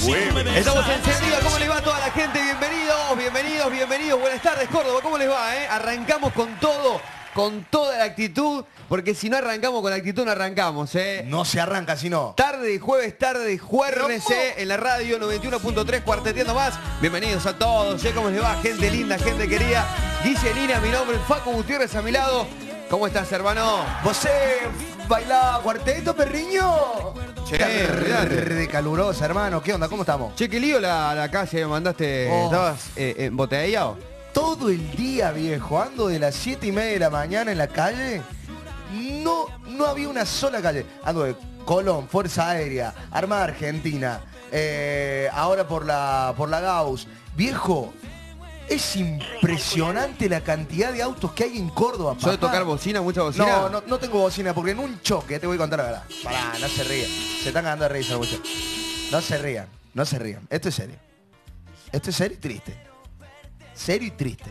jueves. Estamos encendidos, ¿cómo les va a toda la gente? Bienvenidos. Buenas tardes, Córdoba, ¿cómo les va? Arrancamos con todo, con toda la actitud, porque si no arrancamos con la actitud no arrancamos, No se arranca si no. Tarde de jueves, en la radio 91.3, cuarteteando más. Bienvenidos a todos, ¿cómo les va? Gente linda, gente querida. Guillerina, mi nombre, Facu Gutiérrez a mi lado. ¿Cómo estás, hermano? ¿Vos bailá cuarteto, perriño? Che, de calurosa, hermano. ¿Qué onda? ¿Cómo estamos? Che, qué lío la calle, me mandaste, estabas embotellado. Todo el día, viejo, ando de las 7:30 de la mañana en la calle. No había una sola calle. Ando de Colón, Fuerza Aérea, Armada Argentina, ahora por la Gauss. Viejo, es impresionante la cantidad de autos que hay en Córdoba, papá. ¿Sos de tocar bocina, mucha bocina? No tengo bocina, porque en un choque, te voy a contar la verdad. Pará, no se rían. Se están cagando de risa mucho. No se rían. Esto es serio. Esto es serio y triste. Serio y triste.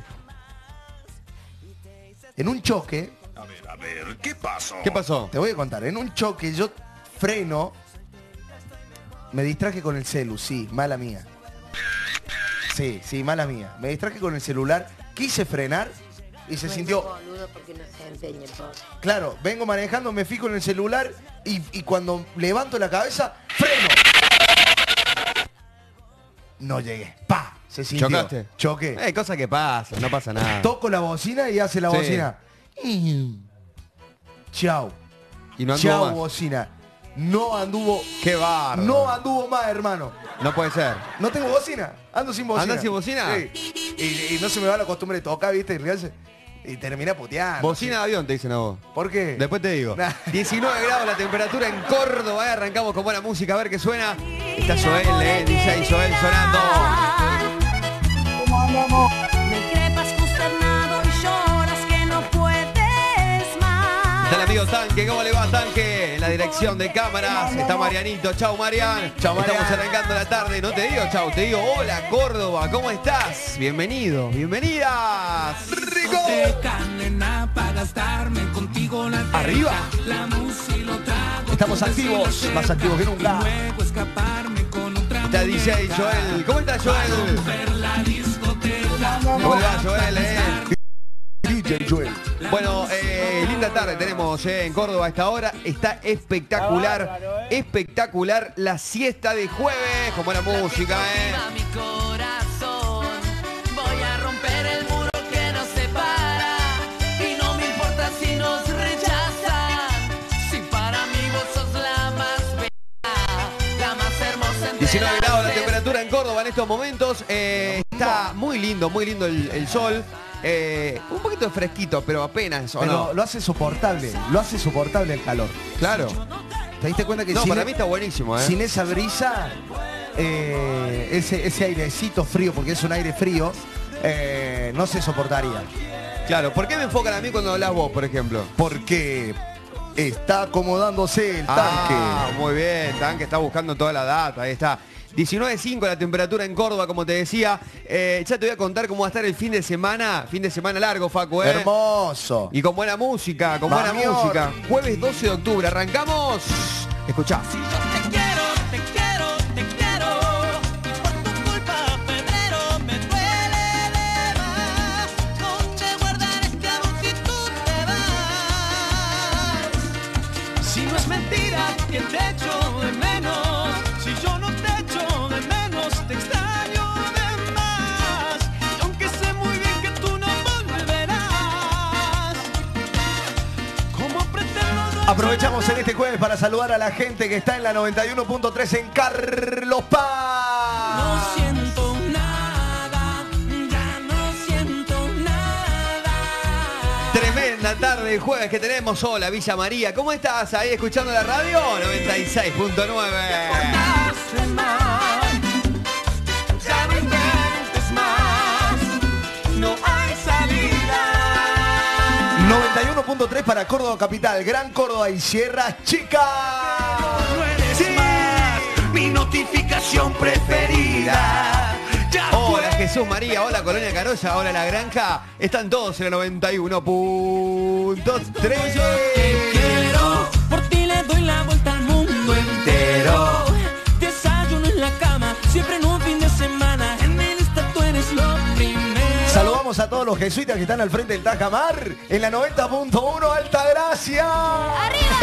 En un choque... A ver, ¿qué pasó? ¿Qué pasó? Te voy a contar. En un choque yo freno. Me distraje con el celu, sí, mala mía. Sí, mala mía. Me distraje con el celular, quise frenar y se sintió... Boludo, porque no se empeña el pobre. Claro, vengo manejando, me fijo en el celular y cuando levanto la cabeza, ¡freno! No llegué. ¡Pa! Se sintió. ¿Chocaste? Choqué. Hay cosas que pasan, no pasa nada. Toco la bocina y hace la Sí. bocina. Chau. Y no anduvo Chau, más. bocina. No anduvo... Qué barro. No anduvo más, hermano. No puede ser. No tengo bocina. Ando sin bocina. ¿Andás sin bocina? Sí. Y no se me va la costumbre de tocar, ¿viste? Y riarse. Y termina puteando. Bocina de avión te dicen a vos. ¿Por qué? Después te digo. Nah. 19 grados la temperatura en Córdoba. Arrancamos con buena música, a ver qué suena. Está Joel, DJ Joel sonando. Me crepas consternado y lloras que no puedes más. Está el amigo Tanque, ¿cómo le va, Tanque? En la dirección de cámaras está Marianito. Chau, Marian. Chau, Marian. Estamos arrancando la tarde. No te digo chau, te digo hola, Córdoba. ¿Cómo estás? Bienvenido, bienvenidas. ¡Rico! Arriba. Estamos activos. Más activos que nunca. Está DJ Joel. ¿Cómo está Joel? ¿Cómo le va, Joel? DJ Joel. Bueno, linda tarde tenemos en Córdoba a esta hora. Está espectacular, espectacular la siesta de jueves. Con buena música, Mi corazón, voy a romper el muro que nos separa y no me importa si nos rechazan. Si para mí vos sos la más bella, la más hermosa entre 19 grados la las temperatura en Córdoba en estos momentos. Está muy lindo el sol. Un poquito fresquito, pero apenas, ¿o Pero no? lo hace soportable. Lo hace soportable el calor. Claro. ¿Te diste cuenta que No, sin, para mí está buenísimo, sin esa brisa, ese airecito frío, porque es un aire frío, no se soportaría? Claro, ¿por qué me enfocan a mí cuando hablas vos, por ejemplo? Porque está acomodándose el tanque. Ah, muy bien, Tanque está buscando toda la data, ahí está. 19.5 la temperatura en Córdoba, como te decía. Ya te voy a contar cómo va a estar el fin de semana largo, Facu, Hermoso. Y con buena música, Mamior. música. Jueves 12 de octubre, arrancamos. Escuchá. Te quiero, y por tu culpa febrero me duele de más. ¿Dónde guardar este amor si tú te vas? Si no es mentira que te echo de menos, si yo no te echo de menos, te extraño de más. Y aunque sé muy bien que tú no volverás, ¿cómo pretendo no Aprovechamos en este jueves para saludar a la gente que está en la 91.3 en Carlos Paz. No siento nada, ya no siento nada. Tremenda tarde de jueves que tenemos. Hola, Villa María. ¿Cómo estás ahí escuchando la radio? 96.9. Hace más, ya no inventes más, no hay salida. 91.3 para Córdoba Capital, Gran Córdoba y Sierras Chicas. No eres más mi notificación preferida. Ya Hola, fue. Jesús María. Hola, Colonia Carolla. Hola, La Granja. Están todos en la 91.3. Te quiero, por ti le doy la vuelta al mundo entero. Desayuno en la cama. a todos los jesuitas que están al frente del Tajamar en la 90.1 Altagracia. ¡Arriba!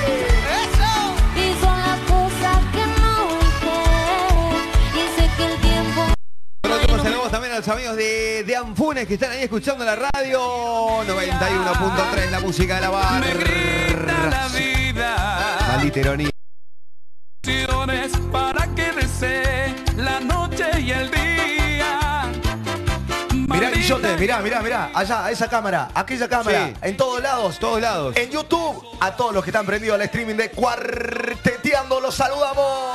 Y son las cosas que no dije. Y sé que el tiempo... Saludamos también a los amigos de Anfunes que están ahí escuchando la radio 91.3, la música de la barra. Me grita la vida. Maldita ironía. Para que desee la noche y el día. Mirá, Guillote, mirá, allá, a esa cámara, aquella cámara, Sí. en todos lados. Todos lados. En YouTube, a todos los que están prendidos al streaming de Cuarteteando, los saludamos.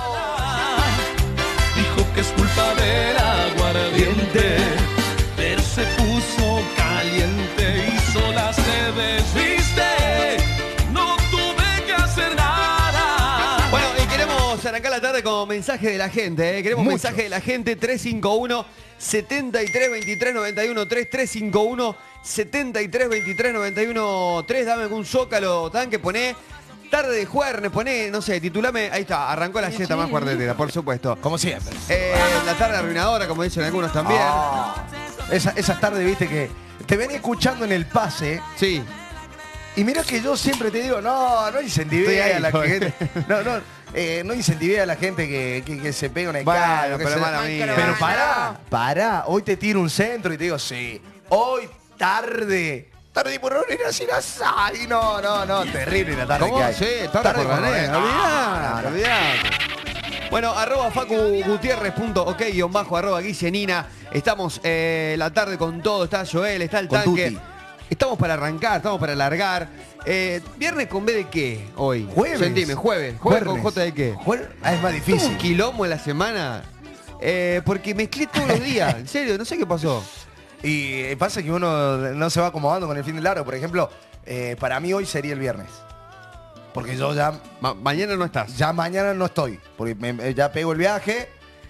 Dijo que es culpa del aguardiente, pero se puso caliente y sola se desviste. No tuve que hacer nada. Bueno, y queremos arrancar la tarde con mensaje de la gente, ¿eh? Queremos Muchos. mensaje de la gente 351 73 23 91 3 351 73 23 91 3. Dame un zócalo, tanque, poné tarde de jueves, poné, no sé, titulame, ahí está, arrancó la yeta más cuartetera, por supuesto. Como siempre. La tarde arruinadora, como dicen algunos también. Esas tardes, viste, que te venía escuchando en el pase. Sí. Y mira que yo siempre te digo, no incentivé Estoy ahí, a la joder. gente. No incentivé a la gente que se pega una Bueno, cara. pero mala mía. Pero pará. Hoy te tiro un centro y te digo, sí, hoy tarde por no ir así así. No, terrible la tarde ¿Cómo? que hay. Sí, tarde por nena. olvidate. Bueno, arroba facugutierrez.ok_ arroba guisenina. Estamos la tarde con todo. Está Joel, está el Con tanque. Tuti. Estamos para arrancar, estamos para largar. ¿Viernes con B de qué hoy? Jueves. Sentime, jueves. ¿Jueves con J de qué? Es más ¿Tuvo un difícil. quilombo en la semana? Porque mezclé todos los días. En serio, no sé qué pasó. Y pasa que uno no se va acomodando con el fin de largo. Por ejemplo, para mí hoy sería el viernes. Porque yo Mañana no estás. ya mañana no estoy. Porque ya pego el viaje.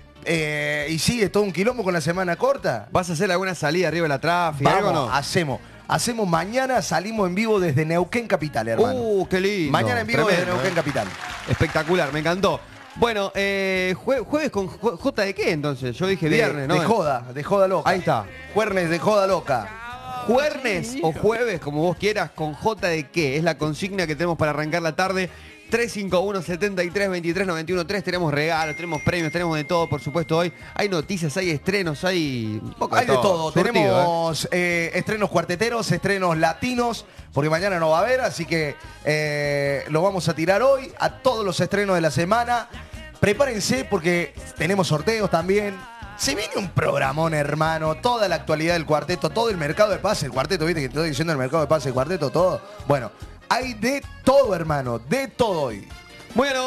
Y sigue todo un quilombo con la semana corta. ¿Vas a hacer alguna salida arriba de la tráfico? Vamos, ¿Algo o no? hacemos mañana, salimos en vivo desde Neuquén Capital, hermano. Qué lindo. Mañana en vivo desde Tremendo, Neuquén Capital. Espectacular, me encantó. Bueno, jueves con J de qué entonces? Yo dije viernes, ¿no? De joda loca. Ahí está. Juernes de joda loca. Jueves o jueves, como vos quieras, con J de qué. Es la consigna que tenemos para arrancar la tarde. 351 73 23 91 3. Tenemos regalos, tenemos premios, tenemos de todo, por supuesto, hoy. Hay noticias, hay estrenos, hay un poco Hay de todo. Surtido, Tenemos estrenos cuarteteros, estrenos latinos, porque mañana no va a haber, así que lo vamos a tirar hoy a todos los estrenos de la semana. Prepárense porque tenemos sorteos también. Se viene un programón, hermano. Toda la actualidad del cuarteto, todo el mercado de pase, el cuarteto, viste que te estoy diciendo el mercado de pase, el cuarteto, todo. Bueno, hay de todo, hermano, de todo hoy. Bueno,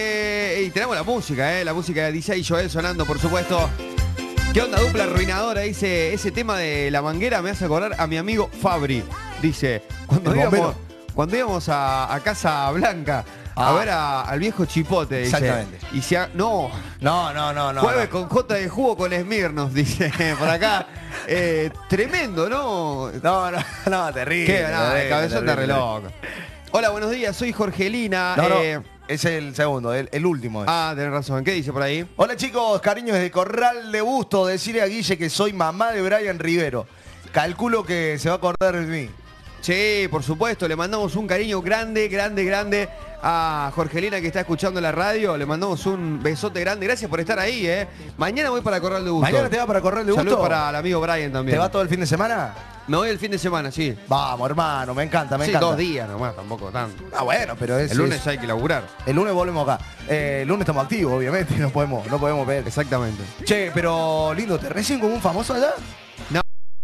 y tenemos la música de DJ Joel sonando, por supuesto. ¿Qué onda dupla arruinadora? Dice, ese tema de la manguera me hace acordar a mi amigo Fabri. Dice, cuando íbamos a Casa Blanca a ver al viejo Chipote, dice. Exactamente. Y No. jueves con J de jugo con Smirnoff, dice por acá. Tremendo, ¿no? No, terrible. Qué el cabezón está re loco. Hola, buenos días, soy Jorgelina. Es el segundo, el último. Tenés razón. ¿Qué dice por ahí? Hola chicos, cariños desde Corral de Busto. Decirle a Guille que soy mamá de Brian Rivero. Calculo que se va a acordar de mí. Sí, por supuesto, le mandamos un cariño grande a Jorgelina que está escuchando la radio. Le mandamos un besote grande. Gracias por estar ahí, ¿eh? Mañana voy para Corral de Busto. ¿Mañana te vas para Corral de Busto? Saludos para el amigo Brian también. ¿Te va todo el fin de semana? Me voy el fin de semana, sí. Vamos, hermano, me encanta, me Sí, encanta. 2 días nomás, tampoco tanto. Bueno, pero es... El lunes hay que laburar. El lunes volvemos acá. El lunes estamos activos, obviamente, no podemos ver. Exactamente. Che, pero lindo, ¿te reciben como un famoso allá? No.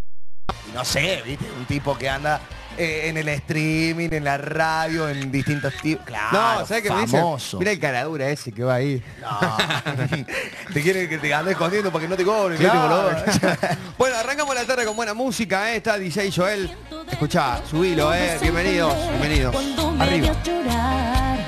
No sé, viste, un tipo que anda en el streaming, en la radio, en distintos tipos. Claro, No, ¿sabes qué me famoso. dice? Mira el caradura ese que va ahí. No. Te quiere que te andes escondiendo para que no te cobren. Claro. ¿Viste, boludo? Bueno, arrancamos la tarde con buena música, ¿eh? Está DJ Joel. Escuchá, subilo, bienvenidos. Cuando me Arriba. vio llorar,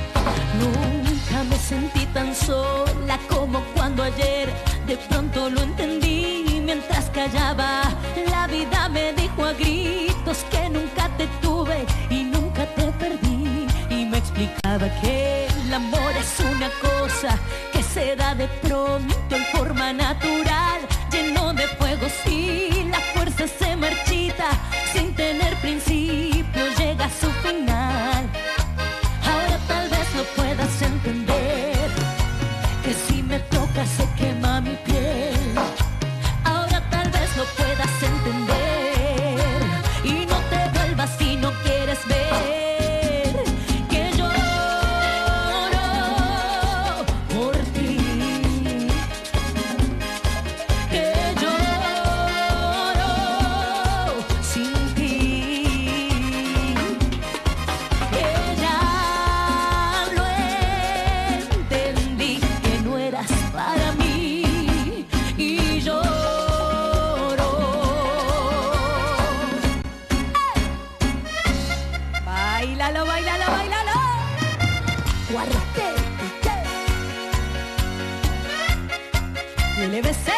nunca me sentí tan sola como cuando ayer de pronto lo entendí mientras callaba. La vida me dijo a gritos que nunca te tuve y nunca te perdí, y me explicaba que el amor es una cosa que se da de pronto en forma natural. lleno de fuego, si la fuerza se marchita, sin tener principio llega a su final. Ahora tal vez no puedas entender que si me tocas se quema mi piel. Ahora tal vez no puedas entender y no te vuelvas si no quieres ver que lloro por ti, que lloro sin ti, que ya lo entendí, que no eras para mí y lloro. Bailalo, bailalo, bailalo. Cuarteto. LBC.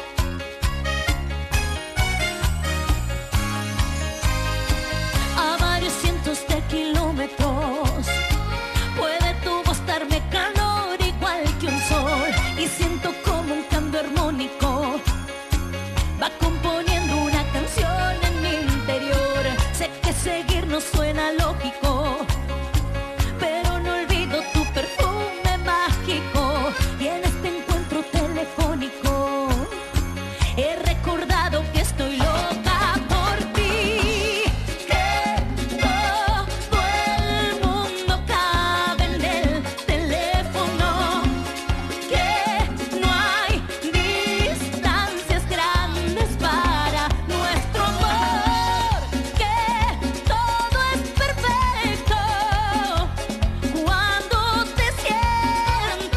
A varios cientos de kilómetros puede tu voz darme calor igual que un sol, y siento como un cambio armónico va componiendo una canción en mi interior. Sé que seguir no suena lógico, pero no olvido tu perfume mágico, y en este encuentro telefónico he recordado que estoy loca por ti, que todo el mundo cabe en el teléfono, que no hay distancias grandes para nuestro amor, que todo es perfecto cuando te siento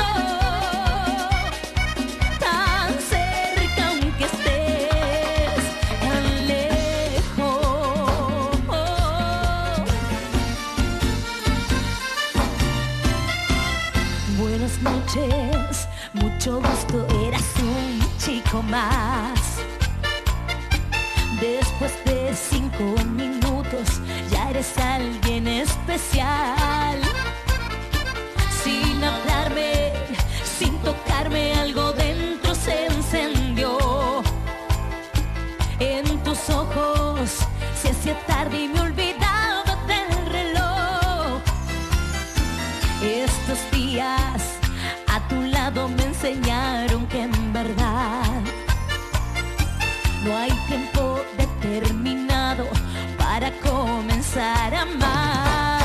tan cerca aunque estés tan lejos. Buenas noches, mucho gusto, eras un chico más. Después de 5 minutos ya eres alguien especial. Sin hablarme, sin tocarme, algo dentro se encendió. En tus ojos se hacía tarde y me olvidaba del reloj. Estos días a tu lado me enseñaron que en verdad no hay tiempo determinado para comenzar a amar.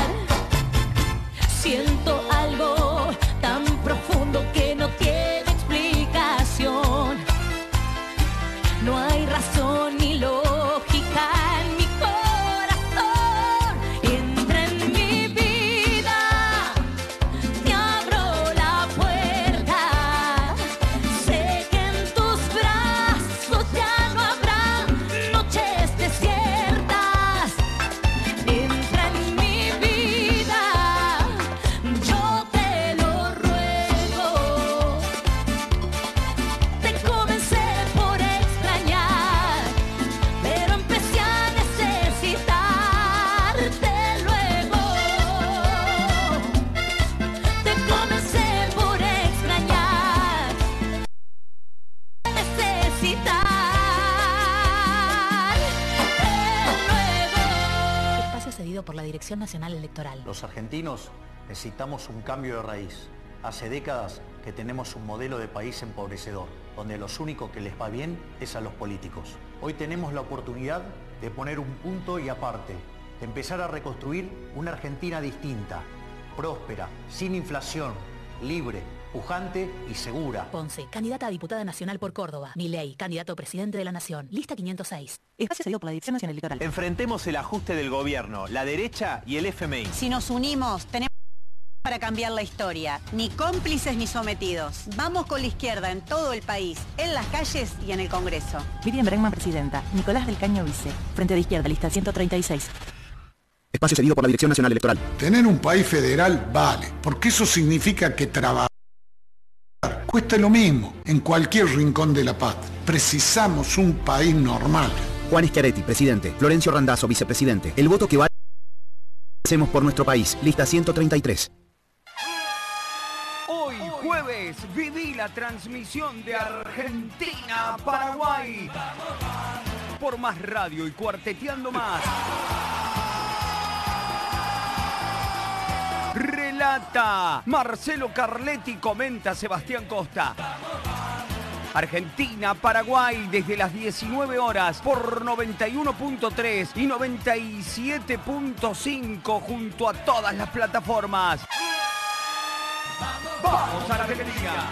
Siento algo tan profundo que no tiene explicación. No hay razón ni lógica en mi corazón. Entra en mi vida, te abro la puerta. Sé que en tus brazos ya no habrá noches desiertas. Entra en mi vida, yo te lo ruego. Te comencé por extrañar, pero empecé a necesitarte luego. Te comencé por extrañar, luego. Espacio cedido por la Dirección Nacional Electoral. Los argentinos necesitamos un cambio de raíz. Hace décadas que tenemos un modelo de país empobrecedor, donde a los únicos que les va bien es a los políticos. Hoy tenemos la oportunidad de poner un punto y aparte, de empezar a reconstruir una Argentina distinta, próspera, sin inflación, libre, pujante y segura. Ponce, candidata a diputada nacional por Córdoba. Milei, candidato a presidente de la Nación. Lista 506. Espacio cedido por la Dirección Nacional Electoral. Enfrentemos el ajuste del gobierno, la derecha y el FMI. Si nos unimos, tenemos para cambiar la historia. Ni cómplices ni sometidos. Vamos con la izquierda en todo el país, en las calles y en el Congreso. Miriam Bregman, presidenta. Nicolás del Caño, vice. Frente de Izquierda, lista 136. Espacio cedido por la Dirección Nacional Electoral. Tener un país federal vale, porque eso significa que trabajar cuesta lo mismo en cualquier rincón de la paz. Precisamos un país normal. Juan Schiaretti, presidente. Florencio Randazzo, vicepresidente. El voto que vale hacemos por nuestro país. Lista 133. Hoy, jueves vez viví la transmisión de Argentina-Paraguay por Más Radio y Cuarteteando Más. Relata Marcelo Carletti, comenta Sebastián Costa. Argentina-Paraguay desde las 19 horas por 91.3 y 97.5 junto a todas las plataformas. ¡Vamos a la alegría!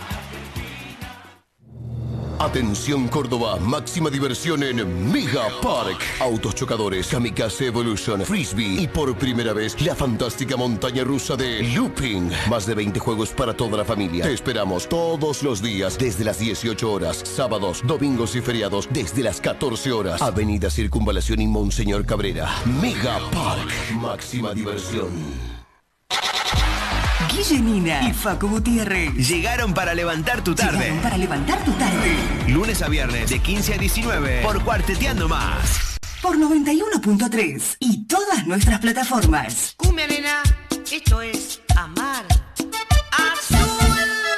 Atención Córdoba, máxima diversión en Mega Park. Autos chocadores, Kamikaze Evolution, Frisbee y por primera vez la fantástica montaña rusa de Looping. Más de 20 juegos para toda la familia. Te esperamos todos los días desde las 18 horas, sábados, domingos y feriados desde las 14 horas. Avenida Circunvalación y Monseñor Cabrera. Mega Park, máxima diversión. Guillenina y Facu Gutiérrez llegaron para levantar tu tarde. Lunes a viernes de 15 a 19 por Cuarteteando Más. Por 91.3 y todas nuestras plataformas. Cumbia, nena, esto es Amar. Azul.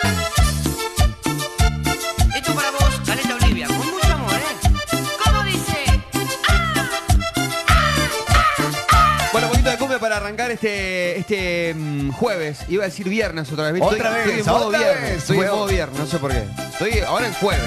Esto para vos, Caleta Olivia, con mucho amor, ¿Cómo dice? Bueno, un poquito de cumbia para arrancar este jueves. Iba a decir viernes otra vez. Otra vez, estoy en modo viernes. Estoy en modo viernes, no sé por qué. Estoy ahora en jueves.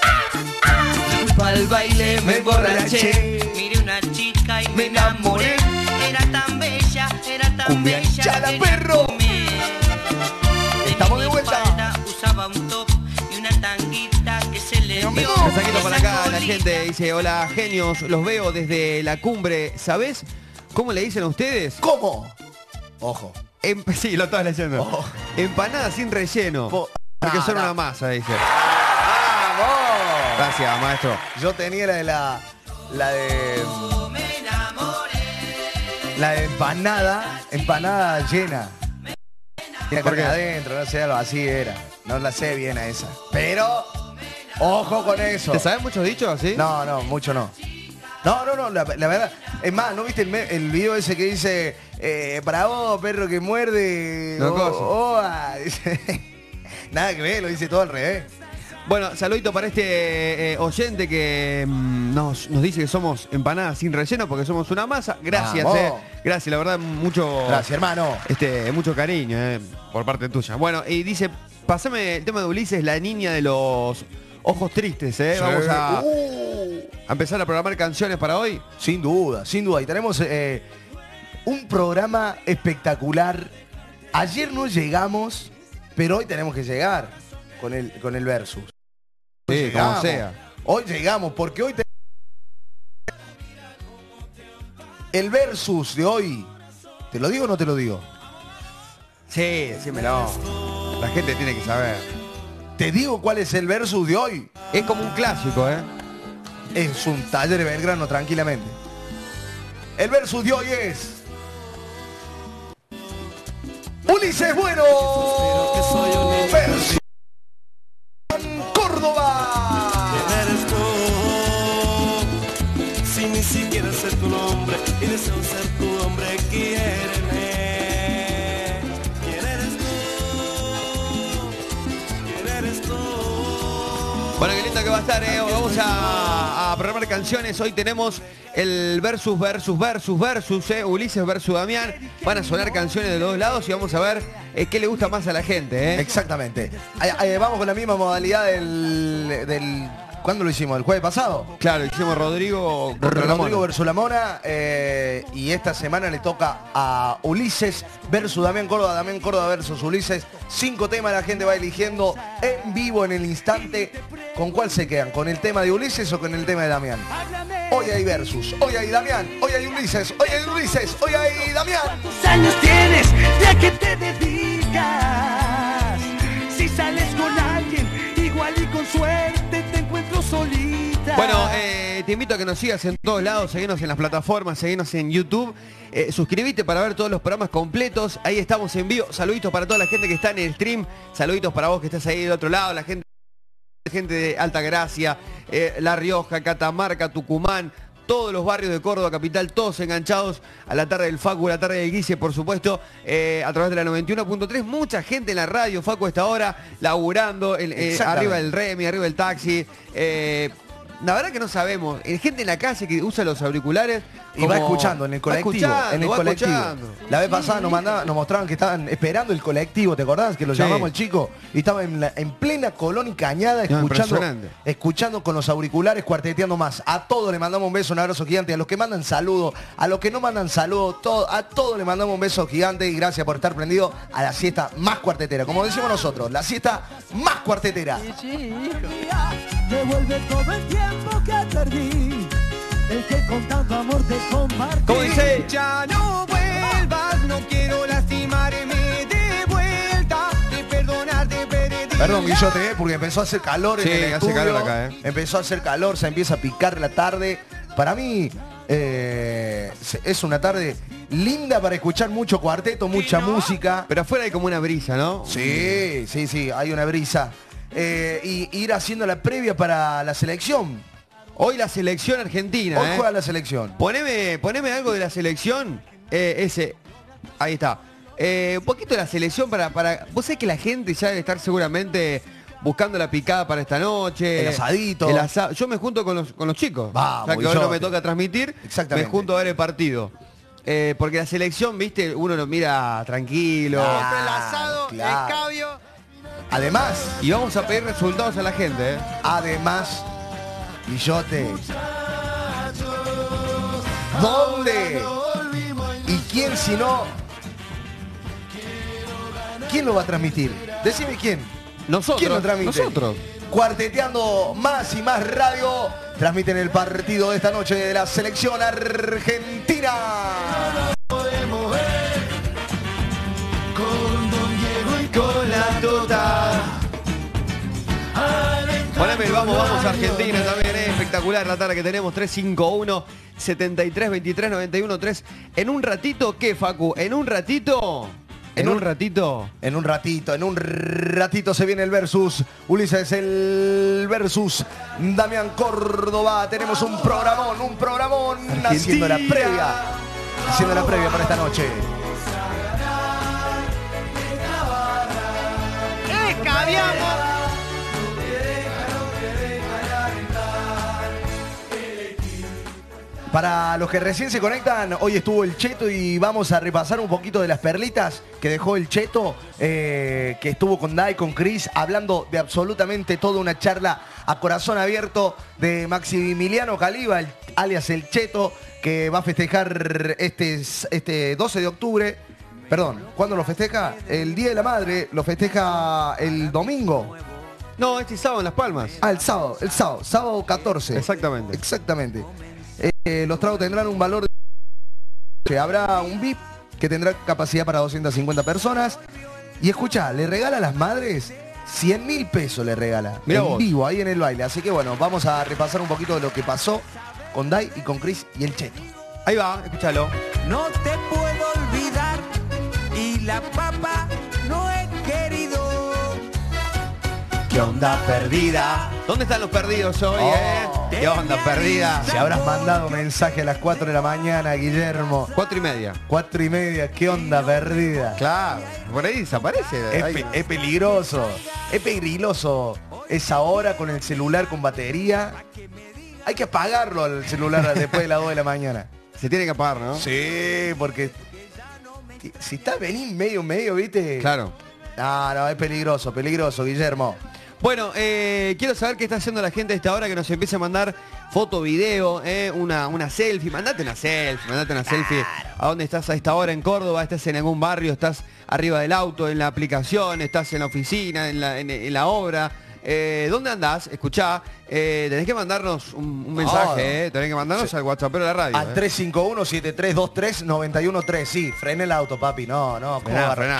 Al baile me emborraché, miré una chica y me enamoré. Era tan bella, Cumbia hinchada, perro. Estamos de vuelta. Usaba un top y una tanguita que se le dio. Mensajito para acá, la gente dice: hola genios, los veo desde la cumbre. ¿Sabés cómo le dicen a ustedes? ¿Cómo? Ojo. Sí, lo estás leyendo. Oh. Empanadas sin relleno. Porque son una masa, dice. ¡Vamos! Gracias, maestro. Yo tenía la de empanada llena. Tiene ¿Por qué? carne adentro, no sé, algo así era. No la sé bien a esa. Pero, ojo con eso. ¿Te sabes muchos dichos así? No, mucho no. No, la verdad. Es más, ¿no viste el video ese que dice para vos, perro que muerde? Nada que ver, lo dice todo al revés. Bueno, saludito para este oyente que nos dice que somos empanadas sin relleno porque somos una masa. Gracias, gracias, la verdad, mucho. Gracias, hermano. Mucho cariño, por parte tuya. Bueno, y dice, pasame el tema de Ulises, la niña de los ojos tristes, Sí. Vamos a empezar a programar canciones para hoy. Sin duda. Y tenemos un programa espectacular. Ayer no llegamos, pero hoy tenemos que llegar con el versus. Sí, como sea. Hoy llegamos, porque hoy el versus de hoy. ¿Te lo digo o no te lo digo? Sí, decímelo. La gente tiene que saber. Te digo cuál es el versus de hoy. Es como un clásico, Es un Taller de Belgrano, tranquilamente. El versus de hoy es Ulises Bueno versus Córdoba. ¿Quién eres tú? Si ni siquiera sé tu nombre y deseo ser tu hombre, quiéreme. ¿Quién eres tú? ¿Quién eres tú? Bueno, qué lindo que va a estar, Vamos a programar canciones. Hoy tenemos el versus, Ulises versus Damián. Van a sonar canciones de los dos lados y vamos a ver qué le gusta más a la gente, Exactamente. Vamos con la misma modalidad del ¿cuándo lo hicimos? ¿El jueves pasado? Claro, hicimos Rodrigo versus La Mona. Y esta semana le toca a Ulises versus Damián Córdoba versus Ulises. 5 temas, la gente va eligiendo en vivo en el instante. ¿Con cuál se quedan? ¿Con el tema de Ulises o con el tema de Damián? Hoy hay versus, hoy hay Damián, hoy hay Ulises, hoy hay Ulises, hoy hay Damián. ¿Cuántos años tienes? ¿Y a qué te dedicas? Si sales con alguien, igual y con suerte te encuentro solita. Bueno, te invito a que nos sigas en todos lados, seguinos en las plataformas, seguinos en YouTube, suscríbete para ver todos los programas completos, ahí estamos en vivo, saluditos para toda la gente que está en el stream, saluditos para vos que estás ahí del otro lado, la gente de Altagracia, La Rioja, Catamarca, Tucumán, todos los barrios de Córdoba capital, todos enganchados a la tarde del Facu, a la tarde del Guise, por supuesto, a través de la 91.3. Mucha gente en la radio, Facu, a esta hora, laburando, arriba del Remi, arriba del taxi. La verdad que no sabemos. Gente en la calle que usa los auriculares. Y va escuchando en el colectivo. La vez pasada nos mostraban que estaban esperando el colectivo, ¿te acordás? Que lo llamamos el chico. Y estaba en plena Colón y Cañada escuchando con los auriculares, cuarteteando más. A todos le mandamos un beso, un abrazo gigante. A los que mandan saludos, a los que no mandan saludos, a todos le mandamos un beso gigante. Y gracias por estar prendido a la siesta más cuartetera. Como decimos nosotros, la siesta más cuartetera. Devuelve todo el tiempo que perdí, el que con tanto amor te compartí. ¿Cómo dice? Ya no vuelvas, no quiero lastimarme de vuelta, de perdonarte perdí. Perdón, Guillote, porque empezó a hacer calor en el estudio. Hace calor acá, Empezó a hacer calor, se empieza a picar la tarde. Para mí es una tarde linda para escuchar mucho cuarteto, mucha música. Pero afuera hay como una brisa, ¿no? Sí, hay una brisa. Y ir haciendo la previa para la selección. Hoy la selección argentina. Hoy juega la selección. Poneme algo de la selección. Ahí está. Un poquito de la selección para... Vos sabés que la gente ya debe estar seguramente buscando la picada para esta noche. El asadito. Yo me junto con los chicos. Vamos, ya que hoy no me toca transmitir, me junto a ver el partido. Porque la selección, viste, uno lo mira tranquilo. El asado, el cabio. Además, y vamos a pedir resultados a la gente, Además, Guillote, ¿dónde? ¿Y quién si no? ¿Quién lo va a transmitir? Decime quién. Nosotros. ¿Quién lo transmite? Nosotros. Cuarteteando más y más radio. Transmiten el partido de esta noche de la selección argentina. Con la total. Poneme el vamos Argentina también, espectacular la tarde que tenemos. 351 73 23 91 3. En un ratito, ¿qué, Facu? En un ratito se viene el versus. Ulises, el versus Damián Córdoba. Tenemos un programón haciendo la previa para esta noche. Para los que recién se conectan, hoy estuvo el Cheto y vamos a repasar un poquito de las perlitas que dejó el Cheto, que estuvo con Dai, con Chris, hablando de absolutamente toda una charla a corazón abierto de Maximiliano Caliba, alias el Cheto, que va a festejar este 12 de octubre. Perdón, ¿cuándo lo festeja? El Día de la Madre, lo festeja el domingo. No, este sábado en Las Palmas. El sábado 14. Exactamente. Los tragos tendrán un valor de... Habrá un VIP que tendrá capacidad para 250 personas. Y escucha, le regala a las madres 100.000 pesos, le regala. Mirá en vos. vivo, ahí en el baile. Así que bueno, vamos a repasar un poquito de lo que pasó con Dai y con Chris y el Cheto. Ahí va, escúchalo. No te puedo olvidar y la papa no he querido. ¿Qué onda perdida? ¿Dónde están los perdidos hoy, ¿Qué onda perdida? Si habrás mandado mensaje a las 4 de la mañana, Guillermo. 4:30. 4:30, ¿qué onda perdida? Claro, por ahí desaparece. Es peligroso. Es peligroso esa hora con el celular con batería. Hay que apagarlo al celular después de las 2 de la mañana. Se tiene que apagar, ¿no? Sí, porque si está venir medio, ¿viste? Claro. No, es peligroso, Guillermo. Bueno, quiero saber qué está haciendo la gente a esta hora, que nos empiece a mandar foto, video, una selfie. Mandate una selfie. ¿A dónde estás a esta hora en Córdoba? ¿Estás en algún barrio? ¿Estás arriba del auto, en la aplicación? ¿Estás en la oficina, en la obra? ¿Dónde andás? Escuchá, tenés que mandarnos un mensaje, tenés que mandarnos al WhatsApp de la radio. Al 351-7323-913. Sí, frena el auto, papi. No, Frena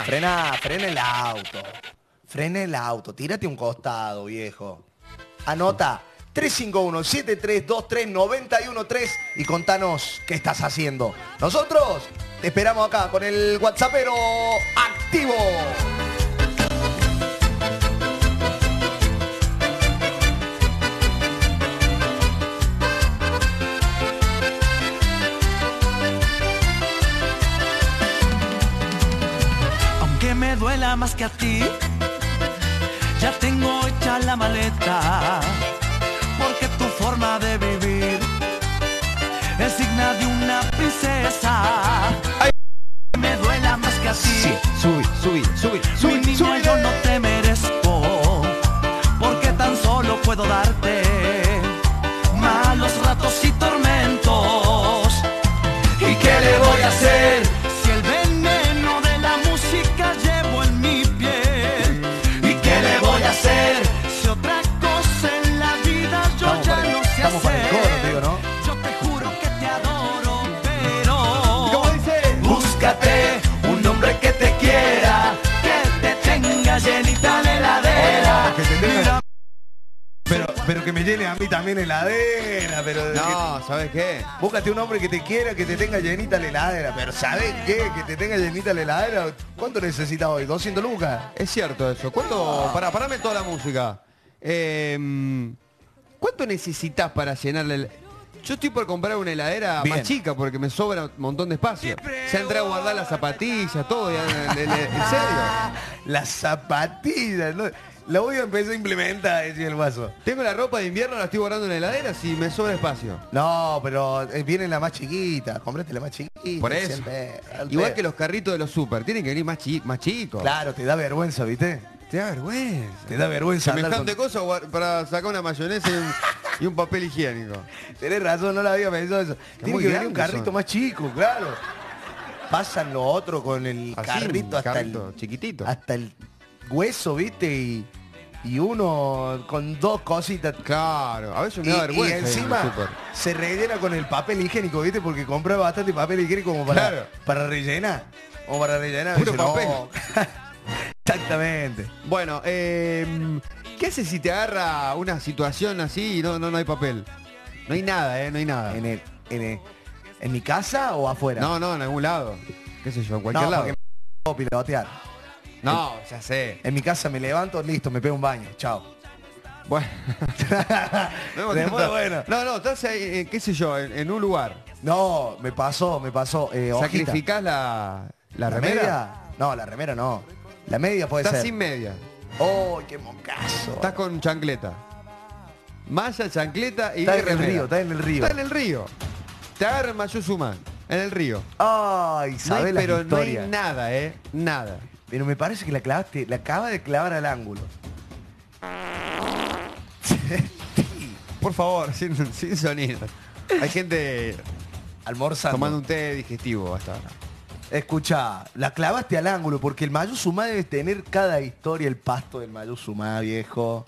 frena el auto. Tírate un costado, viejo. Anota 351-7323-913 y contanos qué estás haciendo. Nosotros te esperamos acá con el WhatsAppero activo. más que a ti. Ya tengo hecha la maleta, porque tu forma de vivir es digna de una princesa. Ay, me duela más que a ti. Sí, subí. Mi niña, yo no te merezco, porque tan solo puedo darte malos ratos y tormentos. ¿Y qué le voy a hacer si el veneno de la música llevo en mi piel? ¿Y qué le voy a hacer si otra cosa en la vida yo ya no sé Estamos para el coro, hacer? digo, ¿no? Yo te juro que te adoro, pero ¿Cómo dice? búscate un hombre que te quiera, que te tenga llenita la heladera. Que te tenga- Mira, Pero que me llene a mí también heladera, pero... No, ¿sabes qué? Búscate un hombre que te quiera, que te tenga llenita la heladera. Pero ¿sabes qué? Que te tenga llenita la heladera. ¿Cuánto necesitas hoy? ¿200 lucas? Es cierto eso. ¿Cuánto? Parame toda la música. ¿Cuánto necesitas para llenarle el... Yo estoy por comprar una heladera Bien. más chica porque me sobra un montón de espacio. Se ha entrado a guardar las zapatillas, todo. ¿En serio? Las zapatillas, ¿no? Lo voy a empezar a implementar, decía el vaso. Tengo la ropa de invierno, la estoy guardando en la heladera si me sobra espacio. No, pero viene la más chiquita. Comprate la más chiquita. Por eso. siempre. Igual que los carritos de los super, tienen que venir más chicos. Claro, te da vergüenza, ¿viste? Te da vergüenza. Te da vergüenza. andar Semejante cosa para sacar una mayonesa y un papel higiénico. Tenés razón, no la había pensado eso. Tiene muy que venir un grandes carrito son. más chico, claro. Pasan lo otro con el Así, carrito un hasta carrito el chiquitito. hasta el hueso, ¿viste? Y uno con dos cositas. Claro, a veces me da Y vergüenza. ir al encima súper. se rellena con el papel higiénico, ¿viste? Porque compré bastante papel higiénico como Claro. para rellenar. Como para rellenar. Puro dice, no. papel. Exactamente. Bueno, ¿qué haces si te agarra una situación así y no hay papel? No hay nada, no hay nada. ¿En mi casa o afuera? No, en algún lado. ¿Qué sé yo? En cualquier No, lado. porque me puedo pilotear. No, ya sé. En mi casa me levanto, listo, me pego un baño. Chao. Bueno. Después, bueno. No, estás ahí, qué sé yo, en un lugar. No, me pasó. ¿Sacrificás la remera? media? No, la remera no. La media puede Estás ser. sin media. ¡Oh, qué mocazo! Estás con chancleta. Malla, chancleta y Está en el remera. río, está en el río. Está en el río. Te agarra el Mayuzuma, en el río. Ay, No sabés hay, la pero no historia. hay nada, nada. Pero me parece que la clavaste, la acaba de clavar al ángulo. Por favor, sin sonido. Hay gente almorzando, tomando un té digestivo hasta ahora. Escucha, la clavaste al ángulo porque el Mayuzuma debe tener cada historia, el pasto del Mayuzuma, viejo.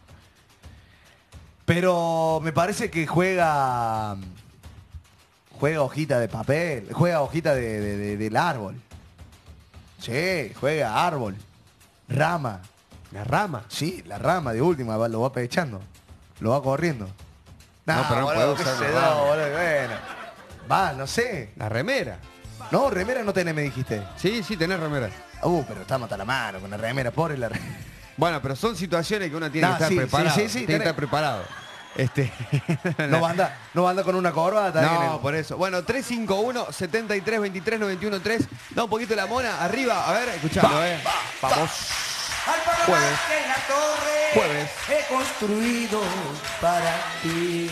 Pero me parece que juega hojita de papel, juega hojita del árbol. Sí, juega árbol, rama. ¿La rama? Sí, la rama de última, lo va pechando, lo va corriendo. No, pero no puede usar la rama. Bueno. Va, no sé. La remera. No, remera no tenés, me dijiste. Sí, tenés remera. Pero estamos hasta la mano con la remera, pobre la remera. Bueno, pero son situaciones que uno tiene que estar preparado. Sí, tiene que estar preparado. No anda con una corbata. No, por eso. Bueno, 351 73 23 91 3. Da un poquito la mona arriba. A ver, escuchalo, Vamos. Jueves. En la torre Jueves. he construido para ti.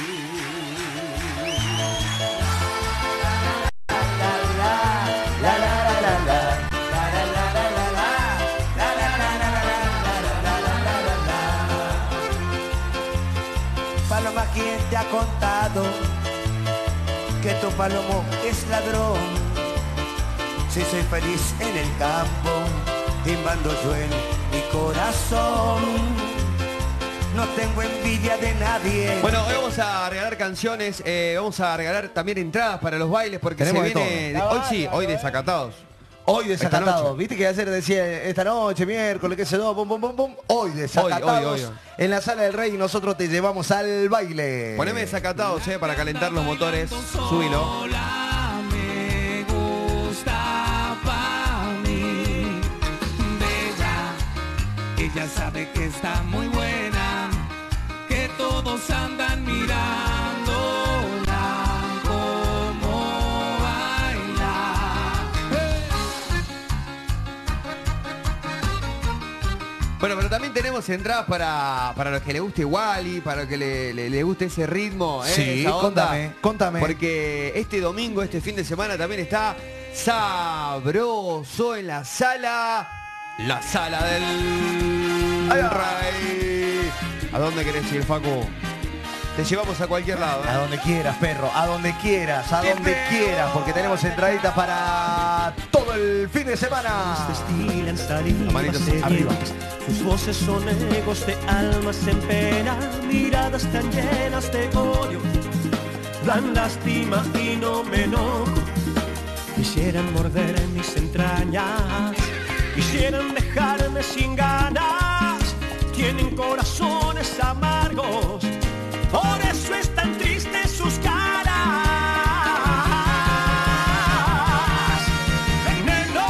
Paloma, ¿quién te ha contado que tu palomo es ladrón? Si soy feliz en el campo, timbando yo en mi corazón. No tengo envidia de nadie. Bueno, hoy vamos a regalar canciones, vamos a regalar también entradas para los bailes porque Tenemos se de viene. todo. Hoy desacatados. Hoy desacatados. noche. Viste que ayer decía esta noche, miércoles, qué sé yo, pum, pum, pum, pum. Hoy desacatados. Hoy. En la sala del Rey y nosotros te llevamos al baile. Poneme desacatados, para calentar los motores. Súbilo. Me gusta pa' mí, bella. Ella sabe que está muy buena, que todos andan mirándola como baila. Bueno, pero también tenemos entradas para los que le guste Wally, para los que le guste ese ritmo, Sí, esa onda. contame. Porque este domingo, este fin de semana también está sabroso en la sala del Rey. ¿A dónde querés ir, Facu? Te llevamos a cualquier lado. A donde quieras, perro, a donde quieras, porque tenemos entraditas para todo el fin de semana. Destilan salir Manitos más arriba. seguidas. Sus voces son ecos de almas en pena, miradas tan llenas de odio, dan lástima y no me enojo. Quisieran morder mis entrañas, quisieran dejarme sin ganas, tienen corazones amargos, por eso están tristes sus caras. Veneno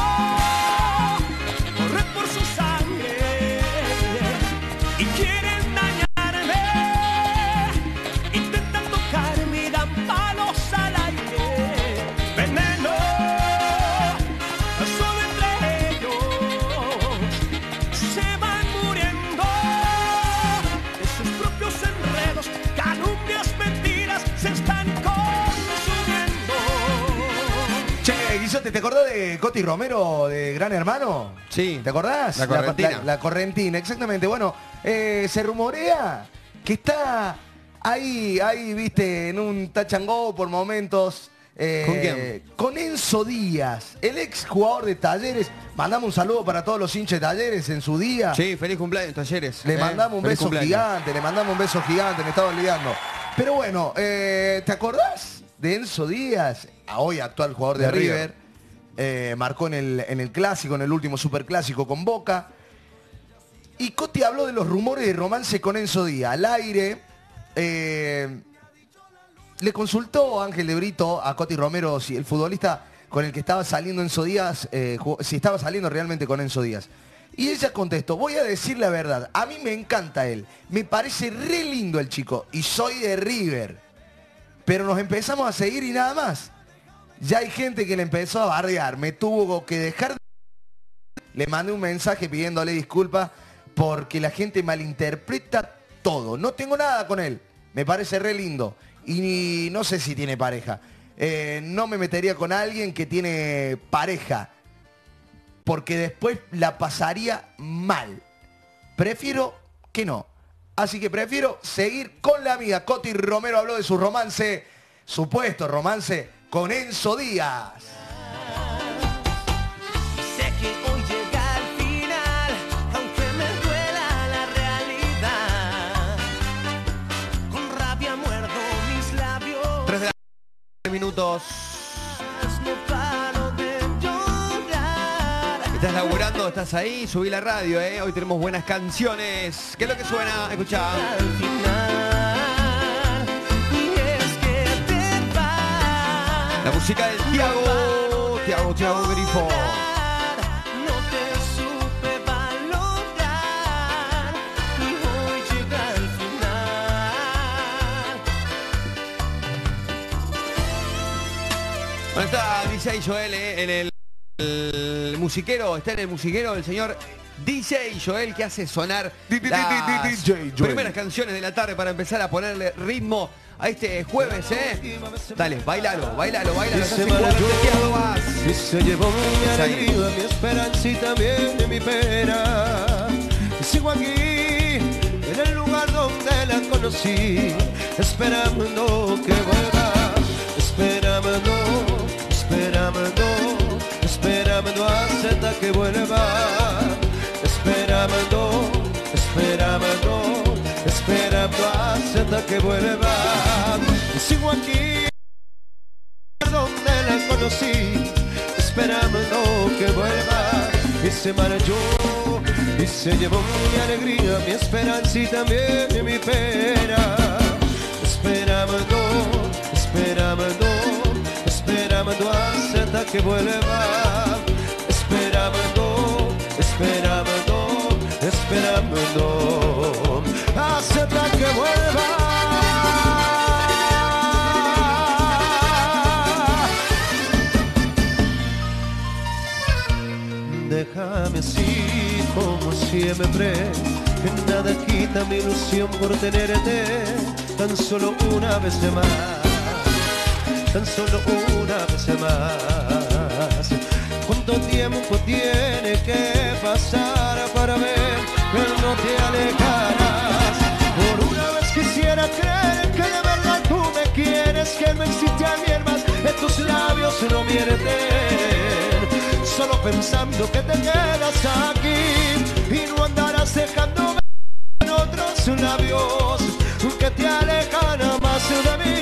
corre por su sangre y quieren dañarme, intentan tocarme y dan palos al aire. Veneno solo entre ellos se van muriendo de sus propios enredos. Calumnias, mentiras se están consumiendo. Che, Guisote, ¿te acordás de Coti Romero de Gran Hermano? Sí. ¿Te acordás? La Correntina. La Correntina, exactamente. Bueno, se rumorea que está ahí, viste, en un touch and go por momentos. ¿Con quién? Con Enzo Díaz, el ex jugador de Talleres. Mandamos un saludo para todos los hinchas de Talleres en su día. Sí, feliz cumpleaños, Talleres. Le mandamos un Feliz beso cumpleaños. gigante, me estaba olvidando. Pero bueno, ¿te acordás de Enzo Díaz? Hoy actual jugador de River. Marcó en el clásico, en el último superclásico con Boca. Y Coti habló de los rumores de romance con Enzo Díaz. Al aire, le consultó Ángel de Brito a Coti Romero si el futbolista con el que estaba saliendo Enzo Díaz, si estaba saliendo realmente con Enzo Díaz. Y ella contestó, voy a decir la verdad, a mí me encanta él, me parece re lindo el chico y soy de River. Pero nos empezamos a seguir y nada más. Ya hay gente que le empezó a bardear, me tuvo que dejar. Le mandé un mensaje pidiéndole disculpas porque la gente malinterpreta todo. No tengo nada con él, me parece re lindo. Y no sé si tiene pareja. No me metería con alguien que tiene pareja, porque después la pasaría mal. Prefiero que no. Así que prefiero seguir con la amiga. Coti Romero habló de su romance, supuesto romance, con Enzo Díaz. Sé que hoy llega el final, aunque me duela la realidad. Con rabia muerdo mis labios. 3 de la minutos. No paro de llorar. ¿Estás laburando? ¿Estás ahí? Subí la radio, ¿eh? Hoy tenemos buenas canciones. ¿Qué es lo que suena? Escuchá. Al final, y es que te vas. La música del Tiago Grifo. No te supe valorar y hoy llega el final. Bueno, está DJ Joel en el musiquero, está en el musiquero el señor DJ Joel, que hace sonar las DJ Joel. primeras canciones de la tarde para empezar a ponerle ritmo a este jueves, ¿eh? Dale, bailalo. Y se llevó mi alegría, mi esperanza y también mi pena. Y sigo aquí, en el lugar donde la conocí, esperando que vuelva, esperando hasta que vuelva, esperando hasta que vuelva. Y sigo aquí donde la conocí, esperando que vuelva. Y se marchó y se llevó mi alegría, mi esperanza y también mi pena. Esperando hasta que vuelva. Esperando hasta que vuelva. Déjame así como si siempre, que nada quita mi ilusión por tenerte tan solo una vez más, tan solo una vez más. ¿Cuánto tiempo tiene que pasar para ver que no te alejarás? Por una vez quisiera creer que de verdad tú me quieres, que no existe alguien más, que tus labios no mienten, solo pensando que te quedas aquí y no andarás dejándome en otros labios que te alejan más de mí.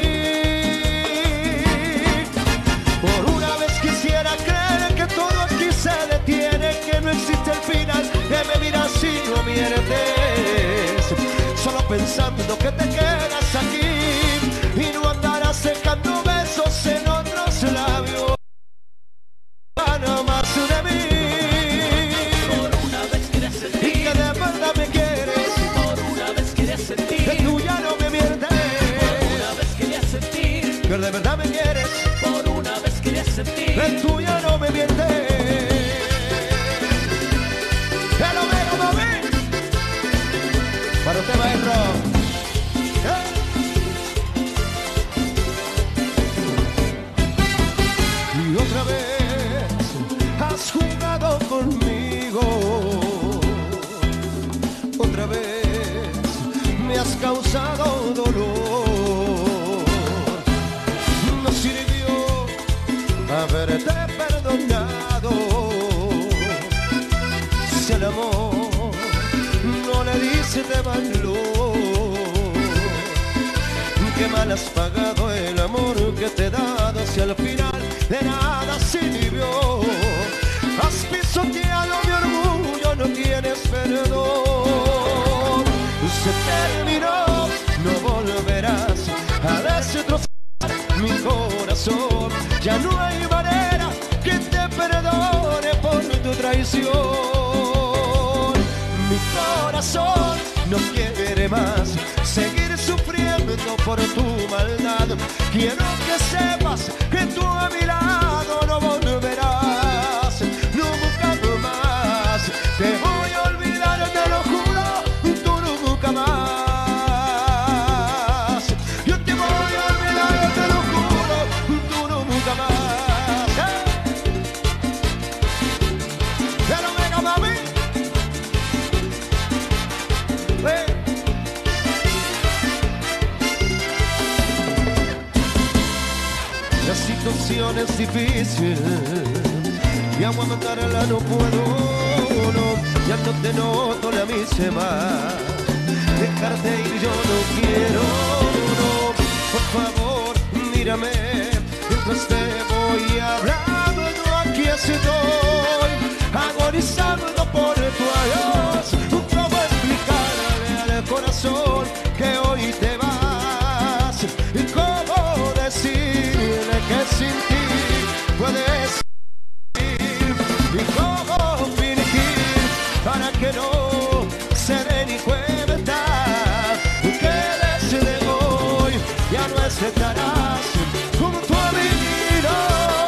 Por una vez quisiera creer que todo aquí se detiene, que no existe el final, que me miras y no mientes, solo pensando que te quedas aquí y no andarás dejando besos en otros labios más de mí. Por una vez quieres sentir, y que de verdad me quieres. Por una vez quieres sentir, que tú ya no me mientes. Por una vez querías sentir, que de verdad me quieres. Por una vez querías sentir, que tú ya no me mientes. ¡Ya lo veo, mami! Para usted, maestro. Y otra vez has jugado conmigo, otra vez me has causado dolor. No sirvió haberte perdonado, si el amor no le dice de valor. Qué mal has pagado el amor que te he dado, si al final de nada sirvió. Has pisoteado mi orgullo, no tienes perdón. Se terminó, no volverás a destrozar mi corazón. Ya no hay manera que te perdone por tu traición. Mi corazón no quiere más seguir sufriendo por tu maldad. Quiero que sepas que tú a mi lado no volverás, nunca más. Te voy a olvidar, te lo juro, tú nunca más. Yo te voy a olvidar, te lo juro, tú nunca más. Pero venga, mami. La situación es difícil y aguantarla no puedo, no, ya no te noto la misma. Dejarte ir yo no quiero, no, por favor mírame mientras te voy hablando. Aquí estoy agonizando por tu adiós. ¿Cómo explicarle al corazón que hoy te vas? ¿Y cómo decirle que sin ti puedes ir? ¿Y cómo fingir para que no se dé ni cuenta que desde hoy ya no estarás junto a mí? No.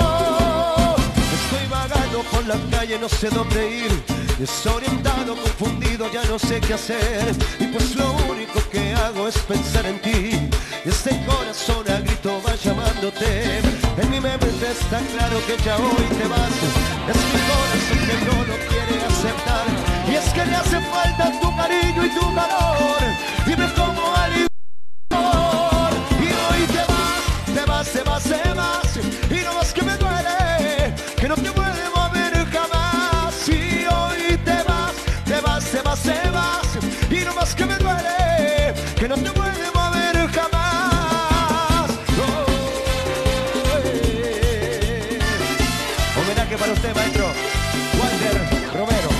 Estoy vagando por la calle, no sé dónde ir, desorientado, confundido, ya no sé qué hacer. Y pues lo único que hago es pensar en ti, y este corazón a grito va llamándote. En mi mente está claro que ya hoy te vas. Es mi corazón que no lo quiere aceptar, y es que le hace falta tu cariño y tu calor. Dime cómo aliviar. Y hoy te vas, te vas, te vas, te vas, y no más que me duele que no te vuelvo a ver jamás. Y hoy te vas, te vas, te vas, te vas, y no más que me duele que no te vuelvo a ver jamás. Homenaje para usted, maestro Walter Romero.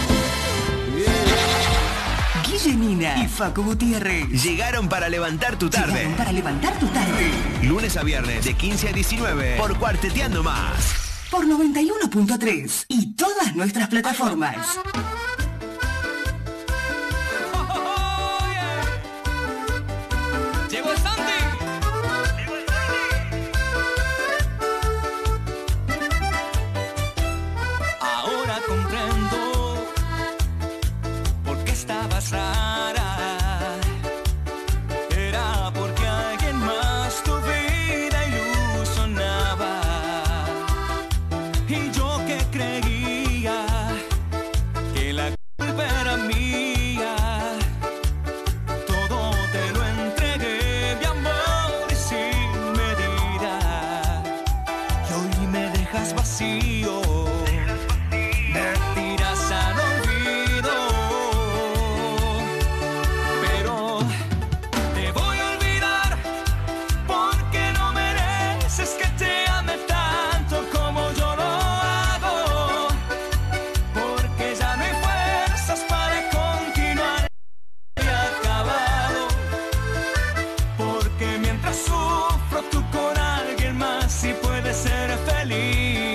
Guillermina y Facu Gutiérrez llegaron para levantar tu tarde. Llegaron para levantar tu tarde. Lunes a viernes de 15 a 19 por Cuarteteando Más. Por 91.3 y todas nuestras plataformas. Llegó el Santi. Ahora comprendo por vacío, me tiras al olvido, pero te voy a olvidar porque no mereces que te ame tanto como yo lo hago, porque ya no hay fuerzas para continuar, he acabado, porque mientras sufro tú con alguien más sí puedes ser feliz,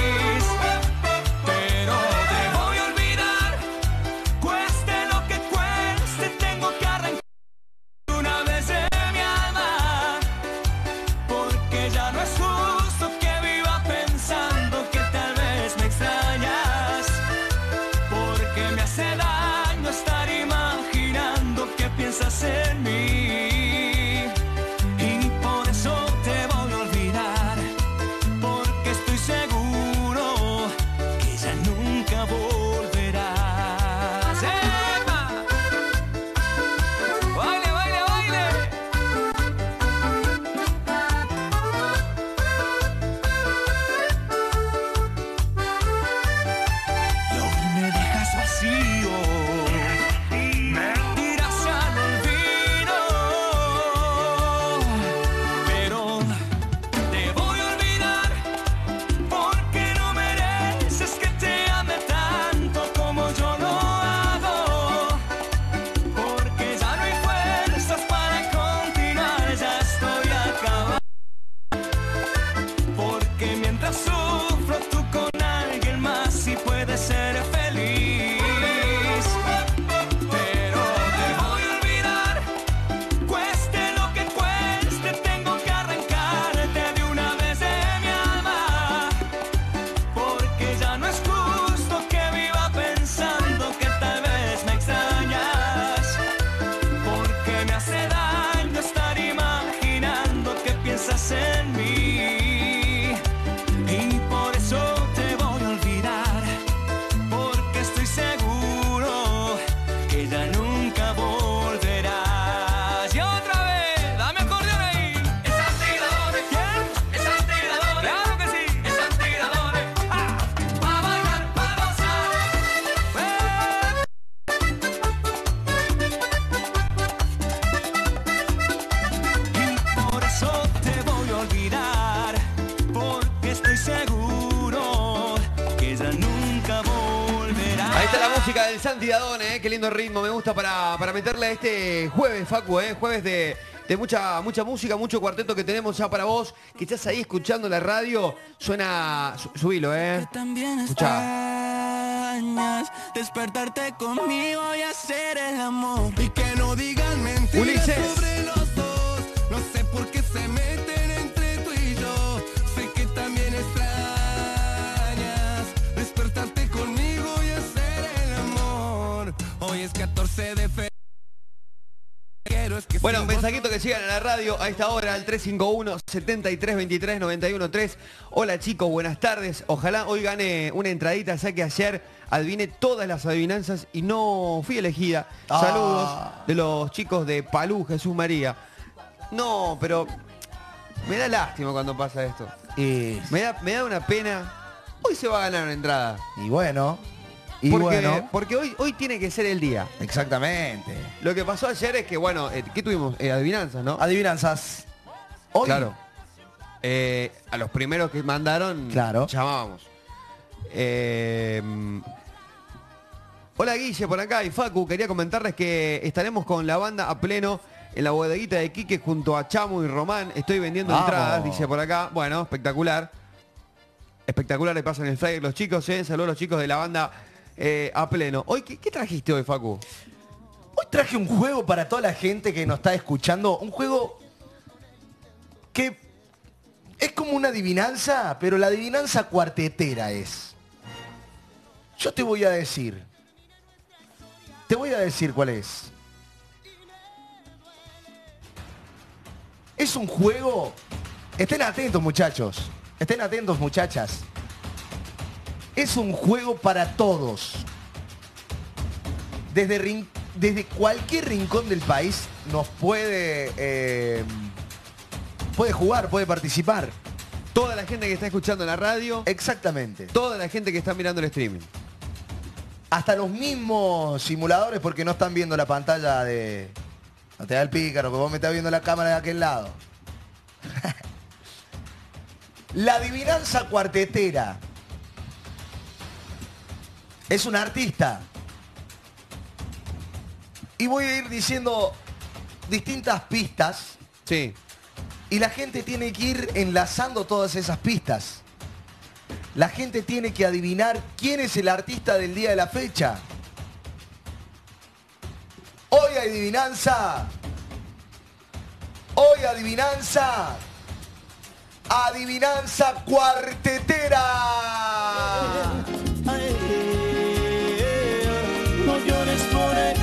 pero te voy a olvidar, cueste lo que cueste, tengo que arrancar una vez de mi alma, porque ya no es justo que viva pensando que tal vez me extrañas, porque me hace daño estar imaginando que piensas en mí, y por eso te voy a olvidar, porque estoy seguro que ya nunca volverás. ¡Epa! ¡Baile, baile, baile! Y hoy me dejas vacío, me tiras al olvido, pero te voy a olvidar porque no mereces que te ame tanto como yo lo hago, porque ya no hay fuerzas para continuar, ya estoy acabado, porque mientras sufro tú con alguien más sí puedes ser feliz, pero te voy a olvidar, cueste lo que cueste, tengo que arrancarte de una vez de mi alma, porque ya no es justo que viva pensando que tal vez me extrañas, porque me hace daño estar imaginando que piensas en mí, y por eso te voy a olvidar, porque estoy seguro que ya nunca volverás. Y otra vez, dame acordeón ahí. Es Antigadores. ¿Quién? Es Antigadores. Claro que sí. Es Antigadores. Pa' bailar, pa' gozar. Y por eso te voy a olvidar, porque estoy seguro que ya nunca volverás. Ahí está la música del Santi Dadone, qué lindo ritmo, me gusta para meterle a este jueves, Facu, jueves de mucha música, mucho cuarteto que tenemos ya para vos, que estás ahí escuchando la radio, suena, subilo, También escuchá. extrañas despertarte conmigo y hacer el amor, y que no digan mentiras Ulises. sobre los dos. No sé por qué se meten entre tú y yo. Sé que también extrañas despertarte conmigo y hacer el amor. Hoy es 14 de febrero. Bueno, mensajito que llegan a la radio a esta hora al 351-7323-913. Hola chicos, buenas tardes. Ojalá hoy gane una entradita, ya que ayer adiviné todas las adivinanzas y no fui elegida. Saludos de los chicos de Palú, Jesús María. No, pero me da lástima cuando pasa esto. Me da una pena. Hoy se va a ganar una entrada. Y bueno. Porque hoy tiene que ser el día. Exactamente. Lo que pasó ayer es que, bueno, ¿qué tuvimos? Adivinanzas, ¿no? Adivinanzas. Hoy. Claro. A los primeros que mandaron, llamábamos. Hola Guille, por acá y Facu, quería comentarles que estaremos con la banda a pleno en la bodeguita de Quique junto a Chamu y Román. Estoy vendiendo entradas, dice por acá. Bueno, espectacular. Espectacular, le pasan el flyer los chicos, Saludos a los chicos de la banda a pleno. Hoy, ¿qué trajiste hoy, Facu? Hoy traje un juego para toda la gente que nos está escuchando. Un juego que es como una adivinanza, pero la adivinanza cuartetera es. Yo te voy a decir. Te voy a decir cuál es. Es un juego. Estén atentos, muchachos. Estén atentos, muchachas. Es un juego para todos. Desde cualquier rincón del país nos puede jugar, puede participar. Toda la gente que está escuchando en la radio. Exactamente. Toda la gente que está mirando el streaming. Hasta los mismos simuladores, porque no están viendo la pantalla de... No te da el pícaro, que vos me estás viendo la cámara de aquel lado. La adivinanza cuartetera. Es un artista. Y voy a ir diciendo distintas pistas. Sí. Y la gente tiene que ir enlazando todas esas pistas. La gente tiene que adivinar quién es el artista del día de la fecha. Hoy adivinanza. Hoy adivinanza. Adivinanza cuartetera. No llores por él.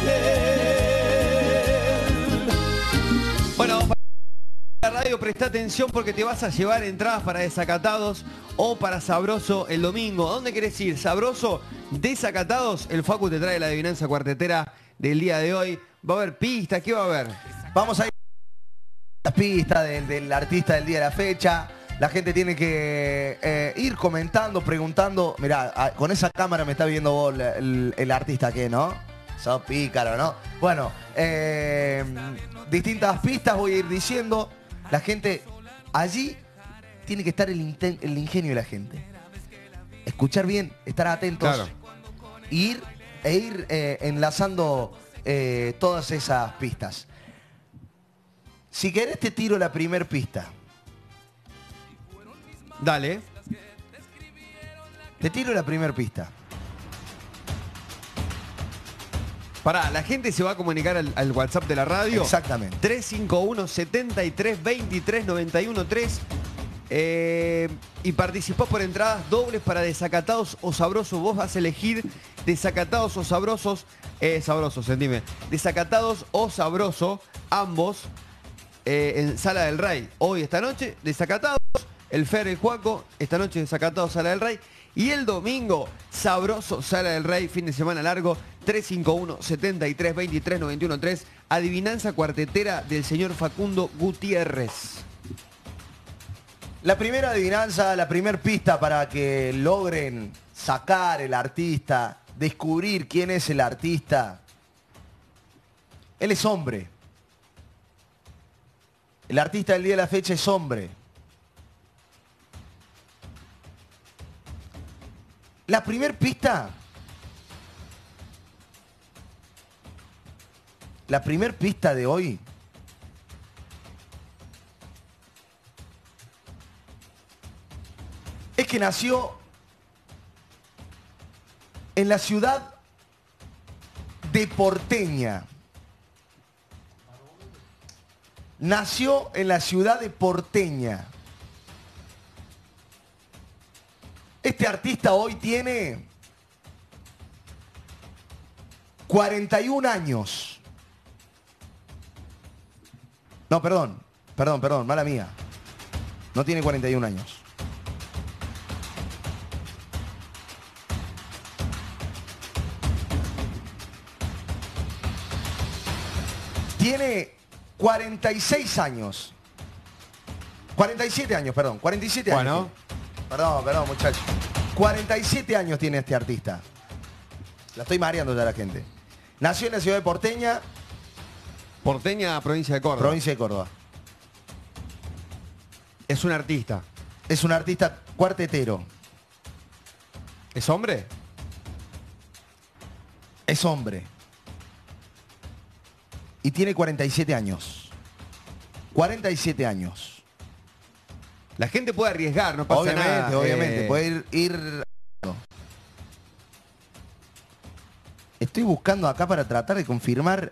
Bueno, para la radio presta atención porque te vas a llevar entradas para Desacatados o para Sabroso el domingo. ¿A dónde querés ir? ¿Sabroso? Desacatados. El Facu te trae la adivinanza cuartetera del día de hoy. Va a haber pistas. ¿Qué va a haber? Vamos a ir a las pistas del artista del día de la fecha. La gente tiene que ir comentando, preguntando. Mirá, con esa cámara me está viendo vos el artista que, ¿no? Sos pícaro, ¿no? Bueno, distintas pistas voy a ir diciendo. La gente, allí tiene que estar el ingenio de la gente. Escuchar bien, estar atentos. Claro. Ir enlazando todas esas pistas. Si querés te tiro la primer pista. Dale. Te tiro la primer pista. Pará, la gente se va a comunicar al WhatsApp de la radio. Exactamente. 351-73-23-91-3. Y participás por entradas dobles para Desacatados o Sabrosos. Vos vas a elegir Desacatados o Sabrosos. Sabrosos, sentime. Desacatados o Sabroso, ambos, en Sala del Rey. Hoy, esta noche, Desacatados. El Fer, el Juaco, esta noche Desacatados, Sala del Rey. Y el domingo, Sabroso, Sala del Rey, fin de semana largo, 351-73-23-91-3. Adivinanza cuartetera del señor Facundo Gutiérrez. La primera adivinanza, la primera pista para que logren sacar el artista, descubrir quién es el artista. Él es hombre. El artista del día de la fecha es hombre. La primer pista. La primer pista de hoy. Es que nació en la ciudad de Porteña. Nació en la ciudad de Porteña. Este artista hoy tiene 41 años. No, perdón, mala mía. No tiene 41 años. Tiene 46 años. 47 años, perdón. 47 años. Bueno. Perdón, muchachos. 47 años tiene este artista. La estoy mareando ya a la gente. Nació en la ciudad de Porteña. Porteña, provincia de Córdoba. Provincia de Córdoba. Es un artista. Es un artista cuartetero. ¿Es hombre? Es hombre. Y tiene 47 años. 47 años. La gente puede arriesgar, no pasa nada. Obviamente, puede ir... Estoy buscando acá para tratar de confirmar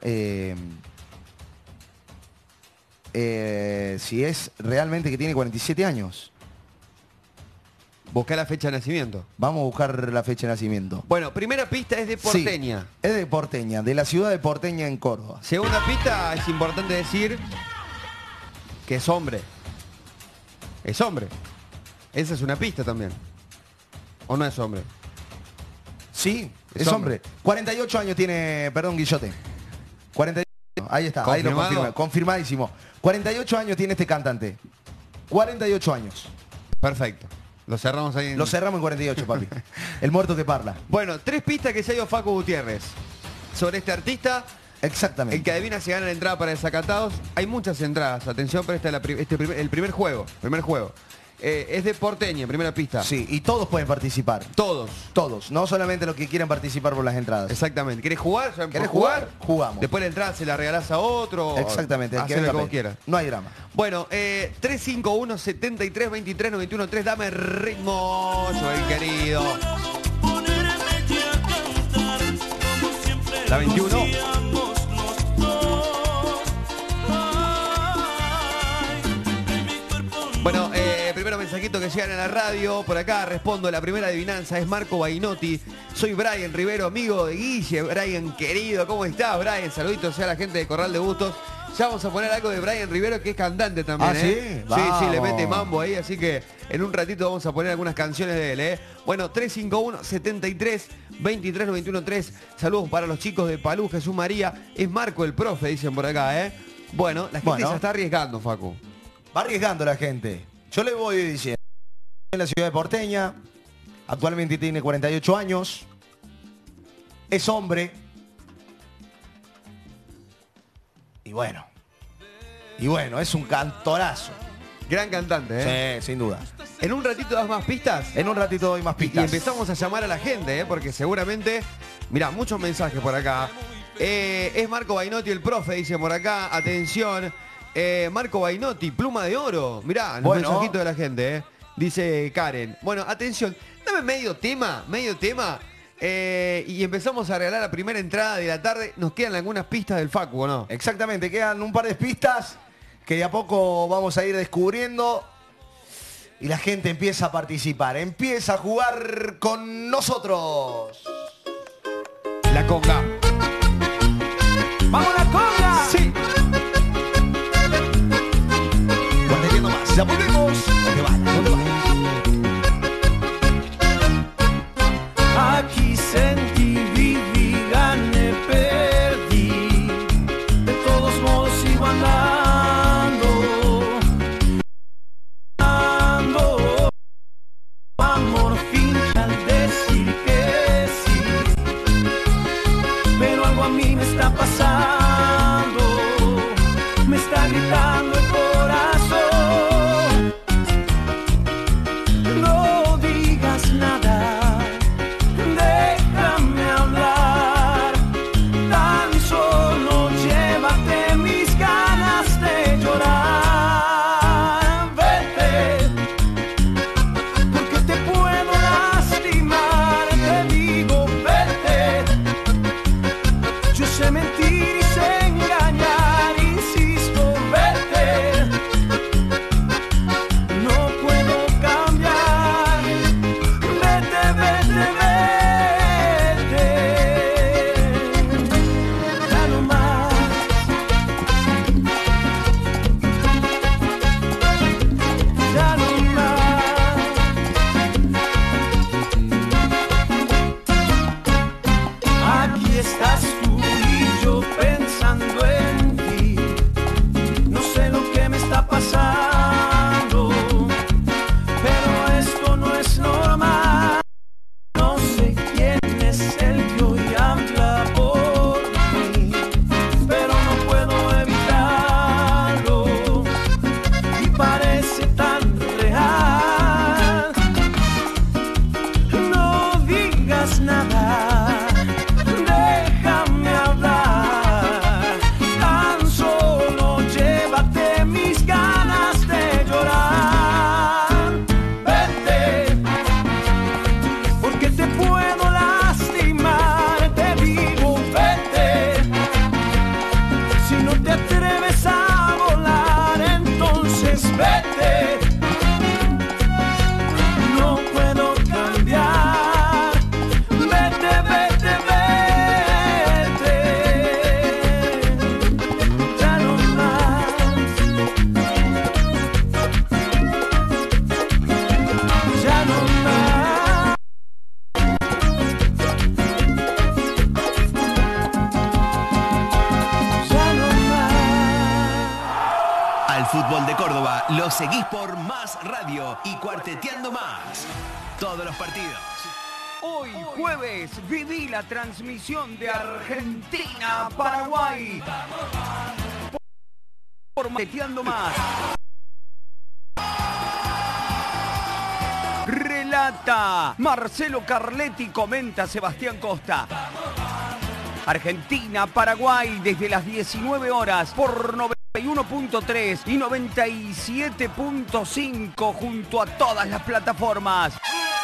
si es realmente que tiene 47 años. Busca la fecha de nacimiento. Vamos a buscar la fecha de nacimiento. Bueno, primera pista es de Porteña. Sí, es de Porteña, de la ciudad de Porteña en Córdoba. Segunda pista, es importante decir que es hombre. Es hombre. Esa es una pista también. ¿O no es hombre? Sí, es hombre. 48 años tiene, perdón, Guillote. 48, ahí está, ahí lo confirma. Confirmadísimo. 48 años tiene este cantante. 48 años. Perfecto. Lo cerramos ahí. Lo cerramos en 48, papi. El muerto que parla. Bueno, 3 pistas que se ha ido Facu Gutiérrez sobre este artista. Exactamente. El que adivina se gana la entrada para Desacatados. Hay muchas entradas. Atención, pero esta es el primer juego. Es de Porteña, primera pista. Sí, y todos pueden participar. Todos. Todos, no solamente los que quieran participar por las entradas. Exactamente. ¿Querés jugar? ¿Querés jugar? Jugamos. Después la entrada se la regalás a otro. Exactamente, el que venga venga como a quiera. No hay drama. Bueno, 351-73-23-91-3. Dame ritmo, Joel querido. La 21. Bueno, primero mensajito que llegan a la radio. Por acá respondo, la primera adivinanza es Marco Bainotti. Soy Brian Rivero, amigo de Guille. Brian, querido, ¿cómo estás, Brian? Saluditos a la gente de Corral de Bustos. Ya vamos a poner algo de Brian Rivero, que es cantante también. ¿Ah, sí? Sí, le mete mambo ahí, así que en un ratito vamos a poner algunas canciones de él, Bueno, 351-73-23-91-3. Saludos para los chicos de Palú, Jesús María. Es Marco el profe, dicen por acá, Bueno, la gente se está arriesgando, Facu. Va arriesgando la gente. Yo le voy diciendo. En la ciudad de Porteña. Actualmente tiene 48 años. Es hombre. Y bueno, es un cantorazo. Gran cantante, Sí, sin duda. ¿En un ratito das más pistas? En un ratito doy más pistas. Y empezamos a llamar a la gente, porque seguramente... Mirá, muchos mensajes por acá. Es Marco Bainotti el profe, dice por acá. Atención. Marco Bainotti, pluma de oro. Mirá, los mensajitos de la gente, Dice Karen. Bueno, atención. Dame medio tema. Y empezamos a regalar la primera entrada de la tarde. Nos quedan algunas pistas del Facu, ¿o no? Exactamente, quedan un par de pistas que de a poco vamos a ir descubriendo. Y la gente empieza a participar, empieza a jugar con nosotros. La conga. ¡Vamos la conga! Sí. Cuarteteando más, ya volvemos. ¿Dónde va? Aquí sentí, viví, gané, perdí. De todos modos sigo andando. Amor finge al decir que sí. Al fútbol de Córdoba lo seguís por Más Radio y Cuarteteando Más. Todos los partidos. Hoy jueves viví la transmisión de Argentina-Paraguay por Cuarteteando Más. Relata Marcelo Carletti, comenta Sebastián Costa. Argentina-Paraguay desde las 19 horas por 91.3 y 97.5 junto a todas las plataformas.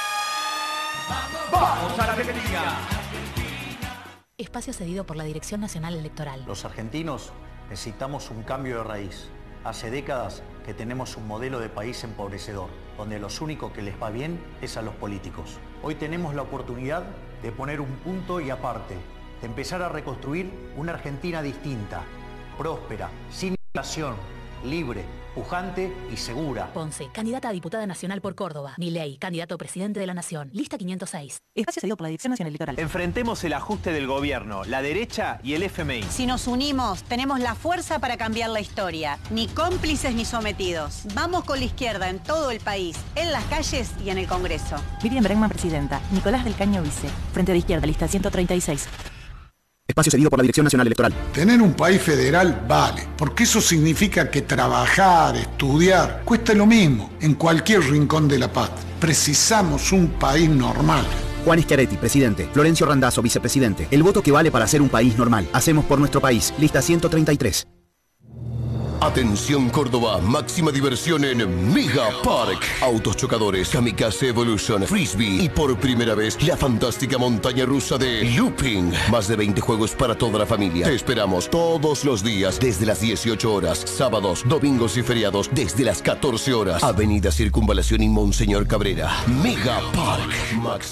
¡Vamos a la Argentina! Espacio cedido por la Dirección Nacional Electoral. Los argentinos necesitamos un cambio de raíz. Hace décadas que tenemos un modelo de país empobrecedor, donde los únicos que les va bien es a los políticos. Hoy tenemos la oportunidad de poner un punto y aparte, de empezar a reconstruir una Argentina distinta, próspera, sin inflación, libre, pujante y segura. Ponce, candidata a diputada nacional por Córdoba. Milei, candidato a presidente de la Nación. Lista 506. Espacio cedido por la Dirección Nacional Electoral. Enfrentemos el ajuste del gobierno, la derecha y el FMI. Si nos unimos, tenemos la fuerza para cambiar la historia. Ni cómplices ni sometidos. Vamos con la izquierda en todo el país, en las calles y en el Congreso. Miriam Bregman, presidenta. Nicolás del Caño, vice. Frente de Izquierda, lista 136. Espacio cedido por la Dirección Nacional Electoral. Tener un país federal vale, porque eso significa que trabajar, estudiar, cuesta lo mismo en cualquier rincón de la patria. Precisamos un país normal. Juan Schiaretti, presidente. Florencio Randazzo, vicepresidente. El voto que vale para ser un país normal. Hacemos por nuestro país. Lista 133. Atención Córdoba, máxima diversión en Mega Park. Autos chocadores, Kamikaze Evolution, Frisbee y por primera vez la fantástica montaña rusa de Looping. Más de 20 juegos para toda la familia. Te esperamos todos los días desde las 18 horas, sábados, domingos y feriados desde las 14 horas. Avenida Circunvalación y Monseñor Cabrera. Mega Park. Max.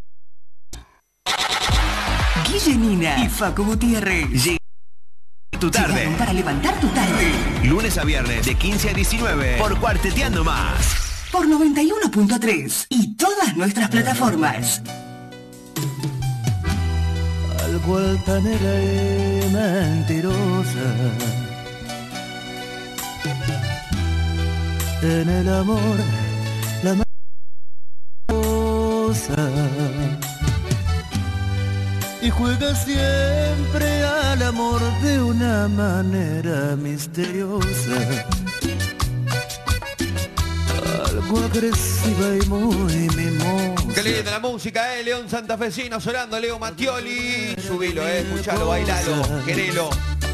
Guille Nina y Facu Gutiérrez. Tu tarde. Llegaron para levantar tu tarde. Lunes a viernes de 15 a 19 por Cuarteteando Más. Por 91.3 y todas nuestras plataformas. Algo altanera y mentirosa. En el amor, la mariposa. Y juega siempre al amor de una manera misteriosa, algo agresiva y muy mimosa. Qué linda la música, León Santafesino sonando, Leo Mattioli. Subilo, escuchalo, bailalo, querelo.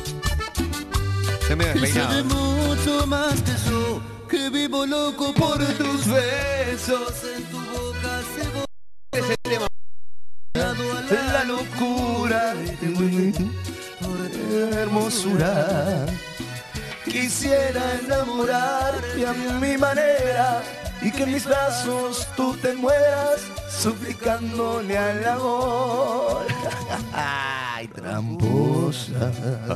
Se me despeinado. Sé de mucho más que yo, que vivo loco por tus besos. En tu boca se borra ese tema. La locura de tu hermosura. Quisiera enamorarte a mi manera y que en mis brazos tú te mueras suplicándole al amor. Ay, tramposa.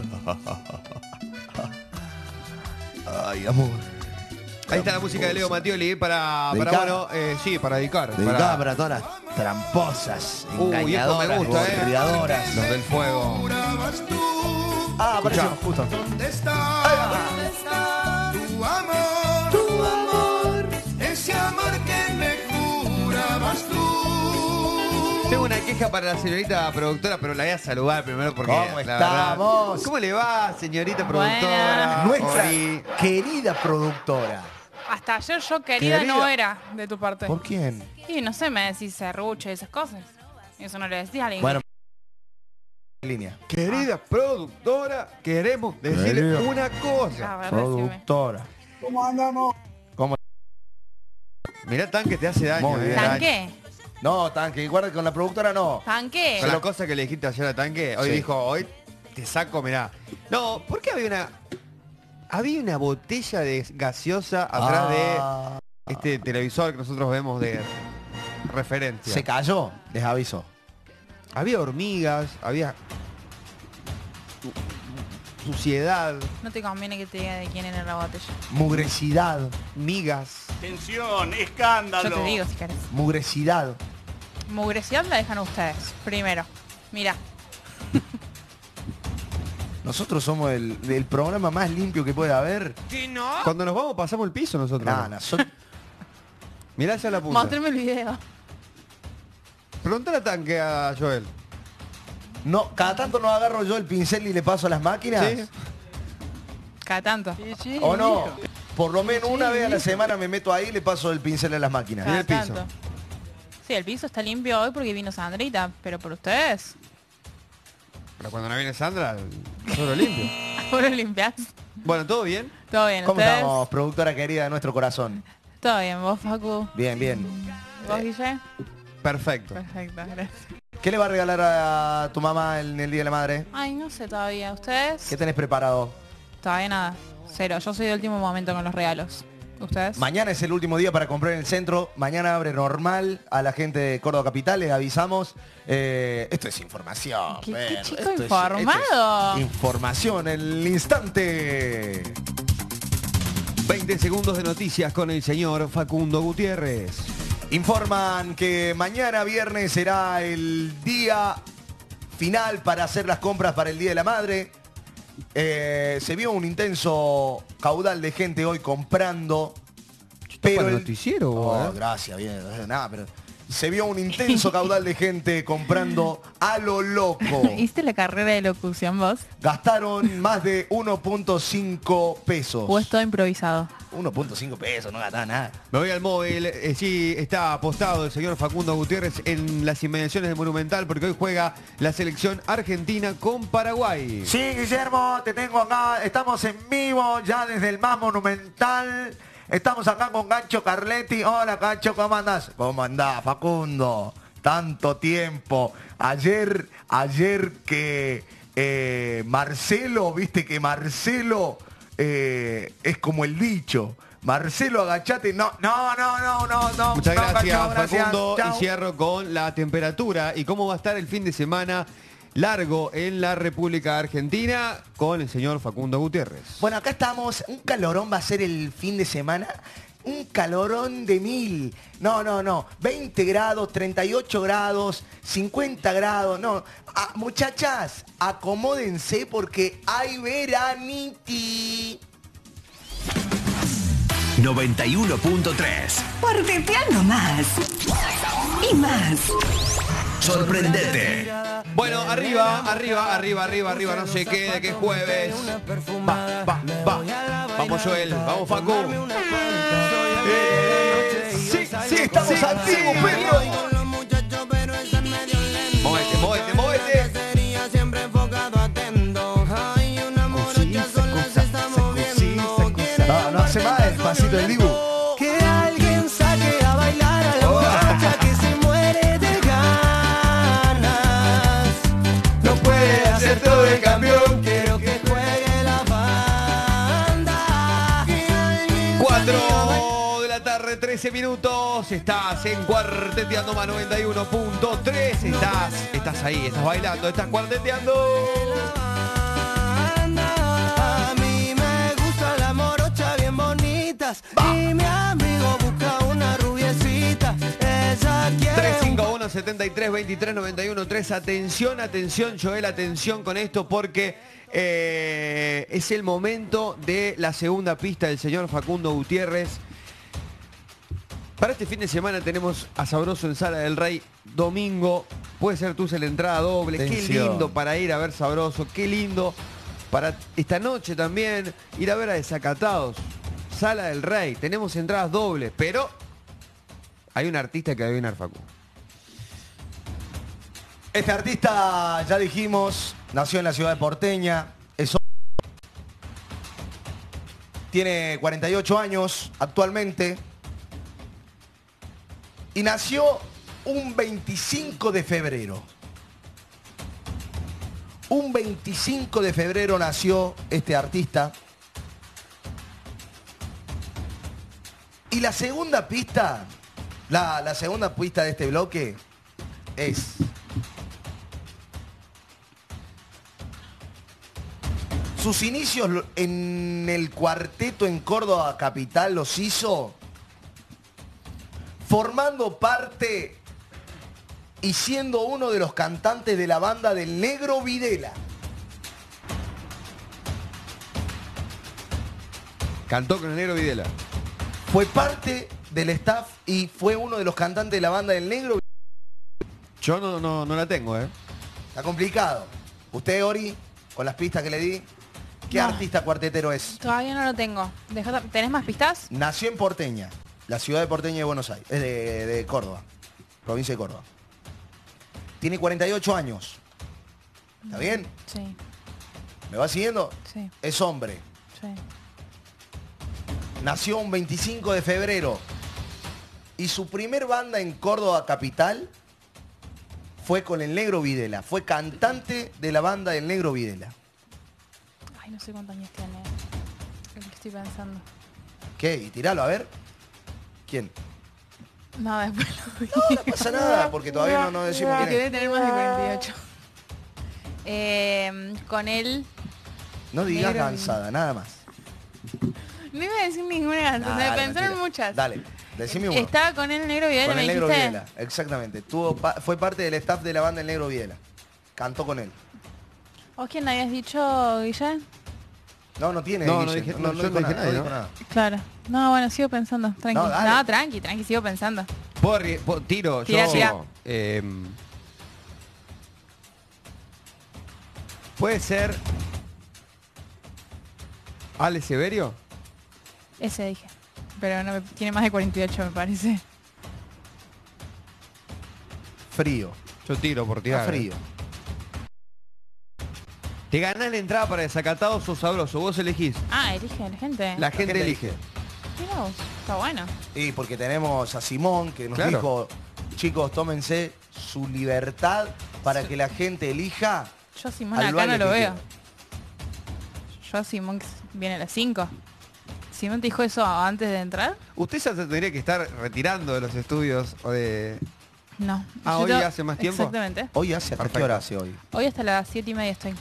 Ay, amor. Ahí está la música de Leo Mattioli para bueno, sí, para dedicar. Dedicada para todas las tramposas, engañadoras, esto me gusta, golpeadoras. Los del fuego. Ah, apareció, justo. ¿Dónde está tu amor? Tu amor, ese amor que me jurabas tú. Tengo una queja para la señorita productora, pero la voy a saludar primero porque ¿Cómo la estamos? verdad, ¿cómo le va, señorita productora? Nuestra Ori. querida productora. Hasta ayer yo querida no era de tu parte. ¿Por quién? Y no sé, me decís serrucho y esas cosas. Eso no le decís a alguien. Bueno, línea. Querida productora, queremos decirle Querida una cosa. A ver, Productora. ¿Cómo andamos? ¿Cómo? Mirá, Tanque te hace daño. Muy bien. ¿Tanque? No, Tanque, guarda que con la productora no. ¿Tanque? Con la cosa que le dijiste ayer a Tanque, hoy Sí. dijo, hoy te saco, mirá. No, ¿por qué había una botella de gaseosa atrás de este televisor que nosotros vemos de referencia? Se cayó, les aviso. Había hormigas, había suciedad, No te conviene que te diga de quién era la botella. Mugrecidad. migas. Tensión, escándalo. Yo te digo si querés. Mugrecidad. Mugrecidad la dejan ustedes. Primero. Mira. Nosotros somos el programa más limpio que puede haber. Cuando nos vamos pasamos el piso nosotros. Mirá hacia la punta. Mostrame el video. Preguntale a Tanque a Joel. No, cada tanto no agarro yo el pincel y le paso a las máquinas. Sí. Cada tanto. ¿O no? Por lo menos una vez a la semana me meto ahí y le paso el pincel a las máquinas. Cada tanto. Sí, el piso está limpio hoy porque vino Sandrita, pero por ustedes. Pero cuando no viene Sandra, solo limpio. ¿Vos lo limpiás? Bueno, ¿todo bien? Todo bien, ¿Cómo ¿ustedes? estamos, productora querida de nuestro corazón? Todo bien, ¿vos, Facu? Bien, bien. ¿Vos, Guille? Perfecto. Perfecto, gracias. ¿Qué le va a regalar a tu mamá en el Día de la Madre? Ay, no sé todavía. ¿Ustedes? ¿Qué tenés preparado? Todavía nada. Cero. Yo soy de último momento con los regalos. ¿Ustedes? Mañana es el último día para comprar en el centro. Mañana abre normal a la gente de Córdoba Capital. Les avisamos. Esto es información. ¿Qué chico informado? Información en el instante. 20 segundos de noticias con el señor Facundo Gutiérrez. Informan que mañana viernes será el día final para hacer las compras para el Día de la Madre. Se vio un intenso caudal de gente hoy comprando. Pero el noticiero. Oh, gracias, bien. Nada, pero se vio un intenso caudal de gente comprando a lo loco. ¿Hiciste la carrera de locución vos? Gastaron más de 1.5 pesos. ¿O es todo improvisado? 1.5 pesos, no gastaba nada. Me voy al móvil, sí, está apostado el señor Facundo Gutiérrez en las inmediaciones de Monumental porque hoy juega la selección argentina con Paraguay. Sí, Guillermo, te tengo acá, estamos en vivo ya desde el más Monumental. Estamos acá con Gancho Carletti. Hola, Gancho, ¿cómo andás? ¿Cómo andás, Facundo? Tanto tiempo. Ayer que Marcelo, viste que Marcelo es como el dicho. Marcelo, agachate. No. Muchas gracias, gracias. Facundo. Chau. Y cierro con la temperatura y cómo va a estar el fin de semana largo en la República Argentina con el señor Facundo Gutiérrez. Bueno, acá estamos. Un calorón va a ser el fin de semana. Un calorón de 1000. No. 20 grados, 38 grados, 50 grados. No. Muchachas, acomódense porque hay veraniti. 91.3. Porteteando más. Y más. Sorprendete. Bueno, arriba, no se quede que es jueves. Va. Vamos Joel, vamos Facu. Sí, estamos activos, perro. Móvete. No hace más el pasito del Dibu. Que alguien saque a bailar a la muchacha que se muere de ganas. No puede hacer todo el campeón. Quiero que juegue la banda. 4 de la tarde, 13 minutos. Estás en Cuarteteando más 91.3. Estás ahí, estás bailando, estás cuarteteando. A mí me gusta la morocha bien bonitas. Y mi amigo busca una rubiecita. Ella quiere 351-73-23-91-3. Atención, Joel, atención con esto porque es el momento de la segunda pista del señor Facundo Gutiérrez. Para este fin de semana tenemos a Sabroso en Sala del Rey, domingo. Puede ser tuya la entrada doble. Atención. Qué lindo para ir a ver Sabroso. Qué lindo para esta noche también ir a ver a Desacatados. Sala del Rey. Tenemos entradas dobles, pero hay un artista que va a adivinar, Facu. Este artista, ya dijimos, nació en la ciudad de Porteña. Tiene 48 años actualmente. Y nació un 25 de febrero. Un 25 de febrero nació este artista. Y la segunda pista, la segunda pista de este bloque es... Sus inicios en el cuarteto en Córdoba Capital los hizo formando parte y siendo uno de los cantantes de la banda del Negro Videla. Cantó con el Negro Videla. Fue parte del staff y fue uno de los cantantes de la banda del Negro. Yo no la tengo, ¿eh? Está complicado. Usted, Ori, con las pistas que le di, ¿qué artista cuartetero es? Todavía no lo tengo. ¿Tenés más pistas? Nació en Porteña, la ciudad de Porteña de Buenos Aires, de Córdoba, provincia de Córdoba. Tiene 48 años. ¿Está bien? Sí. ¿Me va siguiendo? Sí. Es hombre. Sí. Nació un 25 de febrero. Y su primer banda en Córdoba capital fue con el Negro Videla. Fue cantante de la banda del Negro Videla. Ay, no sé cuántos años tiene. Es lo que estoy pensando. ¿Qué? Y tiralo, a ver. ¿Quién? No, después lo digo. No pasa nada, porque todavía no decimos Que quién debe es. tener más de 48. Con él... No digas Negro cansada, nada más. No iba a decir ninguna canción, me Dale, pensaron mentira. muchas. Dale, decime uno. Estaba con el Negro Videla, Con me el Negro dijiste. Videla, exactamente. Fue parte del staff de la banda El Negro Videla. Cantó con él. ¿Vos quién habías dicho, Guille? No tiene. No, Guille, dije, dijo yo no dije nada, no dijo ¿no? nada. Claro. No, bueno, sigo pensando. Tranqui. No, dale. No, tranqui, sigo pensando. Tiro, Tira, yo... tira. ¿Puede ser Ale Severio? Ese dije. Pero no tiene más de 48, me parece. Frío. Yo tiro por tirar. Está frío. Te ganás la entrada para Desacatados o Sabroso. Vos elegís. Ah, elige la gente. La gente elige. Mirá vos, está bueno. Y porque tenemos a Simón que nos Claro. dijo, chicos, tómense su libertad para que la gente elija. Yo a Simón al acá baile no lo que veo. quiera. Yo a Simón que viene a las 5. ¿Simón te dijo eso antes de entrar? Usted ya se tendría que estar retirando de los estudios o de... No. Ah, Yo hoy tengo- hace más tiempo. Exactamente. Hoy hace, ¿hasta qué hora hace hoy? Hoy hasta las 7:30 estoy.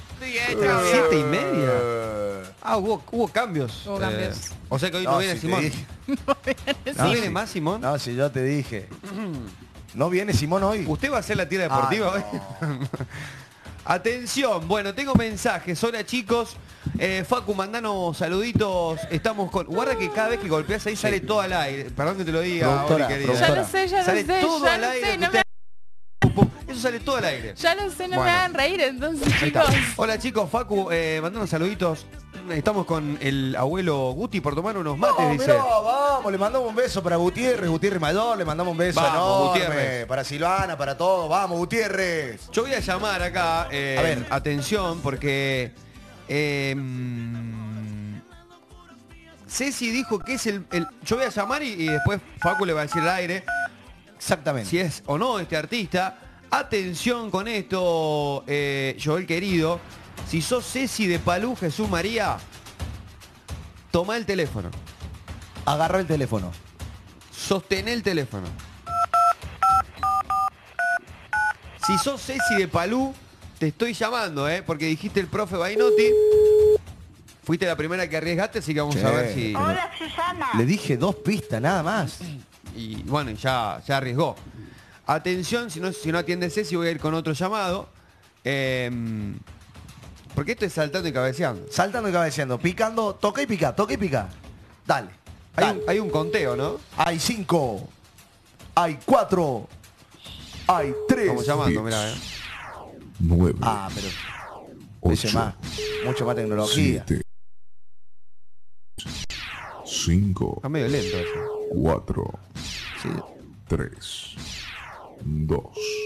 ¿7:30? Ah, hubo cambios. Hubo cambios. O sea que hoy no viene si te Simón. dije. ¿No viene si- más Simón? No, si yo te dije. ¿No viene Simón hoy? ¿Usted va a hacer la tira deportiva hoy? Atención, bueno, tengo mensajes. Hola chicos. Facu, mandanos saluditos. Estamos con... Guarda que cada vez que golpeas ahí sale todo al aire. Perdón que te lo diga, Productora, Ori, querida. productora. Ya lo sé, ya Sale lo sé, todo ya al lo aire, sé. que No usted- me, Eso sale todo al aire. ya lo sé, no Bueno. me hagan reír entonces, Ahí está. chicos. Hola chicos, Facu, mandanos saluditos. Estamos con el abuelo Guti por tomar unos mates, No, dice. mirá, vamos, le mandamos un beso para Gutiérrez Mayor, le mandamos un beso Vamos, enorme. Gutiérrez. Para Silvana, para todos, vamos, Gutiérrez. Yo voy a llamar acá, A ver. atención, porque Ceci dijo que es yo voy a llamar y después Facu le va a decir al aire Exactamente. si es o no este artista. Atención con esto, Joel querido. Si sos Ceci de Palú, Jesús María, toma el teléfono. Agarra el teléfono. Sostené el teléfono. Si sos Ceci de Palú, te estoy llamando, porque dijiste el profe Bainotti. Fuiste la primera que arriesgaste, así que vamos a ver si... Hola, Susana. Le dije 2 pistas, nada más. Y bueno, ya arriesgó. Atención, si no atiende Ceci, voy a ir con otro llamado. Porque esto es saltando y cabeceando. Saltando y cabeceando, picando, toca y pica, toca y pica. Dale. Hay un conteo, ¿no? Hay 5. Hay 4. Hay 3. Estamos llamando, mirá, 9. Ah, pero... 8. Dice más. Mucho más tecnología. 7. 5. Está medio lento eso. 4. Sí. 3. 2.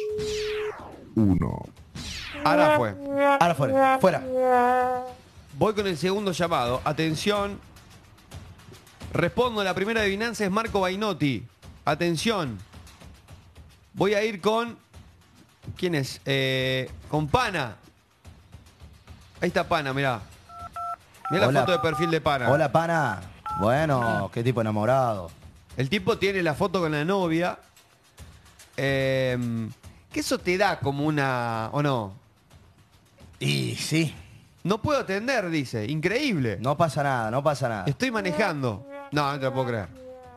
1. Ahora fue. Ahora fuera. Fuera. Voy con el segundo llamado. Atención. Respondo, la primera adivinanza es Marco Bainotti. Atención. Voy a ir con... ¿Quién es? Con Pana. Ahí está Pana, mirá. Mirá Hola. la foto de perfil de Pana. Hola, pana. Bueno, qué tipo enamorado. El tipo tiene la foto con la novia. Que eso te da como una... ¿O no? Y sí. No puedo atender, dice. Increíble. No pasa nada, no pasa nada. Estoy manejando. No, no te lo puedo creer.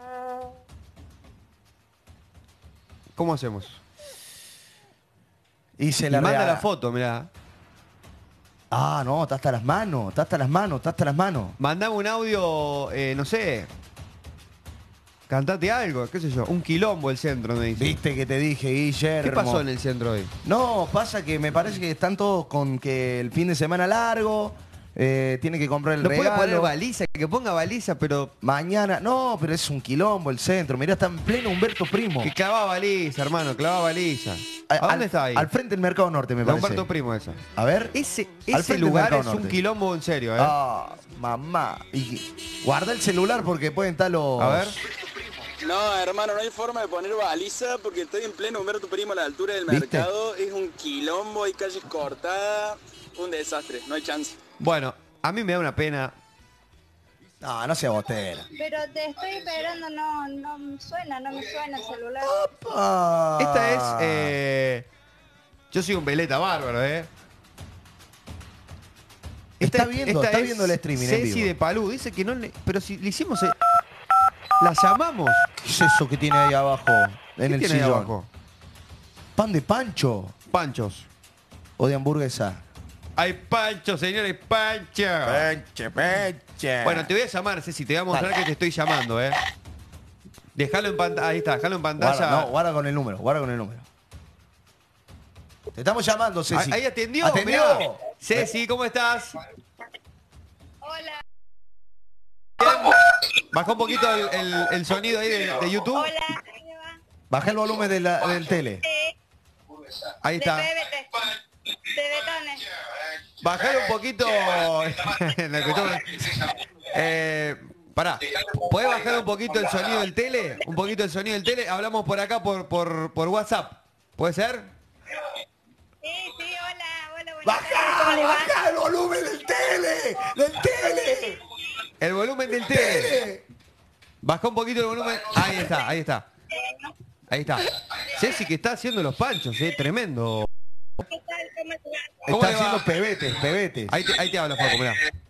¿Cómo hacemos? Y se Y la manda regala. la foto, mirá. Ah, no, está hasta las manos, está hasta las manos, está hasta las manos. Mandame un audio, no sé. Cantate algo, qué sé yo. Un quilombo el centro, me dice. Viste que te dije, Guillermo. ¿Qué pasó en el centro hoy? No, pasa que me parece que están todos con que el fin de semana largo, tiene que comprar el No regalo. puede poner baliza, que ponga baliza, pero... Mañana, no, pero es un quilombo el centro. Mirá, está en pleno Humberto Primo. Que clavaba baliza, hermano, clavaba baliza. ¿A dónde está ahí? Al frente del Mercado Norte, me La parece. Humberto Primo esa. A ver. Ese frente del lugar Mercado es un Norte. quilombo en serio, ¿eh? Ah, mamá. Y guarda el celular porque pueden estar los... A ver. No, hermano, no hay forma de poner baliza porque estoy en pleno Humberto Primo a la altura del ¿Viste? mercado. Es un quilombo, hay calles cortadas, un desastre, no hay chance. Bueno, a mí me da una pena. No, no sea botera. Pero te estoy esperando, no me suena el celular. Esta es... Yo soy un veleta bárbaro, ¿eh? Está viendo el streaming en Ceci vivo. de Palú. Dice que no le... Pero si le hicimos... La llamamos. ¿Qué es eso que tiene ahí abajo? En el tiene ahí sillón. abajo? ¿Pan de pancho? Panchos. ¿O de hamburguesa? Hay pancho, señores, pancho. Pancho. Bueno, te voy a llamar, Ceci, te voy a mostrar que te estoy llamando, ¿eh? Déjalo en pantalla, ahí está, déjalo en pantalla. Guarda con el número, guarda con el número. Te estamos llamando, Ceci. Ahí atendió, ¿Atendió? mirá. Ceci, ¿cómo estás? Hola. Bajó un poquito el sonido ahí de YouTube. Hola. Baja el volumen del tele. Ahí está. De betones. Bajalo un poquito. Pará. ¿Podés bajar un poquito el sonido del tele? Un poquito el sonido del tele. Hablamos por acá por WhatsApp. ¿Puede ser? Sí, hola, ¡Baja el volumen del tele! ¡Del tele! El volumen del tele. Baja un poquito el volumen. Ahí está, ahí está. Ahí está. Ceci que está haciendo los panchos, tremendo. Está haciendo pebetes. Ahí te hablo, Facu, mirá.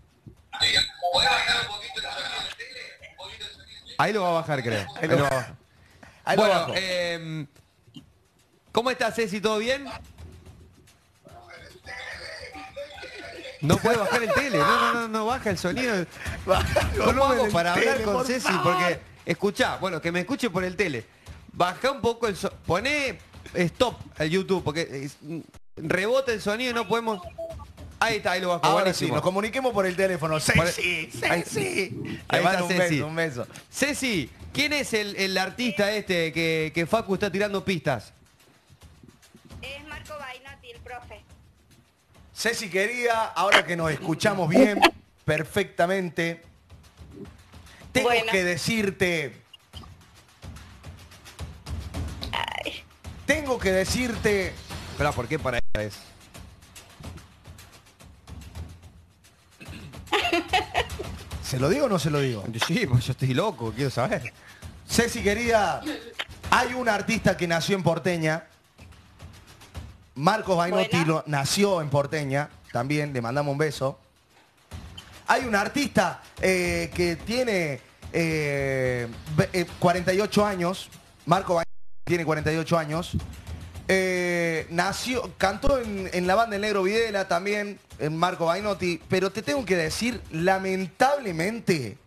Ahí lo va a bajar, creo. Ahí lo va a bajar. Ahí lo bueno, bajo. ¿cómo estás, Ceci? ¿Todo bien? No puede bajar el tele, no baja el sonido. ¿Cómo hago para hablar con Ceci? Porque, escuchá, bueno, que me escuche por el tele. Baja un poco el sonido, poné stop al YouTube, porque rebota el sonido y no podemos... Ahí está, ahí lo bajo. Ahora buenísimo. sí, nos comuniquemos por el teléfono. Ceci, Ceci. Ahí Ahí está Ceci. Un beso. Ceci, ¿quién es el artista este que Facu está tirando pistas? Es Marco Bainotti, el profe. Ceci querida, ahora que nos escuchamos bien, perfectamente, tengo que decirte... Tengo que decirte... Espera, ¿por qué para ella es? ¿Se lo digo o no se lo digo? Sí, pues yo estoy loco, quiero saber. Ceci querida, hay un artista que nació en Porteña. Marcos Bainotti nació en Porteña. También le mandamos un beso. Hay un artista que tiene 48 años. Marco Bainotti tiene 48 años. Cantó en la banda El Negro Videla también, en Marco Bainotti, pero te tengo que decir, lamentablemente,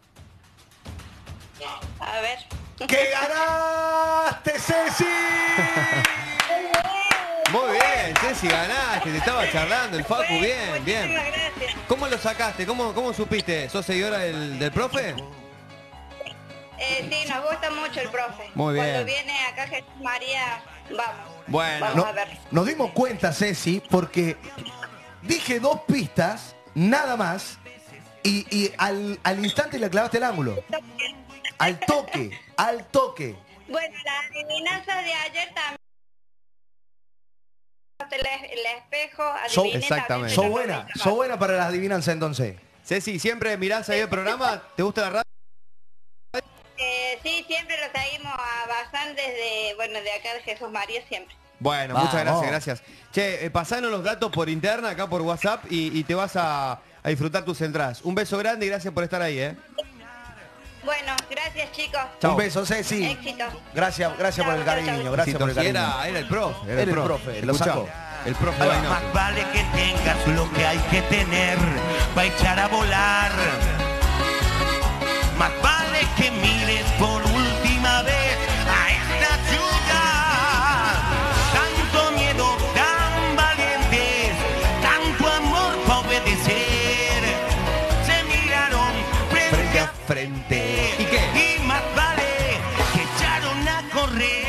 A ver. ¡que ganaste, Ceci! Muy bien, Ceci, ganaste, te estaba charlando el Facu, bien, bien. Muchísimas gracias. ¿Cómo lo sacaste? ¿Cómo supiste? ¿Sos seguidora del profe? Sí, nos gusta mucho el profe. Muy bien. Cuando viene acá Jesús María, vamos. Bueno. Vamos a ver. Nos dimos cuenta, Ceci, porque dije 2 pistas, nada más, y al instante le clavaste el ángulo. Al toque, al toque. Bueno, las adivinanzas de ayer también. El espejo, adiviné también. Sos buena para las adivinanzas entonces. Ceci, ¿siempre mirás ahí el programa? ¿Te gusta la radio? Sí, siempre lo seguimos a Bazán desde, de acá de Jesús María siempre. Bueno, muchas gracias. Che, pasanos los datos por interna, acá por WhatsApp, y te vas a disfrutar tus entradas. Un beso grande y gracias por estar ahí, Bueno, gracias chicos. Un beso, Ceci. Éxito. Gracias por el cariño, gracias por el cariño. Era el profe. Era el profe, lo Escuchá. sacó. El profe Bainotti. Más vale que tengas lo que hay que tener para echar a volar. Más vale que mires por última vez a esta ciudad. Tanto miedo, tan valientes, tanto amor para obedecer. Se miraron frente a frente. ¿Y qué? Y más vale que echaron a correr.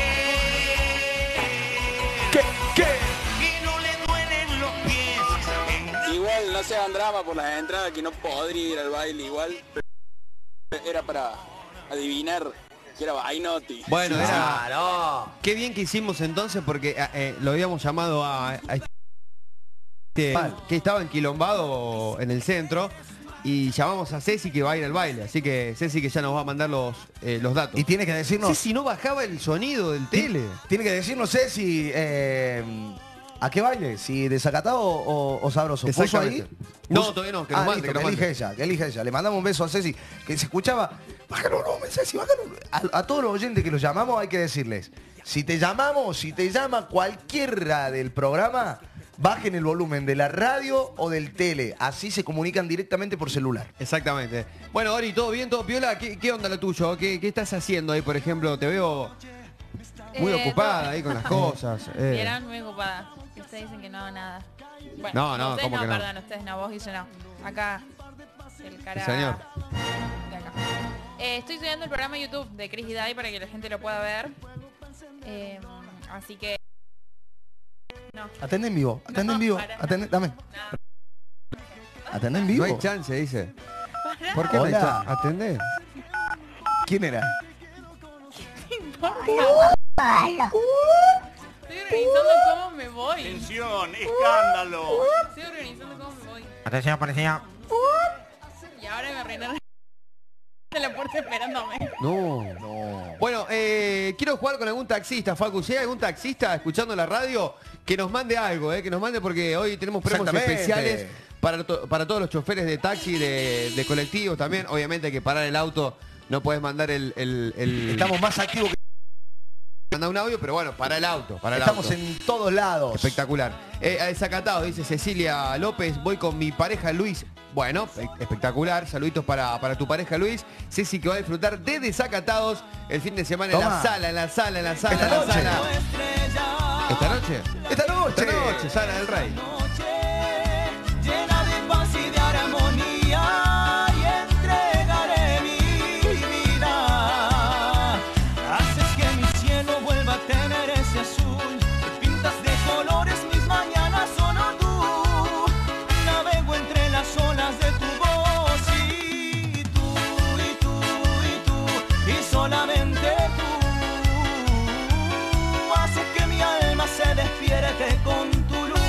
¿Qué? Y no le duelen los pies. Igual no se hagan drama por las entradas, que no podría ir al baile igual. Era para adivinar que era Bainotti. Bueno, era... Qué bien que hicimos entonces porque lo habíamos llamado a este que estaba enquilombado en el centro y llamamos a Ceci que va a ir al baile. Así que Ceci que ya nos va a mandar los datos. Y tiene que decirnos... Ceci no bajaba el sonido del tele. Tiene que decirnos Ceci... ¿a qué baile? ¿Si desacatado o sabroso? ¿Puso ahí? No, todavía no, que nos mande, listo, que elige ella. Le mandamos un beso a Ceci, que se escuchaba. Bájalo, no, Ceci, bájalo. A todos los oyentes que los llamamos hay que decirles, si te llamamos, si te llama cualquiera del programa, bajen el volumen de la radio o del tele. Así se comunican directamente por celular. Exactamente. Bueno, Ori, ¿todo bien? ¿Todo piola? ¿Qué onda lo tuyo? ¿Qué estás haciendo ahí, por ejemplo? Te veo muy ocupada ahí con las cosas. Vieron, muy ocupada. Que ustedes dicen que no hago nada. Bueno, no, ustedes ¿cómo no, que no? perdón, ustedes no, vos dices no. Acá, el cara... El señor. De acá. Estoy subiendo el programa de YouTube de Chris y Dai para que la gente lo pueda ver. Así que... No. Atende en vivo, atende en vivo. Atende, dame. Atende en vivo. No hay chance, dice. Pará. ¿Por qué no hay Hola. chance? Atendé. ¿Quién era? Estoy organizando cómo me voy. Atención, escándalo. Estoy organizando cómo me voy. Atención, policía. Y ahora me arruinaron de la puerta esperándome. No. Bueno, quiero jugar con algún taxista, Facu. Si hay algún taxista escuchando la radio, que nos mande algo, que nos mande porque hoy tenemos premios Exactamente. especiales para todos los choferes de taxi, de colectivos también. Obviamente hay que parar el auto, no puedes mandar el... Estamos más activos que... Manda un audio, pero bueno, para el auto. Estamos en todos lados. Espectacular. Desacatado, dice Cecilia López, voy con mi pareja Luis. Bueno, espectacular. Saluditos para tu pareja Luis. Ceci que va a disfrutar de Desacatados el fin de semana en la sala. Esta noche. ¿Esta noche? Esta noche. Sala del Rey. Llena de paz y de armonía, y entregaré mi vida. Haces que mi cielo vuelva a tener ese azul. Pintas de colores mis mañanas, solo tú. Navego entre las olas de tu voz y tú, y tú, y tú, y solamente tú. Haces que mi alma se despierte con tu luz.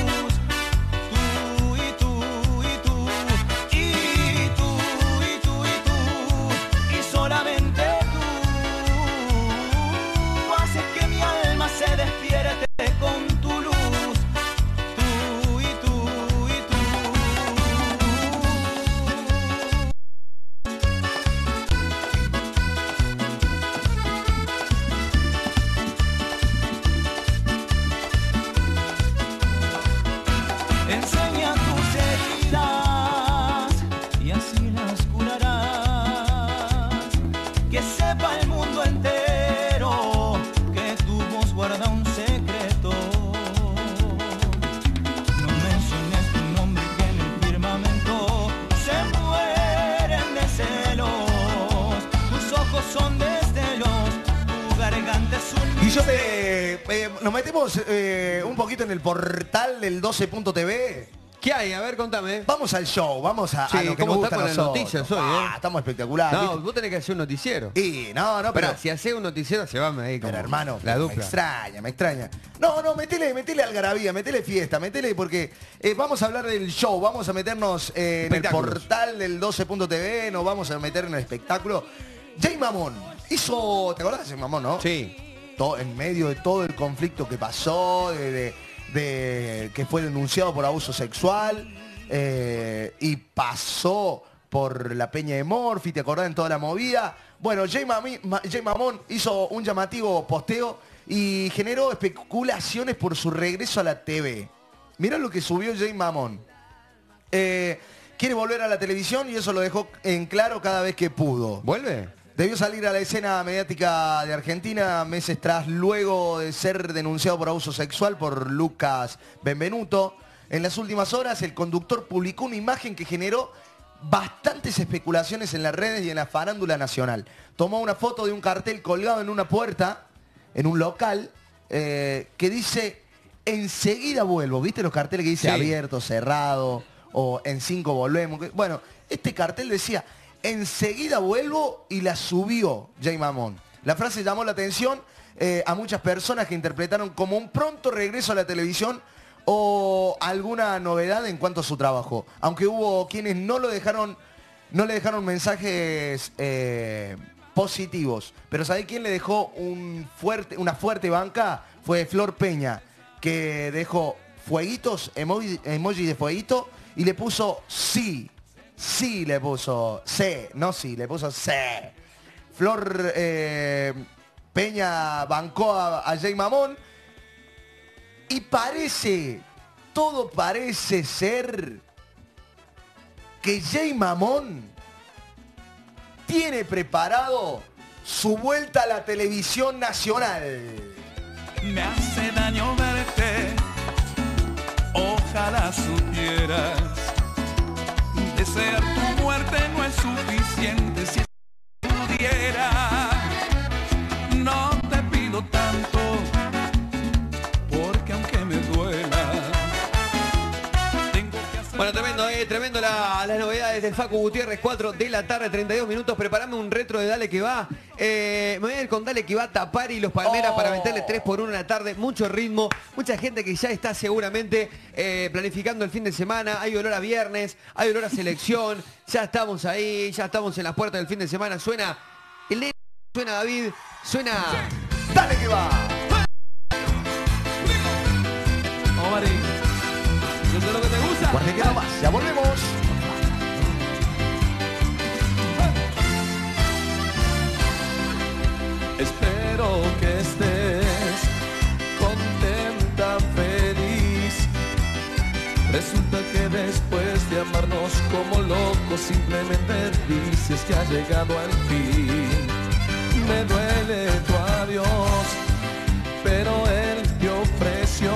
Se despierte con tu luz, tú y tú y tú. Enseña tus heridas y así las curarás. Que sepa el mundo entero que tu voz guarda un secreto. No menciones tu nombre que en el firmamento se mueren de celos. Tus ojos son destellos, tu garganta es un... Y yo nos metemos un poquito en el portal del 12.tv. ¿Qué hay? A ver, contame. Vamos al show, vamos a lo que ¿cómo nos está gusta con a las nosotros. noticias hoy, Estamos espectaculares. No, ¿viste? vos tenés que hacer un noticiero. Y no, Pero pero si haces un noticiero, llévame ahí como pero hermano, la dupla. me extraña. No, metele algarabía, metele fiesta, metele porque vamos a hablar del show, vamos a meternos en el portal del 12.tv, nos vamos a meter en el espectáculo. Jay Mamón hizo, ¿te acordás de Jay Mamón, no? Sí. En medio de todo el conflicto que pasó, de que fue denunciado por abuso sexual y pasó por la Peña de Morphy, ¿te acordás en toda la movida? Bueno, Jay Mamón hizo un llamativo posteo y generó especulaciones por su regreso a la TV. Mirá lo que subió Jay Mamón. Quiere volver a la televisión y eso lo dejó en claro cada vez que pudo. ¿Vuelve? Debió salir a la escena mediática de Argentina meses tras luego de ser denunciado por abuso sexual por Lucas Benvenuto. En las últimas horas el conductor publicó una imagen que generó bastantes especulaciones en las redes y en la farándula nacional. Tomó una foto de un cartel colgado en una puerta, en un local, que dice, enseguida vuelvo. ¿Viste los carteles que dice abierto, cerrado, o en 5 volvemos? Bueno, este cartel decía, enseguida vuelvo, y la subió Jay Mamón. La frase llamó la atención a muchas personas que interpretaron como un pronto regreso a la televisión o alguna novedad en cuanto a su trabajo. Aunque hubo quienes no le dejaron mensajes positivos. Pero ¿sabés quién le dejó una fuerte banca? Fue Flor Peña, que dejó fueguitos, emoji de fueguito, y le puso sí. Sí le puso, no sí, le puso sí. Flor Peña bancó a Jay Mamón. Y todo parece ser que Jay Mamón tiene preparado su vuelta a la televisión nacional. Me hace daño verte, ojalá supieras. Desear tu muerte no es suficiente si pudiera. No te pido tanto, porque aunque me duela, tengo que hacer... Bueno, tremendo las novedades del Facu Gutiérrez, 4 de la tarde, 32 minutos. Preparame un retro de Dale Que Va. Me voy a ir con Dale Que Va, Tapar y Los Palmeras para meterle 3x1 en la tarde. Mucho ritmo, mucha gente que ya está seguramente planificando el fin de semana. Hay olor a viernes, hay olor a selección. Ya estamos ahí, ya estamos en las puertas del fin de semana. Suena el suena David, suena Dale Que Va. Vamos, Mari. Yo sé lo que te gusta. Cuarteteando más, ya volvemos. Espero que estés contenta, feliz. Resulta que después de amarnos como locos, simplemente dices que ha llegado al fin. Me duele tu adiós, pero él te ofreció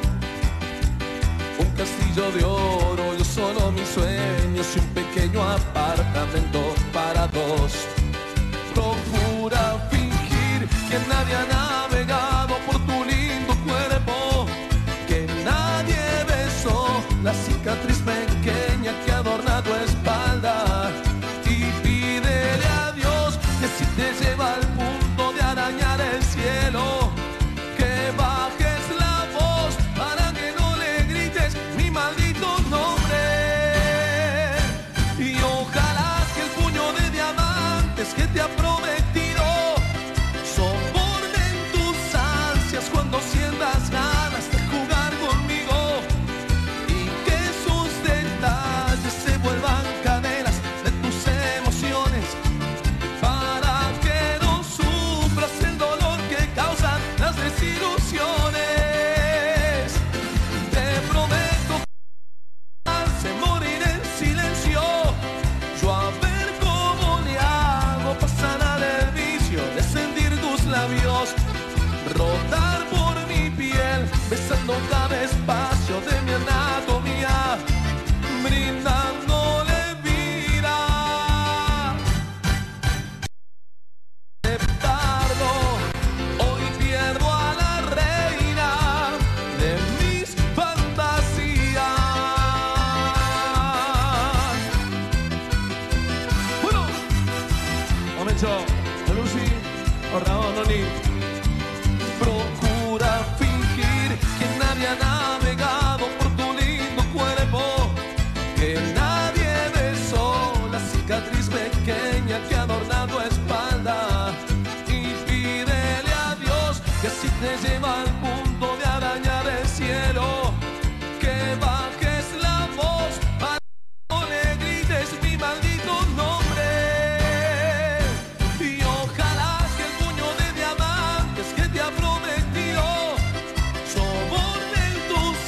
un castillo de oro, yo solo mis sueños y un pequeño apartamento para dos. Procura fingir que nadie ha navegado por tu lindo cuerpo, que nadie besó la cicatriz pequeña que adorna tu espalda, y pídele a Dios que si te lleva al punto de arañar el cielo, que bajes la voz para que no le grites mi maldito nombre. Y ojalá que el puño de diamantes que te ha prometido soporten tus ansias cuando sientas ganas de jugar conmigo, y que sus detalles se vuelvan cadenas de tus emociones, para que no sufras el dolor que causan las desilusiones. Te prometo que morir en silencio, yo a ver cómo le hago pasar al vicio de sentir tus labios rodar por mi piel, besando cada espacio de mi anatomía, brindándole vida. Hoy pierdo a la reina de mis fantasías. Bueno, momento, Lucy, Raúl, Noni. Procura fingir que nadie ha navegado por tu lindo cuerpo, que nadie besó la cicatriz pequeña que adorna tu espalda, y pídele a Dios que si te lleva al punto de arañar el cielo, que bajes la voz para que no le grites mi maldito nombre. Y ojalá que el puño de diamantes que te ha prometido soporten tus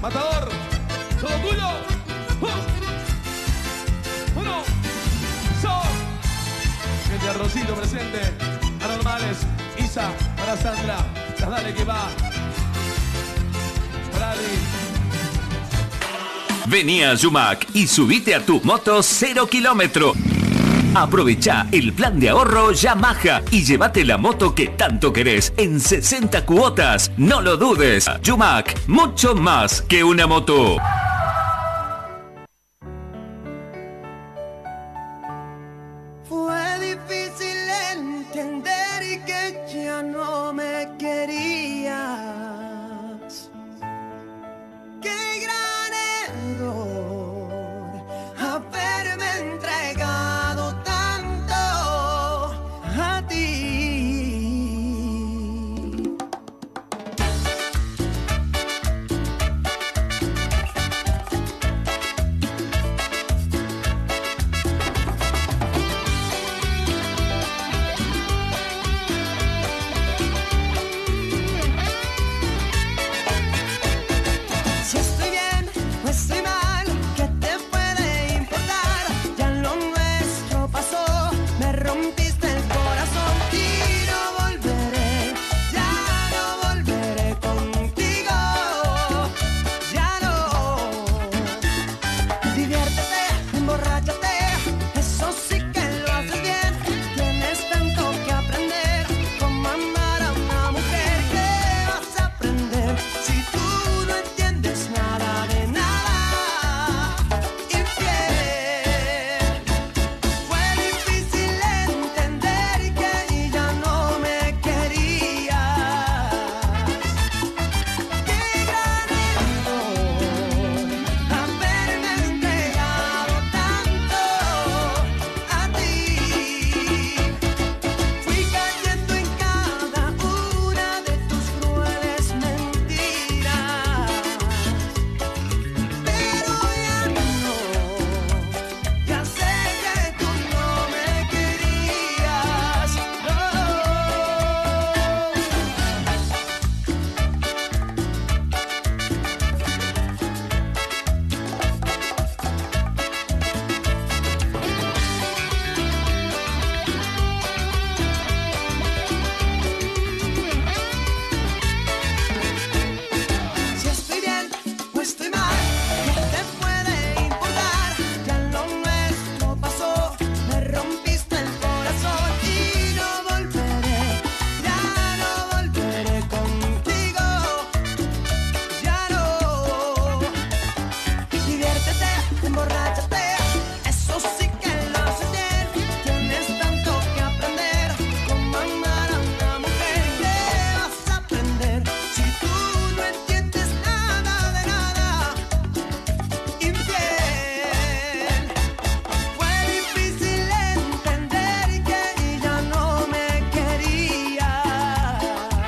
Matador, todo tuyo. Uno, son. Gente, Rosito presente. Anormales, Isa, para Sandra. Las dale que va. Brady. Vení a Yumac y subite a tu moto 0 kilómetro. Aprovecha el plan de ahorro Yamaha y llévate la moto que tanto querés en 60 cuotas. No lo dudes. Yumac, mucho más que una moto. Fue difícil entender y que ya no me querías. Qué gran error haberme entregado tanto a ti. Si estoy bien o estoy mal, ¿qué te puede importar? Ya lo nuestro pasó, me rompiste el corazón y no volveré, ya no volveré contigo, ya no. Diviértete, emborráchate, eso sí que lo haces bien. Tienes tanto que aprender, cómo amar a una mujer. ¿Qué vas a aprender si tú no entiendes nada de nada? Infiel. Fue difícil entender que ya no me querías. Qué gran error haberme entregado tanto a ti. Fui cayendo en cada una de tus crueles mentiras. Pero ya no, ya sé que tú no me querías. No. Si estoy bien o estoy mal, ¿qué te puede importar? Ya lo nuestro pasó, me rompiste el corazón y no volveré, ya no volveré contigo, ya no. Diviértete, emborráchate, eso sí que lo haces bien. Tienes tanto que aprender, cómo amar a una mujer. ¿Qué vas a aprender si tú no entiendes nada de nada? Infiel. Fue difícil entender que ya no me querías.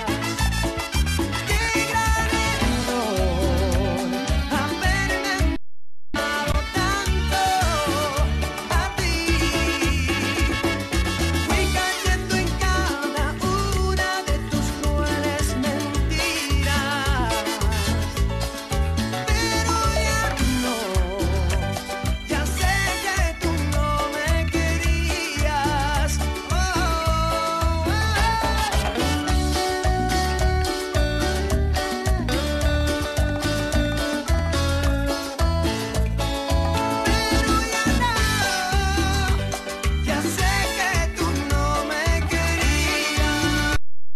Qué gran error haberme amado tanto a ti. Fui cayendo en cada una de tus crueles mentiras. Pero ya no, ya sé que tú no me querías. Ya sé que tú no me querías.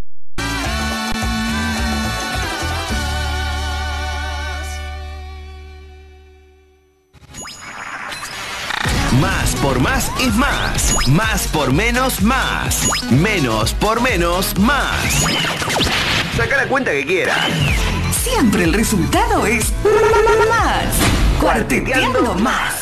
Más por más es más. Más por menos más. Menos por menos más. Saca la cuenta que quieras. Siempre el resultado es más. Cuarteteando más.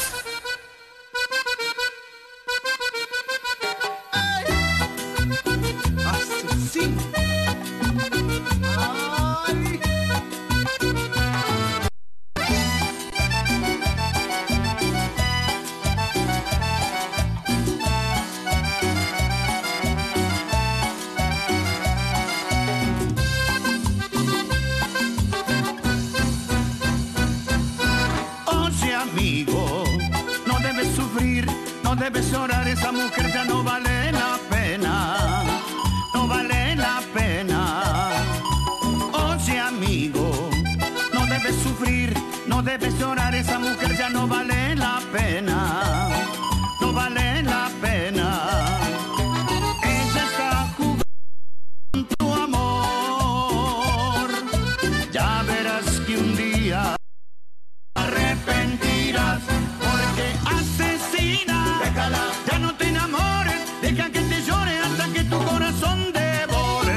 no debes llorar, esa mujer ya no vale la pena, no vale la pena. Oye amigo, no debes sufrir, no debes llorar, esa mujer ya no vale la pena, no vale la pena. Ella está jugando con tu amor, ya verás que un día arrepentirás, porque asesina, déjala, ya no te enamores, deja que te llore hasta que tu corazón devore.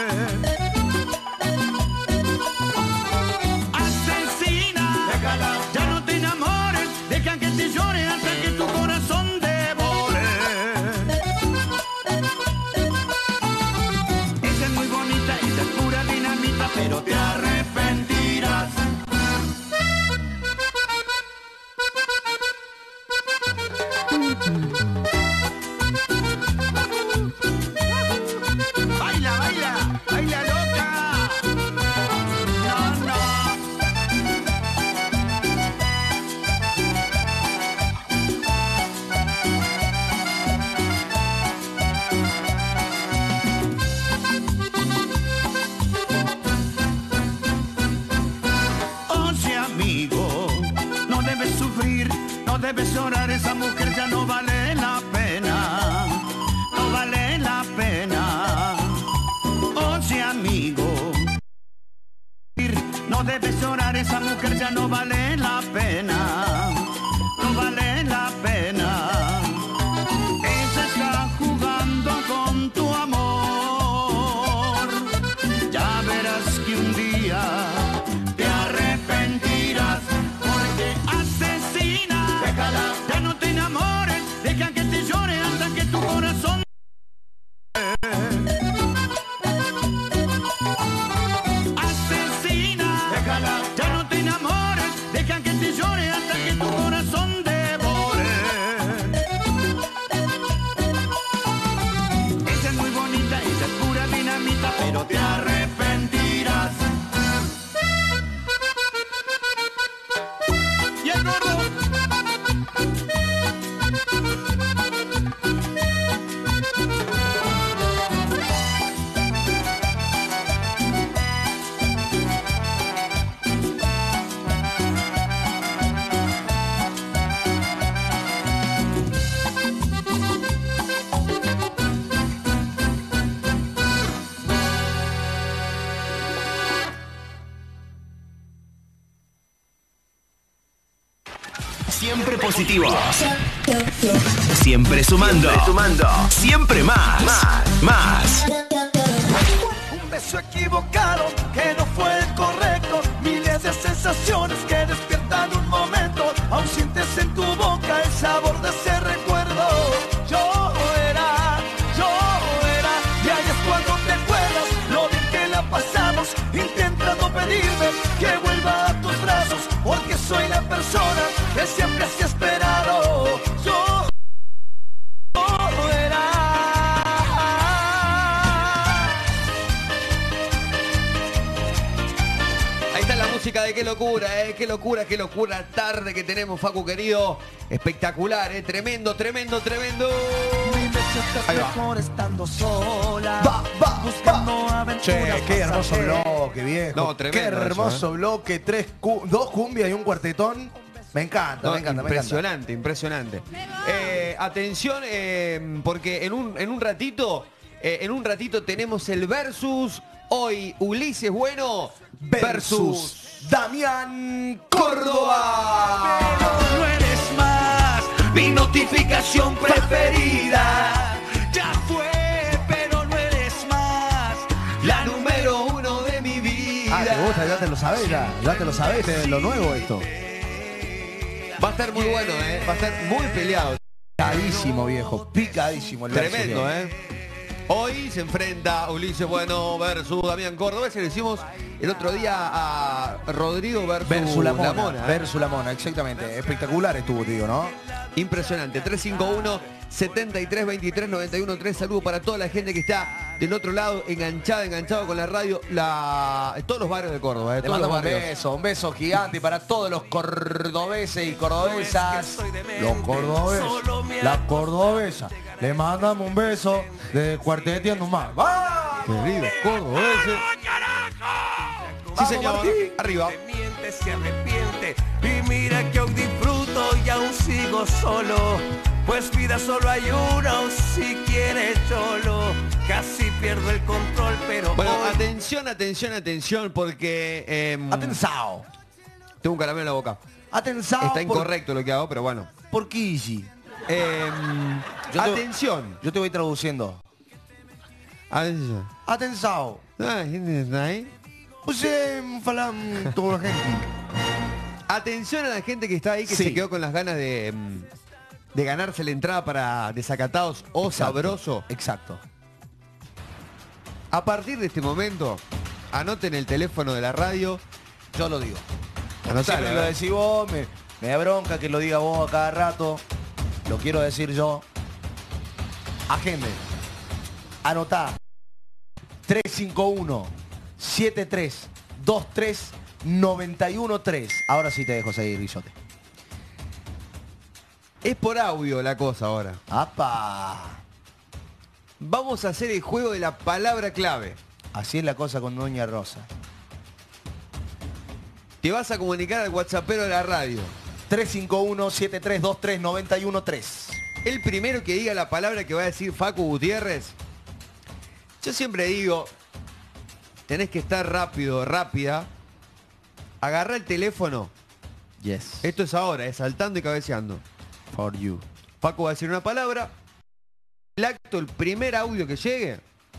Asesina, déjala, ya no te enamores, deja que te llore hasta que tu corazón devore. Ella es muy bonita, ella es pura dinamita, pero te arrepentirás. Baila, baila, baila loca. No, no. Oye amigo, no debes sufrir, no debes llorar, esa mujer ya no vale la pena, no vale la pena. Oye amigo, no debes llorar, esa mujer ya no vale la pena, no vale la pena. Ella está jugando con tu amor, ya verás que un día te arrepentirás, porque asesina, déjala, ya no te enamores, deja que te llore hasta que tu corazón. Asesina, déjala, ya no te enamores, deja que te llore hasta que tu corazón devore. Ella es muy bonita, ella es pura dinamita, pero te arrepentirás. Y el gordo. Siempre positivo. Siempre sumando. Siempre más. Más. Un beso equivocado que no fue el correcto, miles de sensaciones que despiertan un momento, aún sientes en tu boca el sabor de ese recuerdo. Yo era, y ahí es cuando te acuerdas lo bien que la pasamos, intentando pedirme que vuelva a tus brazos, porque soy la persona que siempre has esperado. Yo era. Ahí está la música de qué locura, qué locura tarde que tenemos, Facu querido. Espectacular, tremendo. Ahí va. Mejor estando sola. Va. Che, qué hermoso bloque, viejo. No, tremendo qué hermoso eso, bloque. Dos cumbias y un cuartetón. Me encanta, No, me encanta. impresionante. Atención, porque en un ratito tenemos el versus. Hoy Ulises Bueno versus Damián Córdoba. Pero no eres más mi notificación preferida. Ya fue, pero no eres más la número uno de mi vida. Ah, te gusta, ya te lo sabés, ya te lo sabés, es lo nuevo esto. Va a estar muy bueno, va a estar muy peleado. Picadísimo, viejo, picadísimo. El Tremendo, versus. Hoy se enfrenta Ulises Bueno versus Damián Córdoba. Ese le hicimos el otro día a Rodrigo versus La Mona. Versus La Mona, exactamente. Espectacular estuvo, tío, ¿no? Impresionante. 351 73 23 91 3. Saludos para toda la gente que está del otro lado, enganchado con la radio, todos los barrios de Córdoba. Le Todos los mandamos barrios. un beso gigante para todos los cordobeses y cordobesas. Los cordobeses, las cordobesas. Le mandamos un beso de Cuarteteando Más. ¡Va! Queridos cordobeses. Sí, señor. Arriba. Se arrepiente y mira que hoy disfruto y aún sigo solo, pues vida solo hay una, o si quieres cholo, casi pierdo el control, pero bueno, hoy... atención, porque Atensao. tengo un caramelo en la boca. Atensao. Está incorrecto lo que hago, pero bueno. ¿Por qué easy? Atención. Yo te voy traduciendo. Atención. Atensao. Toda la gente. Atención a la gente que está ahí, que se quedó con las ganas de ganarse la entrada para Desacatados o Sabroso. Exacto. A partir de este momento, anoten el teléfono de la radio. Yo lo digo. Anotalo, Siempre lo decís vos, me da bronca que lo diga vos a cada rato. Lo quiero decir yo. Agende. Anotá. 351-7323-913. Ahora sí te dejo seguir, Guillote. Es por audio la cosa ahora. ¡Apa! Vamos a hacer el juego de la palabra clave. Así es la cosa con Doña Rosa. Te vas a comunicar al WhatsAppero de la radio. 351-7323-913. El primero que diga la palabra que va a decir Facu Gutiérrez. Yo siempre digo, tenés que estar rápido, rápida. Agarra el teléfono. Yes. Esto es ahora, es saltando y cabeceando. For you. Facu va a decir una palabra. El acto, el primer audio que llegue,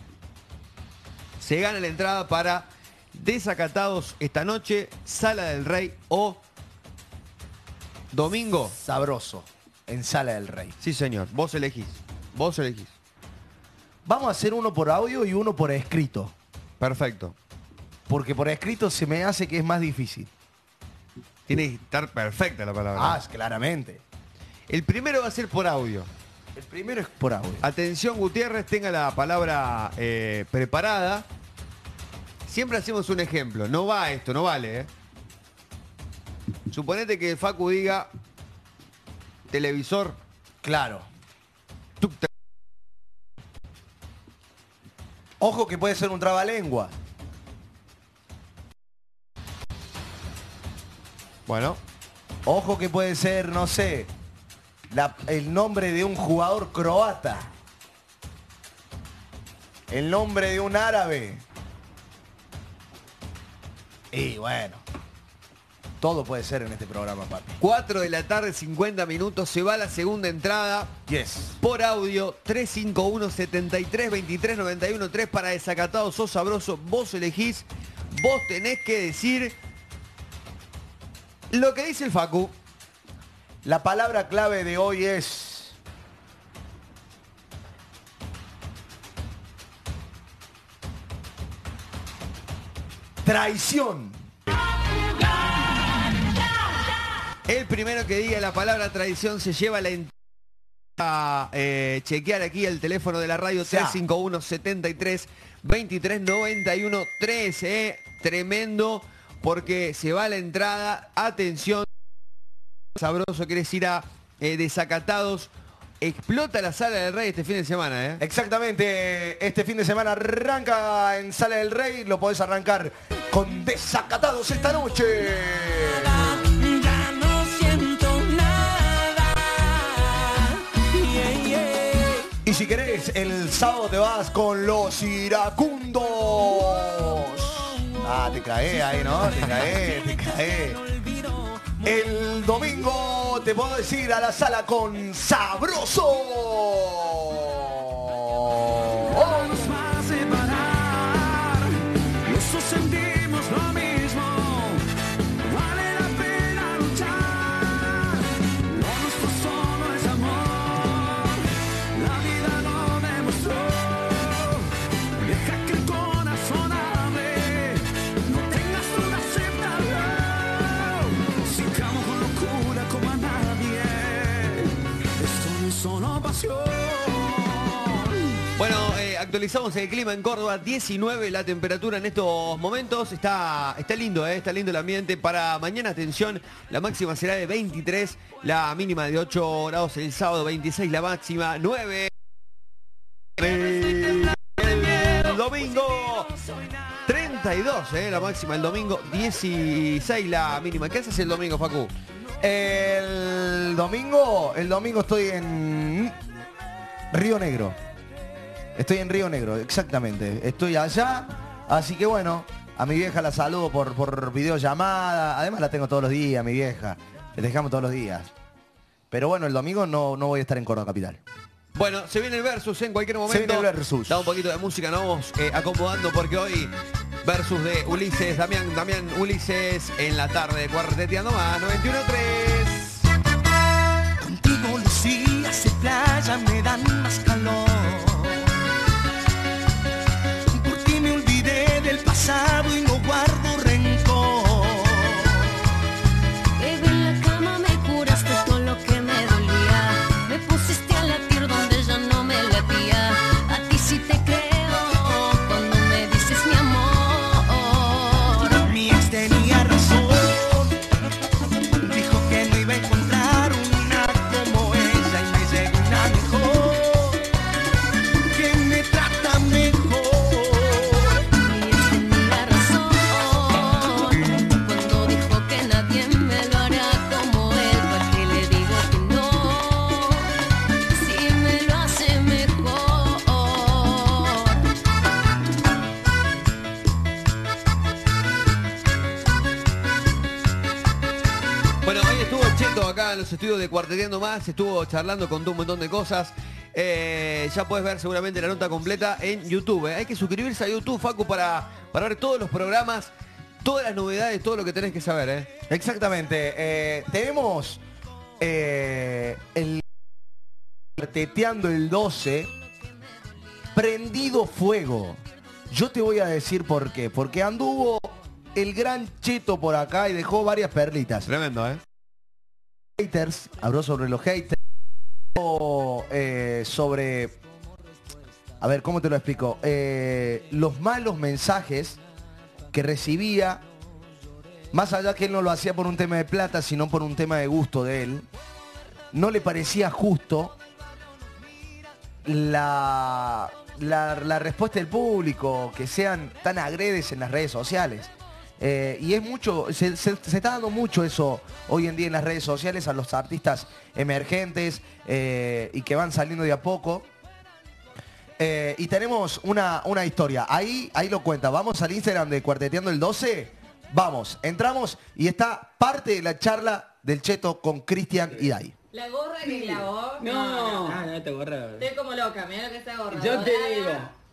se gana la entrada para Desacatados esta noche, Sala del Rey o domingo. Sabroso. En Sala del Rey. Sí, señor. Vos elegís. Vos elegís. Vamos a hacer uno por audio y uno por escrito. Perfecto. Porque por escrito se me hace que es más difícil. Tiene que estar perfecta la palabra. Claramente. El primero va a ser por audio. El primero es por audio. Atención, Gutiérrez, tenga la palabra preparada. Siempre hacemos un ejemplo. No va esto, no vale. Suponete que Facu diga televisor. Claro. Ojo que puede ser un trabalengua. Bueno. Ojo que puede ser, no sé, el nombre de un jugador croata. El nombre de un árabe. Y bueno, todo puede ser en este programa, papi. 4 de la tarde, 50 minutos, se va la segunda entrada. Yes. Por audio, 351-7323-913 para Desacatados o Sabroso. Vos elegís, vos tenés que decir lo que dice el Facu. La palabra clave de hoy es... traición. El primero que diga la palabra traición se lleva la entrada a chequear aquí el teléfono de la radio 351-73-23-91-13. Tremendo, porque se va la entrada. Atención, Sabroso, querés ir a Desacatados. Explota la Sala del Rey este fin de semana, Exactamente, este fin de semana arranca en Sala del Rey. Lo podés arrancar con Desacatados esta noche. Ya no siento nada. Y si querés, el sábado te vas con los iracundos. Te cae ahí, ¿no? Te cae. El domingo te puedo decir a la sala con Sabroso. Nos va a separar, los dos sentimos lo mismo. Vale la pena luchar, lo nuestro solo es amor. La vida lo demostró. Deja que el corazón hable, no tengas duda, acéptalo. Sigamos con locura como a nadie. Esto no es solo pasión. Bueno, actualizamos el clima en Córdoba, 19 la temperatura en estos momentos. Está lindo, está lindo el ambiente. Para mañana, atención, la máxima será de 23, la mínima de 8 grados el sábado, 26 la máxima, 9 el domingo, 32 la máxima el domingo, 16 la mínima. ¿Qué haces el domingo, Facu? El domingo estoy en Río Negro. Estoy en Río Negro, exactamente. Estoy allá, así que bueno, a mi vieja la saludo por videollamada. Además la tengo todos los días, mi vieja. Le dejamos todos los días. Pero bueno, el domingo no voy a estar en Córdoba Capital. Bueno, se viene el versus en cualquier momento. Se viene el versus. Da un poquito de música, nos vamos acomodando porque hoy versus de Ulises, Damián Ulises en la tarde, cuarteteando más, 91.3. Contigo los días de playa me dan más calor. Por ti me olvidé del pasado y no guardo rencor. Baby, en la cama me curaste todo lo que me dolía. Me pusiste a latir donde ya no me latía. A ti sí te creo cuando me dices mi amor. Mi ex tenía razón. Dijo que no iba a encontrar una como ella y me llegó una mejor, que me trata mejor. Mi ex tenía razón cuando dijo que nadie me lo hará como él. ¿Para qué le digo que no? Si me lo hace mejor. Bueno, hoy estuvo el Cheto acá en los estudios de Cuarteteando Más, estuvo charlando, contó un montón de cosas. Ya puedes ver seguramente la nota completa en YouTube. Hay que suscribirse a YouTube, Facu, para ver todos los programas, todas las novedades, todo lo que tenés que saber. Exactamente. Tenemos el Cuarteteando el 12 prendido fuego. Yo te voy a decir por qué. Porque anduvo el gran Cheto por acá y dejó varias perlitas. Tremendo, Haters, habló sobre los haters, sobre, a ver, ¿cómo te lo explico? Los malos mensajes que recibía, más allá que él no lo hacía por un tema de plata, sino por un tema de gusto de él, no le parecía justo la respuesta del público, que sean tan agredes en las redes sociales. Y es mucho, se está dando mucho eso hoy en día en las redes sociales a los artistas emergentes y que van saliendo de a poco. Y tenemos una historia, ahí lo cuenta. Vamos al Instagram de Cuarteteando el 12, vamos, entramos y está parte de la charla del Cheto con Cristian y Dai. La gorra que clavó. No. Ah, no te gorra. Estoy como loca, mira lo que está gorra. Yo te digo,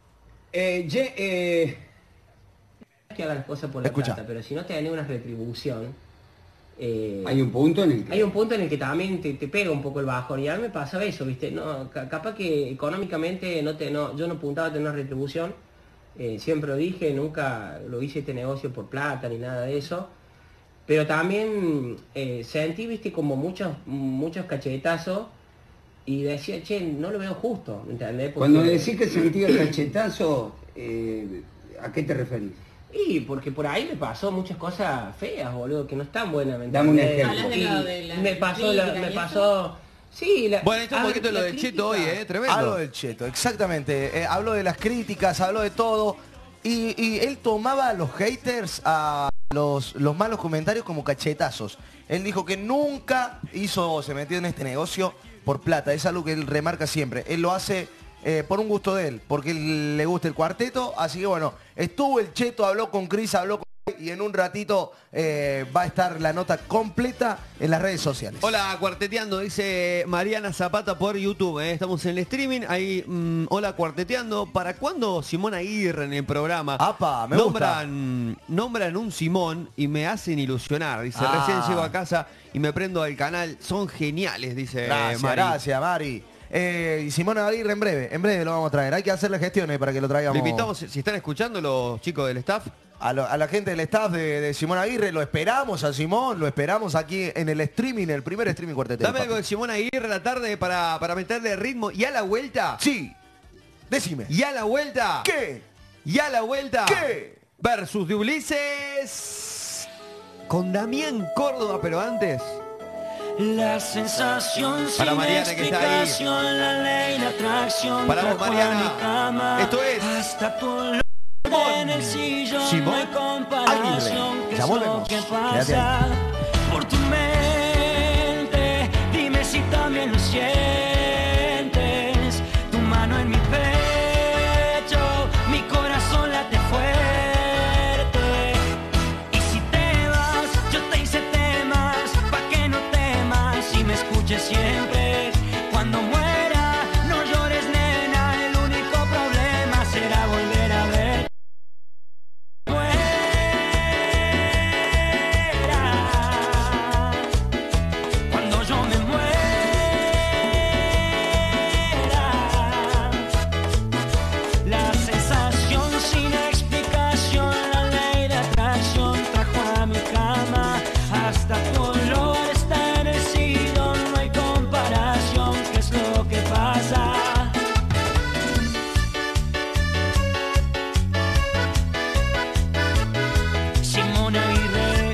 que hagas las cosas por la plata, pero si no te gané una retribución, hay un punto en el que... Hay un punto en el que también te pega un poco el bajón. Y a mí me pasaba eso, ¿viste? No, capaz que económicamente yo no apuntaba a tener una retribución. Siempre lo dije, nunca lo hice este negocio por plata ni nada de eso. Pero también sentí, ¿viste? Como muchos cachetazos. Y decía, che, no lo veo justo, ¿entendés? Porque... Cuando decís que sentí el cachetazo, ¿a qué te referís? Y porque por ahí me pasó muchas cosas feas, boludo, que no están buenas. Dame un ejemplo. Me pasó... Sí, bueno, esto es un poquito de lo del Cheto hoy, tremendo. Hablo del Cheto, exactamente. Habló de las críticas, habló de todo. Y él tomaba a los haters, a los malos comentarios como cachetazos. Él dijo que nunca se metió en este negocio por plata. Es algo que él remarca siempre. Él lo hace por un gusto de él, porque le gusta el cuarteto. Así que bueno, estuvo el Cheto, habló con Cris, habló con... Y en un ratito va a estar la nota completa en las redes sociales. Hola, Cuarteteando, dice Mariana Zapata por YouTube. Estamos en el streaming. Ahí, hola, Cuarteteando. ¿Para cuándo Simón Aguirre en el programa? ¡Apa! Me nombran un Simón y me hacen ilusionar. Dice, recién llego a casa y me prendo al canal. Son geniales, dice Mari. Gracias, Mari. Simón Aguirre en breve lo vamos a traer. Hay que hacer las gestiones para que lo traigamos. Le invitamos, si están escuchando los chicos del staff. A la gente del staff de Simón Aguirre, lo esperamos a Simón, lo esperamos aquí en el streaming, el primer streaming cuartetero. Dame algo de Simón Aguirre a la tarde para meterle ritmo y a la vuelta. Sí. Decime. Y a la vuelta. ¿Qué? Y a la vuelta. ¿Qué? Versus de Ulises con Damián Córdoba, pero antes. La sensación para sin Mariana que está ahí. la ley, la atracción. Para vos, Mariana. Cama, esto es. Hasta tu olor en el sillón. Simón No hay comparación. ¿Qué ya es volvemos. lo que Quédate pasa ahí. por tu mente? Dime si también lo sientes. Tu mano en mi pecho, mi corazón late fuerte. Y si te vas, yo te hice temas, pa' que no temas y me escuches siempre. Cuando muera, no llores, nena, el único problema será volver a ver. Cuando yo me muera, la sensación sin explicación, la ley de atracción trajo a mi cama. Hasta tu olor está en el sillón, no hay comparación. ¿Qué es lo que pasa? Simón Aguirre.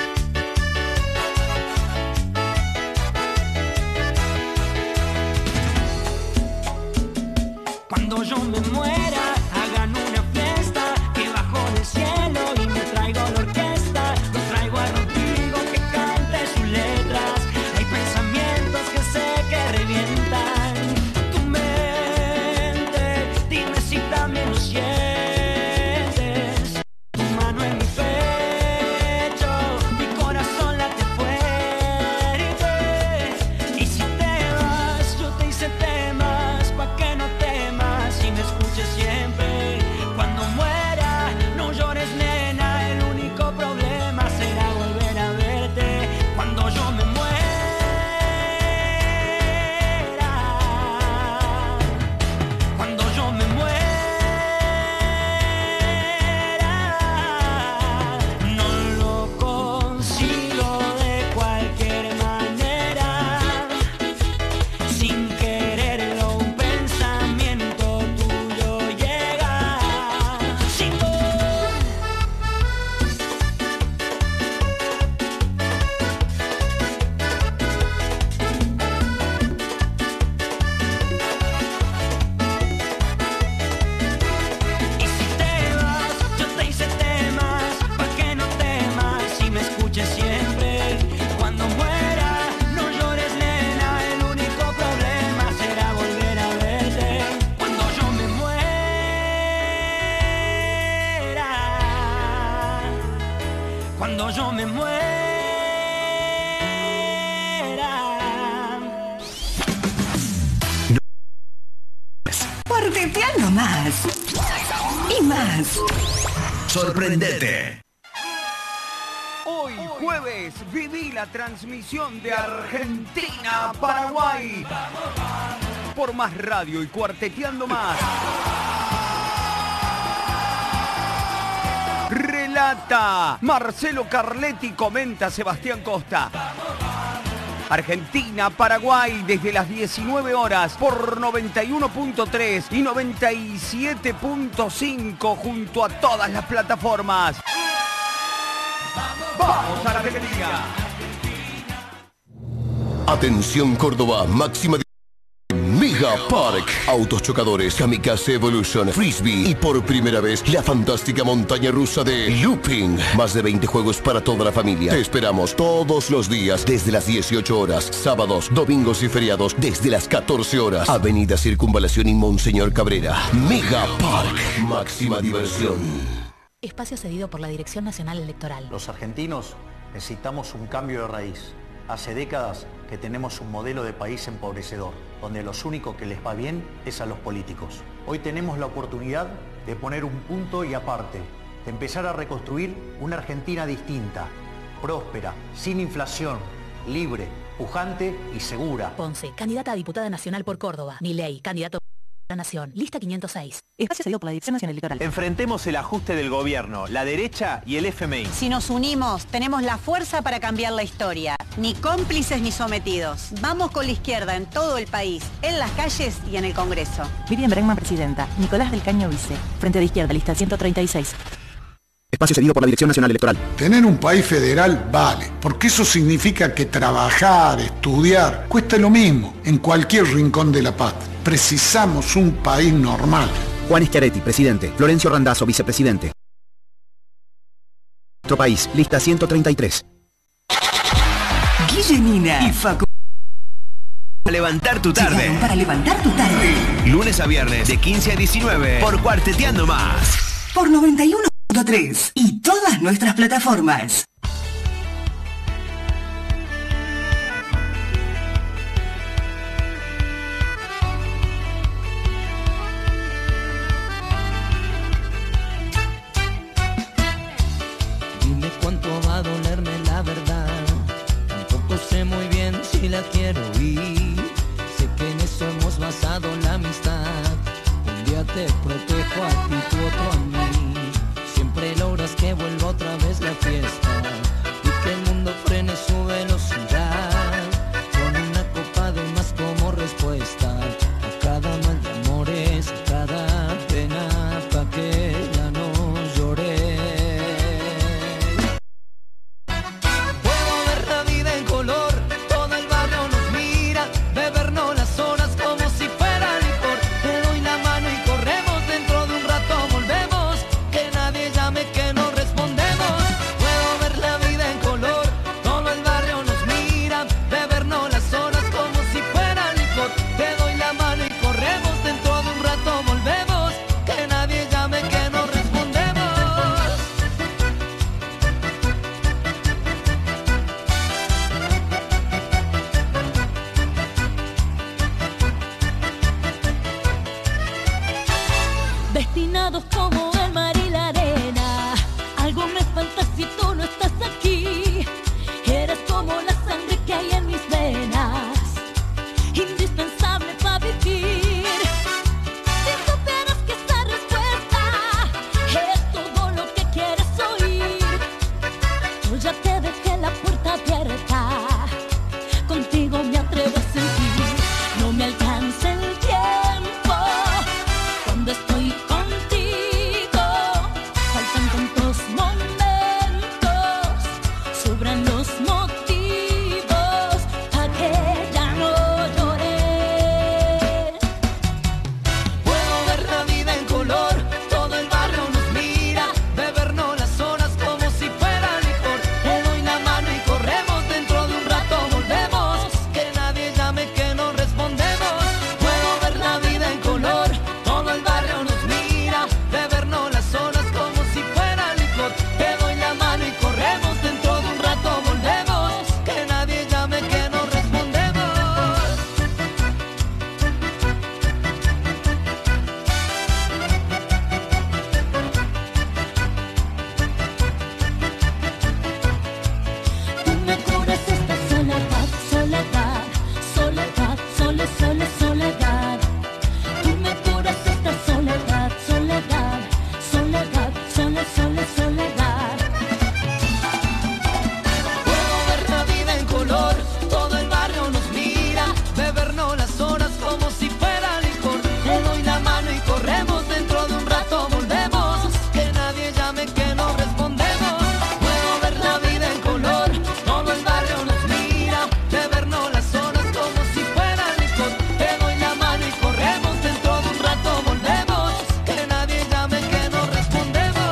Cuando yo me muera, hagan una fiesta que bajo del cielo y me traigo la orquesta. Lo traigo a Rodrigo que cante sus letras. Hay pensamientos que sé que revientan tu mente. Dime si también lo sientes. Tu mano en mi pecho, mi corazón late fuerte. Y si te vas, yo te hice temas, pa' que no temas y me escuches siempre. Cuando muera, no llores, nena, el único problema será volver a verte. Cuando yo me muera, cuando yo me muera, no lo consigo de cualquier manera. Sin quererlo, un pensamiento tuyo llega. Sin y si te vas, yo te hice temas, pa' que no temas y me escuches siempre. Cuando muera, no llores, nena, el único problema será volver a verte. Cuando yo me muera, cuando yo me muera. Cuarteteando más. Y más. Sorprendete. Hoy jueves viví la transmisión de Argentina-Paraguay por Más Radio y Cuarteteando Más. Relata Marcelo Carletti, comenta Sebastián Costa. Argentina-Paraguay desde las 19 horas por 91.3 y 97.5 junto a todas las plataformas. ¡Vamos a la Argentina! Atención Córdoba, máxima Mega Park. Autos chocadores, Kamikaze Evolution, Frisbee y por primera vez la fantástica montaña rusa de Looping. Más de 20 juegos para toda la familia. Te esperamos todos los días desde las 18 horas, sábados, domingos y feriados desde las 14 horas. Avenida Circunvalación y Monseñor Cabrera. Mega Park, máxima diversión. Espacio cedido por la Dirección Nacional Electoral. Los argentinos necesitamos un cambio de raíz. Hace décadas que tenemos un modelo de país empobrecedor, donde los únicos que les va bien es a los políticos. Hoy tenemos la oportunidad de poner un punto y aparte, de empezar a reconstruir una Argentina distinta, próspera, sin inflación, libre, pujante y segura. Ponce, candidata a diputada nacional por Córdoba. Milei, candidato La Nación, lista 506. Espacio cedido por la Dirección Nacional Electoral. Enfrentemos el ajuste del gobierno, la derecha y el FMI. Si nos unimos, tenemos la fuerza para cambiar la historia. Ni cómplices ni sometidos. Vamos con la izquierda en todo el país, en las calles y en el Congreso. Miriam Bregman, presidenta. Nicolás del Caño, vice. Frente de Izquierda, lista 136. Espacio cedido por la Dirección Nacional Electoral. Tener un país federal vale, porque eso significa que trabajar, estudiar, cuesta lo mismo en cualquier rincón de la patria. Precisamos un país normal. Juan Schiaretti, presidente. Florencio Randazzo, vicepresidente. Nuestro país, lista 133. Guillenina y Facu. Levantar tu tarde. Llegaron para levantar tu tarde. Lunes a viernes de 15 a 19 por Cuarteteando Más. Por 91.3 y todas nuestras plataformas. Dime cuánto va a dolerme la verdad. Tampoco sé muy bien si la quiero oír. Sé que en eso hemos basado la amistad. Un día te protejo a ti, tú otro a mí. Siempre logras que vuelva otra vez la fiesta y que el mundo frene su velocidad. Con una copa de más como respuesta a cada mal de amores, a cada pena, pa' que ya no lloré. Puedo ver la vida en color, todo el barrio nos mira, bebernos las horas como si fuera licor. Te doy la mano y corremos, dentro de un rato volvemos, que nadie llame que no respondemos. Puedo ver la vida en color, todo el barrio nos mira, bebernos las horas como si fuera licor. Te doy la mano y corremos, dentro de un rato volvemos, que nadie llame que no respondemos. Destinados como el mar y la arena, algo me falta si tú no estás aquí. Eres como la sangre que hay en mis venas, indispensable para vivir. Si supieras que esta respuesta es todo lo que quieres oír, yo ya te dejé la puerta abierta, contigo me atrevo a sentir. No me alcanza el tiempo cuando estoy contigo, faltan tantos momentos, sobran los motivos pa' que ya no lloré. Puedo ver la vida en color, todo el barrio nos mira, bebernos las horas como si fuera licor. Te doy la mano y corremos, dentro de un rato volvemos, que nadie llame que no respondemos. Puedo ver la vida en color, todo el barrio nos mira, bebernos las horas como si fuera licor. Te doy la mano y corremos, dentro de un rato volvemos, que nadie llame que no respondemos. Tú me curas esta soledad, soledad, soledad, soledad. Tú me curas esta soledad, soledad, soledad, soledad. Puedo ver la vida en color, todo el barrio nos mira, bebernos las horas como si fuera licor. Te doy la mano y corremos, dentro de un rato volvemos, que nadie llame que no respondemos. Puedo ver la vida en color, todo el barrio nos mira, bebernos las horas como si fuera licor. Te doy la mano y corremos, dentro de un rato volvemos, que nadie llame que no respondemos.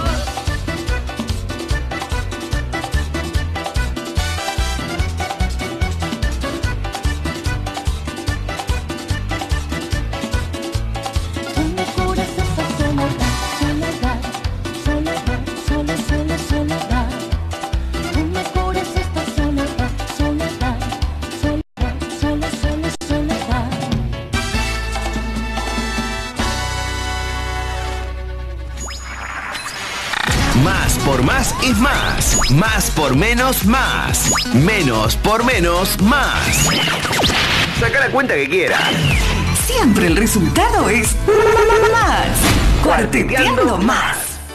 Tú me curas esta soledad, soledad, soledad, soledad. Tú me curas esta soledad, soledad, soledad, soledad. Más por más es más. Más por menos más. Menos por menos más. Saca la cuenta que quieras. siempre el resultado es más. Cuarteteando más.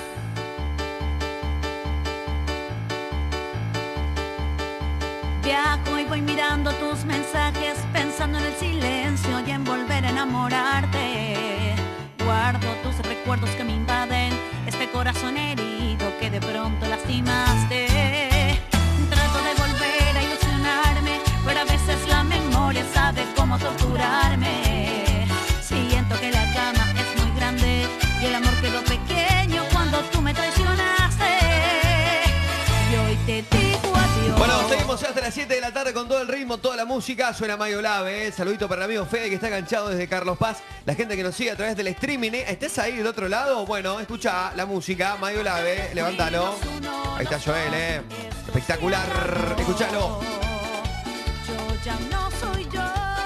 Viajo y voy mirando tus mensajes, pensando en el silencio y en volver a enamorarte. Guardo tus recuerdos que me invaden este corazón herido que de pronto lastimaste. Trato de volver a ilusionarme, pero a veces la memoria sabe cómo torturarme. Siento que la cama es muy grande y el amor quedó pequeño cuando tú me traicionaste. Y hoy te digo adiós. Bueno, seguimos hasta las 7 de la tarde con todo el ritmo, toda la música. Suena Mayo Lave, Saludito para el amigo Fede que está enganchado desde Carlos Paz. La gente que nos sigue a través del streaming. ¿Estás ahí del otro lado? Bueno, escucha la música, Mayo Lave, levántalo. Ahí está Joel, espectacular. Escuchalo. Yo ya no soy yo.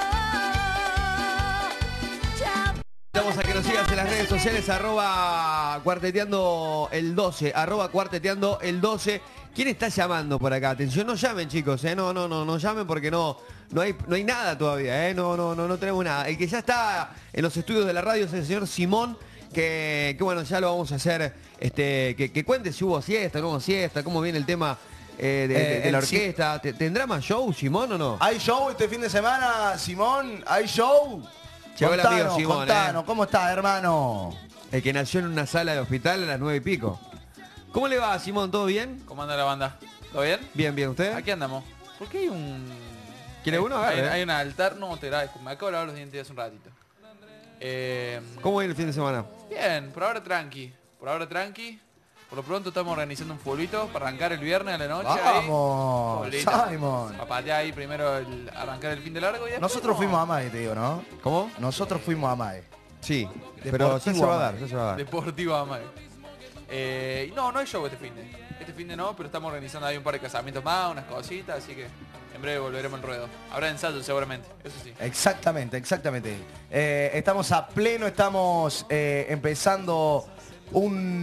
Vamos a que nos sigas en las redes sociales, @cuarteteando el 12, @cuarteteando el 12. ¿Quién está llamando por acá? Atención, no llamen, chicos, no llamen porque no hay nada todavía, no tenemos nada. El que ya está en los estudios de la radio es el señor Simón, que bueno, ya lo vamos a hacer, que cuente si hubo siesta, no hubo siesta, cómo viene el tema de la orquesta. ¿Tendrá más show, Simón, o no? ¿Hay show este fin de semana, Simón? ¿Hay show? Llegó el amigo Simón, contanos, ¿cómo estás, hermano? El que nació en una sala de hospital a las 9 y pico. ¿Cómo le va, Simón? ¿Todo bien? ¿Cómo anda la banda? ¿Todo bien? Bien, ¿usted? Aquí andamos. ¿Por qué hay un... ¿Quiere uno? Hay un altar, no, te agradezco. Me acabo de lavar los dientes hace un ratito. ¿Cómo viene el fin de semana? Bien, por ahora tranqui. Por lo pronto estamos organizando un fulbito para arrancar el viernes a la noche. ¡Vamos! Simon. Para patear ahí primero arrancar el fin de largo y después Nosotros fuimos a Mae, te digo, ¿no? ¿Cómo? Nosotros fuimos a Mae. Sí, pero ya se va a dar, Deportivo Amay. No hay show este fin de no, pero estamos organizando ahí un par de casamientos más, unas cositas, así que en breve volveremos al ruedo. Habrá ensayo seguramente, eso sí. Exactamente. Estamos a pleno, estamos empezando un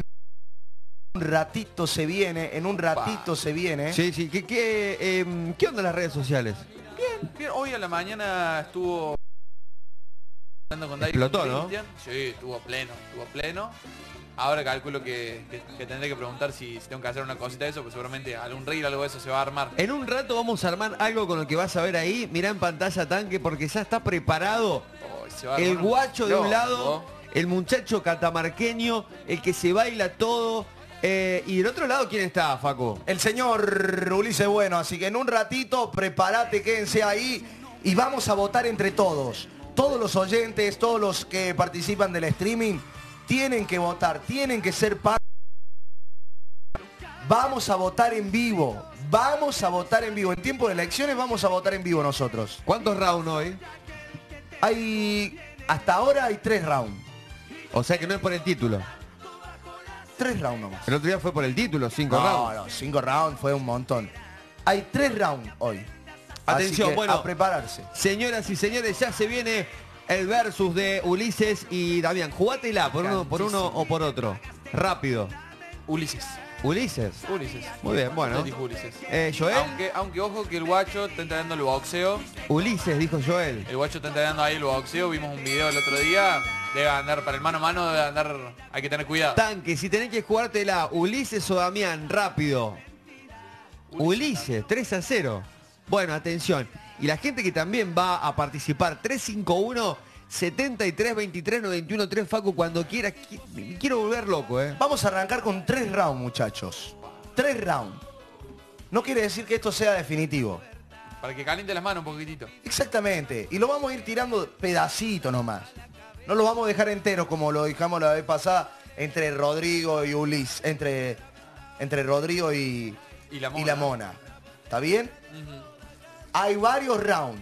ratito se viene, en un ratito se viene. Sí, ¿qué onda las redes sociales? Bien, hoy a la mañana estuvo hablando con David. Explotó, ¿no? Sí, estuvo pleno. Ahora calculo que tendré que preguntar si tengo que hacer una cosita de eso, pues seguramente algún reel, algo de eso se va a armar. En un rato vamos a armar algo con lo que vas a ver ahí. Mirá en pantalla Tanque porque ya está preparado el guacho de un lado, el muchacho catamarqueño, el que se baila todo. Y del otro lado, ¿quién está, Facu? El señor Ulises Bueno, así que en un ratito prepárate, quédense ahí y vamos a votar entre todos. Todos los oyentes, todos los que participan del streaming, tienen que votar, tienen que ser parte. Vamos a votar en vivo, en tiempo de elecciones vamos a votar en vivo nosotros. ¿Cuántos rounds hoy? Hasta ahora hay 3 rounds. O sea que no es por el título. 3 rounds nomás. El otro día fue por el título, 5 rounds. No, 5 rounds fue un montón. Hay 3 rounds hoy. Atención, bueno, a prepararse. Señoras y señores, ya se viene el versus de Ulises y Damián. Jugátela por uno o por otro. Rápido. Ulises. Muy bien, bueno. Dijo Ulises. Joel. Aunque ojo que el guacho está entrenando el boxeo. Ulises, dijo Joel. El guacho está entrenando ahí el boxeo. Vimos un video el otro día. Debe andar para el mano a mano, hay que tener cuidado. Tanque, si tenés que jugártela, Ulises o Damián, rápido. Ulises 3-0. Bueno, atención. Y la gente que también va a participar, 351-73-23-91-3, Facu, cuando quieras. Quiero volver loco, Vamos a arrancar con 3 rounds, muchachos. 3 rounds. No quiere decir que esto sea definitivo. Para que caliente las manos un poquitito. Exactamente. Y lo vamos a ir tirando pedacito nomás. No lo vamos a dejar entero como lo dejamos la vez pasada entre Rodrigo y Ulises. Entre Rodrigo y la Mona. ¿Está bien? Hay varios rounds.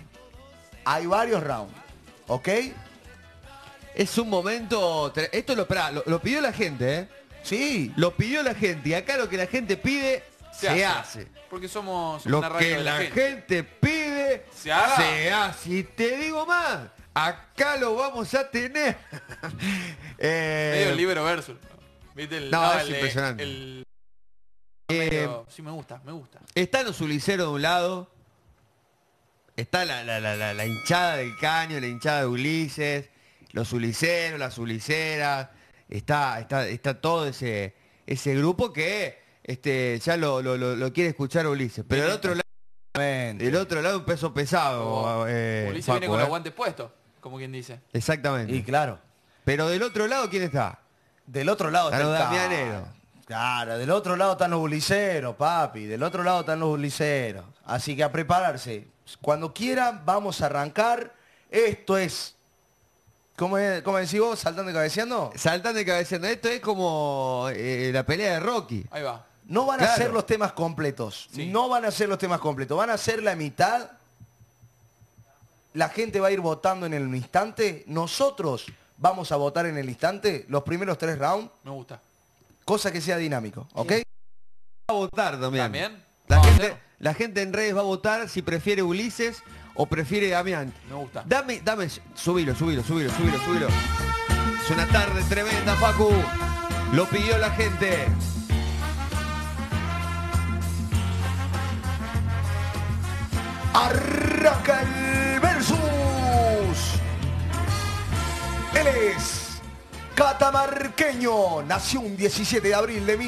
¿Ok? Es un momento... Esto lo pidió la gente, Sí. Lo pidió la gente. Y acá lo que la gente pide, se hace. Porque somos lo una radio que de la gente pide, se hace. Y te digo más, acá lo vamos a tener. Medio el libro versus. ¿Viste? Es impresionante. Sí, me gusta. Están los uliceros de un lado. Está la hinchada del Caño, la hinchada de Ulises. los uliceros, las uliceras, está todo ese grupo que ya lo quiere escuchar Ulises. Pero del otro lado un peso pesado. Ulises viene con los guantes puestos, como quien dice. Exactamente. Y claro. Pero del otro lado, ¿quién está? Del otro lado está el Damianero. Claro, del otro llado están los uliceros, papi. Del otro lado están los uliceros. Así que a prepararse. Cuando quieran, vamos a arrancar. Esto es... ¿Cómo decís vos? ¿Saltando y cabeceando? Saltando y cabeceando. Esto es como la pelea de Rocky. Ahí va. No van a ser los temas completos. Sí. No van a ser los temas completos. Van a ser la mitad. La gente va a ir votando en el instante. Nosotros vamos a votar en el instante los primeros 3 rounds. Me gusta. Cosa que sea dinámico, ¿ok? Va a votar también. ¿También? La gente en redes va a votar si prefiere Ulises o prefiere Damián. Me gusta. Dame, subilo. Es una tarde tremenda, Facu. Lo pidió la gente. Arranca el versus. Él es catamarqueño. Nació un 17 de abril de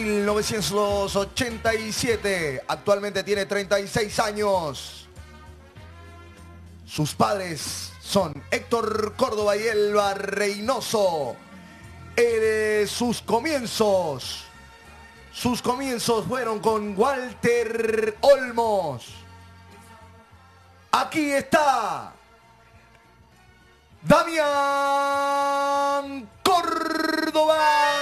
1987. Actualmente tiene 36 años. Sus padres son Héctor Córdoba y Elba Reynoso. Sus comienzos fueron con Walter Olmos. Aquí está Damián Córdoba.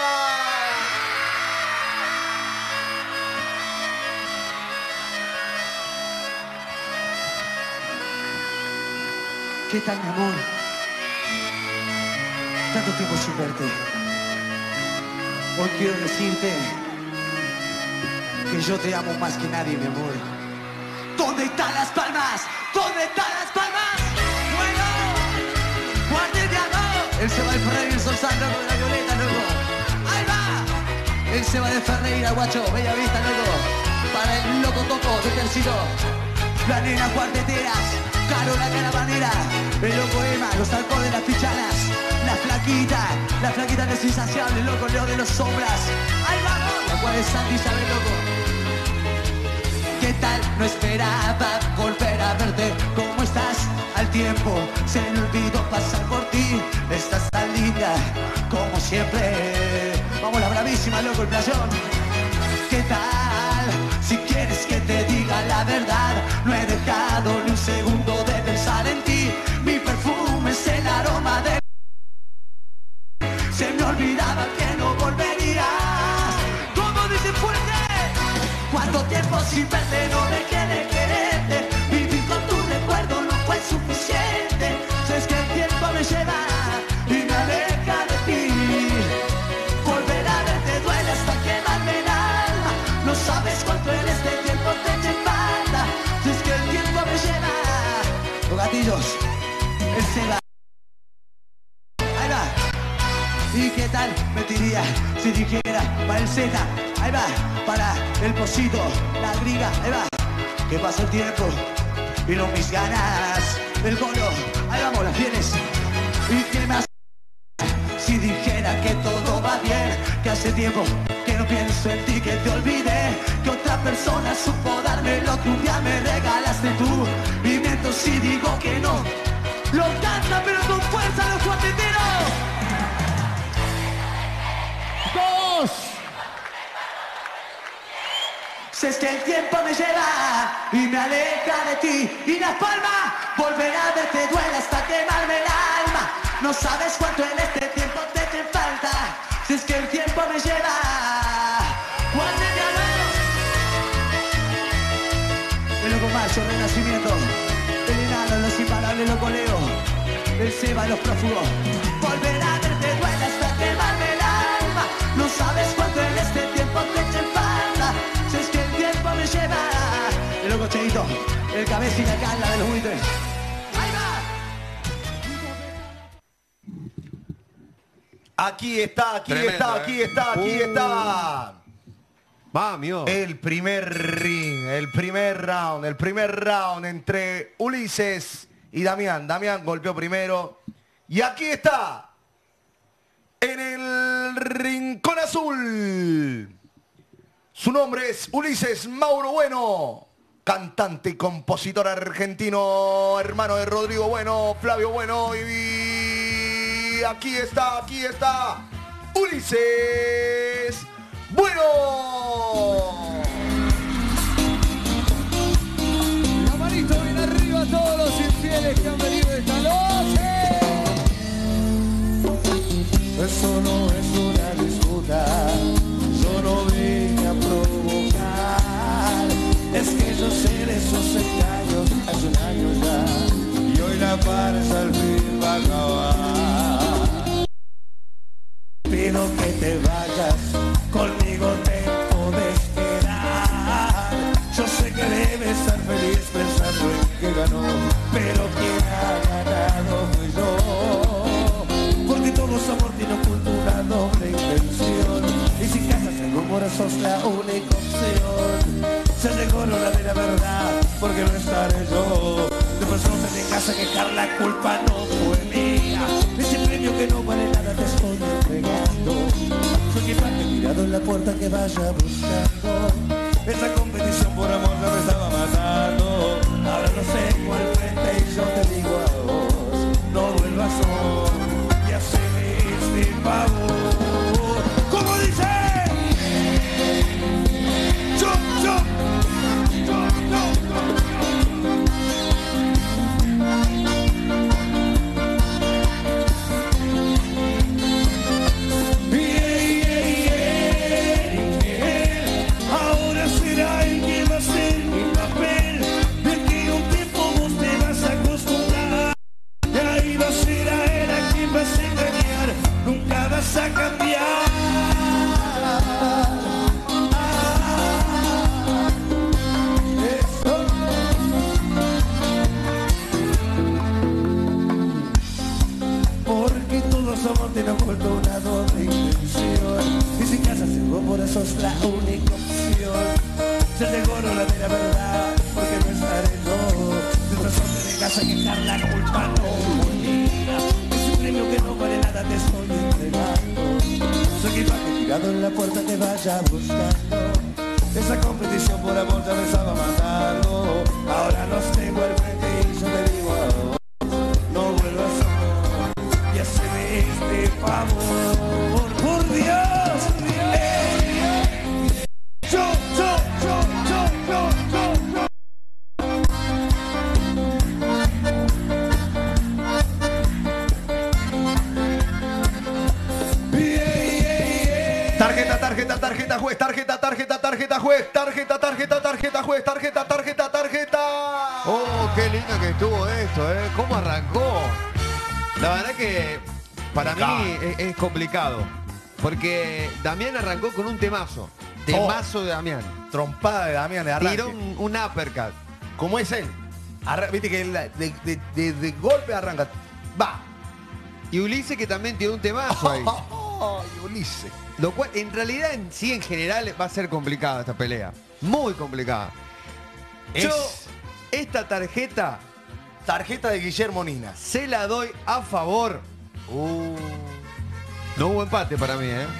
¿Qué tal, mi amor? Tanto tiempo sin verte. Hoy quiero decirte que yo te amo más que nadie, mi amor. ¿Dónde están las palmas? ¿Dónde están las palmas? Bueno, guardia de amor. Él se va de Ferreira, el sol santo con la violeta, loco. Ahí va. Él se va de Ferreira, guacho, bella vista, loco. Para el loco toco de Tercito. Las nenas cuarteteras, Caro la caravanera, el loco Emma, los halcones, las pichanas, la flaquita que es insaciable, el loco Leo de los sombras. Ahí vamos, la cual es Santi Isabel, loco. ¿Qué tal? No esperaba volver a verte. ¿Cómo estás? Al tiempo se me olvidó pasar por ti. Estás tan linda como siempre. Vamos la bravísima, loco, el playón. ¿Qué tal? Si quieres que te diga la verdad, no he dejado ni un segundo de pensar en ti. Mi perfume es el aroma de... Se me olvidaba que no volverías. ¿Cómo dice fuerte? ¿Cuánto tiempo sin verte no dejé de quererte? Vivir con tu recuerdo no fue suficiente. Sabes que el tiempo me lleva y me aleja de ti. Volver a verte duele hasta quemarme el alma. No sabes cuánto en este tiempo te eché falta. Sabes que el tiempo me lleva. Los gatillos, él se va. Ahí va. ¿Y qué tal me diría si dijera para el Z? Ahí va, para el pocito, la griga, ahí va. Que pasa el tiempo y no mis ganas. El golo, ahí vamos, las fieles. ¿Y qué más? Si dijera que todo va bien, que hace tiempo que no pienso en ti, que te olvidé, que otra persona supo darme lo que un día me regalaste tú. Y miento si digo que no. Lo canta pero con fuerza los cuarteteros. ¡Dos! Si es que el tiempo me lleva y me aleja de ti. Y las palmas, volver a verte duele hasta quemarme el alma. No sabes cuánto en este tiempo te eché falta. Si es que el tiempo me lleva. Guardia de amor. El loco macho, renacimiento. El enano, los imparables, loco Leo. El Seba, los prófugos. Volver a verte duele hasta quemarme el alma. No sabes cuánto en este tiempo te eché falta. Si es que el tiempo me lleva. El loco Cheito, el cabeza y la cala de los buitres. ¡Ahí va! Aquí está, aquí está. Vamos. El primer ring, el primer round entre Ulises y Damián. Damián golpeó primero. Y aquí está En el rincón azul, su nombre es Ulises Mauro Bueno, cantante y compositor argentino, hermano de Rodrigo Bueno, Flavio Bueno, y aquí está, Ulises Bueno. La manito bien arriba a todos los infieles que han venido esta noche. Eso no es una disputa, yo no vine a provocar. Es que yo sé de esos engaños hace un año ya, y hoy la farsa al fin va a acabar. Pido que te vayas, conmigo te podés quedar. Yo sé que debes estar feliz pensando en que ganó, pero quien ha ganado fui yo. Porque todo su amor tiene oculto una doble intención, y si casas en rumores sos la única opción. Se llegó la de la verdad, porque no estaré yo. Después no te vengas a quejar, la culpa no fue mía. Ese premio que no vale nada te estoy entregando. Soy quien va mirado en la puerta que vaya buscando. Esa competición por amor ya me estaba matando. Ahora no sé cuál frente y yo te digo a vos, no vuelvas hoy. Este favor, como dice, yo. Ahora será el que va a ser mi papel, de que un tiempo vos te vas a acostumbrar, y ahí va a ser a él a quien vas a engañar. Nunca vas a cambiar. Eso. Porque todo su amor tiene oculto una doble intención, y si casas seguro por eso es la única opción. Se llegó la de la verdad, porque no estaré yo. Después no te dejas a quejar, la culpa no fue mía. Premio que no vale nada te estoy entregando. Soy quien va tirado en la puerta que vaya buscando. Esa competición por amor ya me estaba matando. Ahora los tengo al frente y yo te digo a vos, no vuelvas a y haceme este favor, por Dios. Yo. Tarjeta juez, tarjeta. Oh, qué lindo que estuvo esto, ¿eh? ¿Cómo arrancó? La verdad que para mí es complicado. Porque Damián arrancó con un temazo. Temazo de Damián. Trompada de Damián de arranque. Tiró un uppercut. ¿Cómo es él? Viste que de golpe arranca. Va. Y Ulises que también tiró un temazo ahí. Ulises. Lo cual, en realidad, en general, va a ser complicada esta pelea. Muy complicada. Esta tarjeta... Tarjeta de Guillermo Nina. Se la doy a favor. No hubo empate para mí, ¿eh?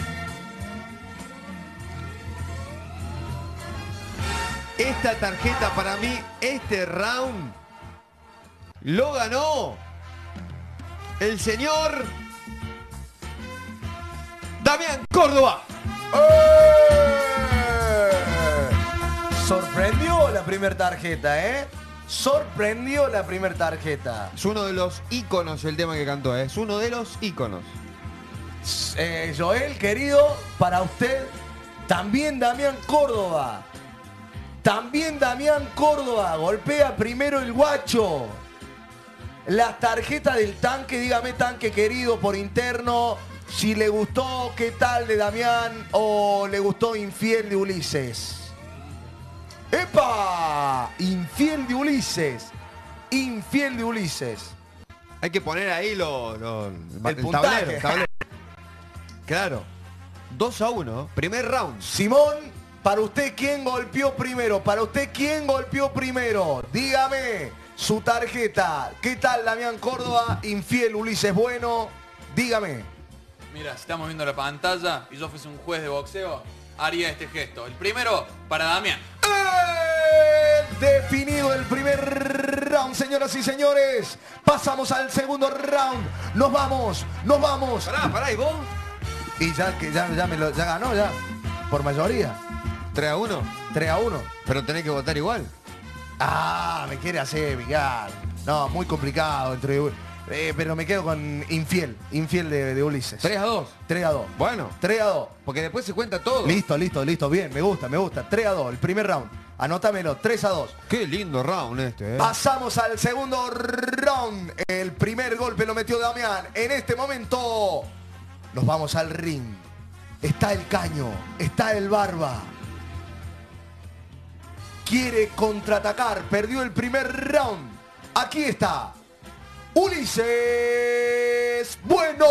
Esta tarjeta para mí, este round, lo ganó el señor Damián Córdoba. Sorprendió la primera tarjeta, ¿eh? Sorprendió la primera tarjeta. Es uno de los íconos el tema que cantó, ¿eh? Es uno de los íconos. Joel, querido, para usted, también Damián Córdoba. También Damián Córdoba. Golpea primero el guacho. La tarjeta del tanque, dígame tanque querido por interno. Si le gustó, ¿qué tal de Damián? ¿O le gustó Infiel de Ulises? ¡Epa! Infiel de Ulises. Infiel de Ulises. Hay que poner ahí el puntaje. tablero. Claro. 2-1. Primer round. Simón, para usted, ¿quién golpeó primero? Para usted, ¿quién golpeó primero? Dígame su tarjeta. ¿Qué tal Damián Córdoba? Infiel Ulises Bueno. Dígame. Mira, si estamos viendo la pantalla y yo fuese un juez de boxeo, haría este gesto. El primero para Damián. Definido el primer round, señoras y señores. Pasamos al segundo round. Nos vamos. Pará, ¿y vos? Y ya ganó ya. Por mayoría. 3-1. 3-1. Pero tenés que votar igual. Ah, me quiere hacer Miguel. No, muy complicado. Pero me quedo con infiel de Ulises. 3-2. 3-2. Bueno. 3-2. Porque después se cuenta todo. Listo. Bien, me gusta. 3-2, el primer round. Anótamelo, 3-2. Qué lindo round este, Pasamos al segundo round. El primer golpe lo metió Damián. En este momento nos vamos al ring. Está el Caño, está el Barba. Quiere contraatacar, perdió el primer round. Aquí está Ulises Bueno.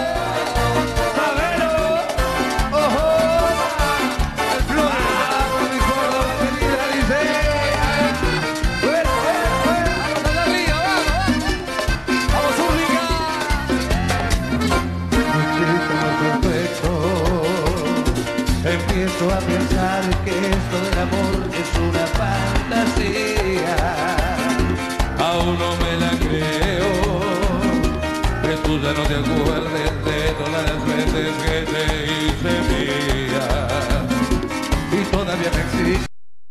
Empiezo a pensar que esto del amor es una fantasía. Aún no me la creo, que tú ya no te acuerdes de todas las veces que te hice mía. Y todavía me exige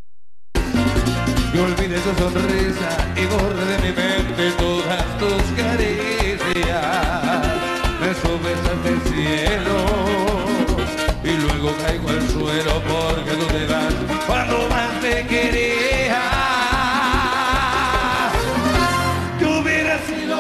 que olvide tu sonrisa y borre de mi mente todas tus caricias. Me subes hasta el cielo y luego caigo al suelo porque tú te vas cuando más te quería. Que hubiera sido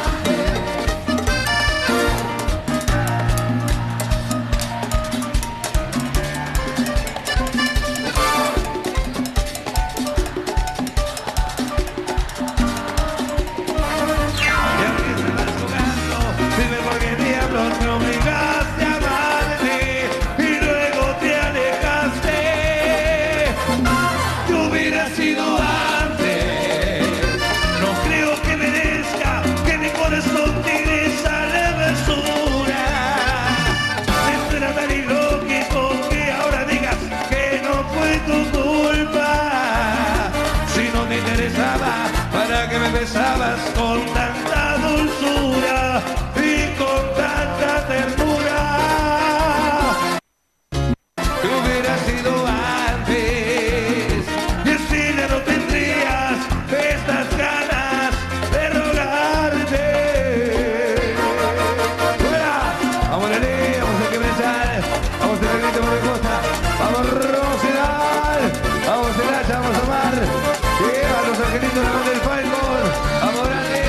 dime por qué diablos me obligaste a amarte y luego te alejaste. Que hubiera sido antes. No creo que merezca que mi corazón tire esa levesura. Me suena tan ilógico que ahora digas que no fue tu culpa. Si no te interesaba, ¿para qué me besabas con tanta dulzura y con tanta ternura? Que hubiera sido antes y así ya no tendrías estas ganas de rogarte. ¡Fuera! Vamos Lali, vamos a quebrar, vamos a tener grito por la costa, vamos Rosedal, vamos Elacha, vamos a Omar, lleva los angelitos la mano del Falcon, vamos grande,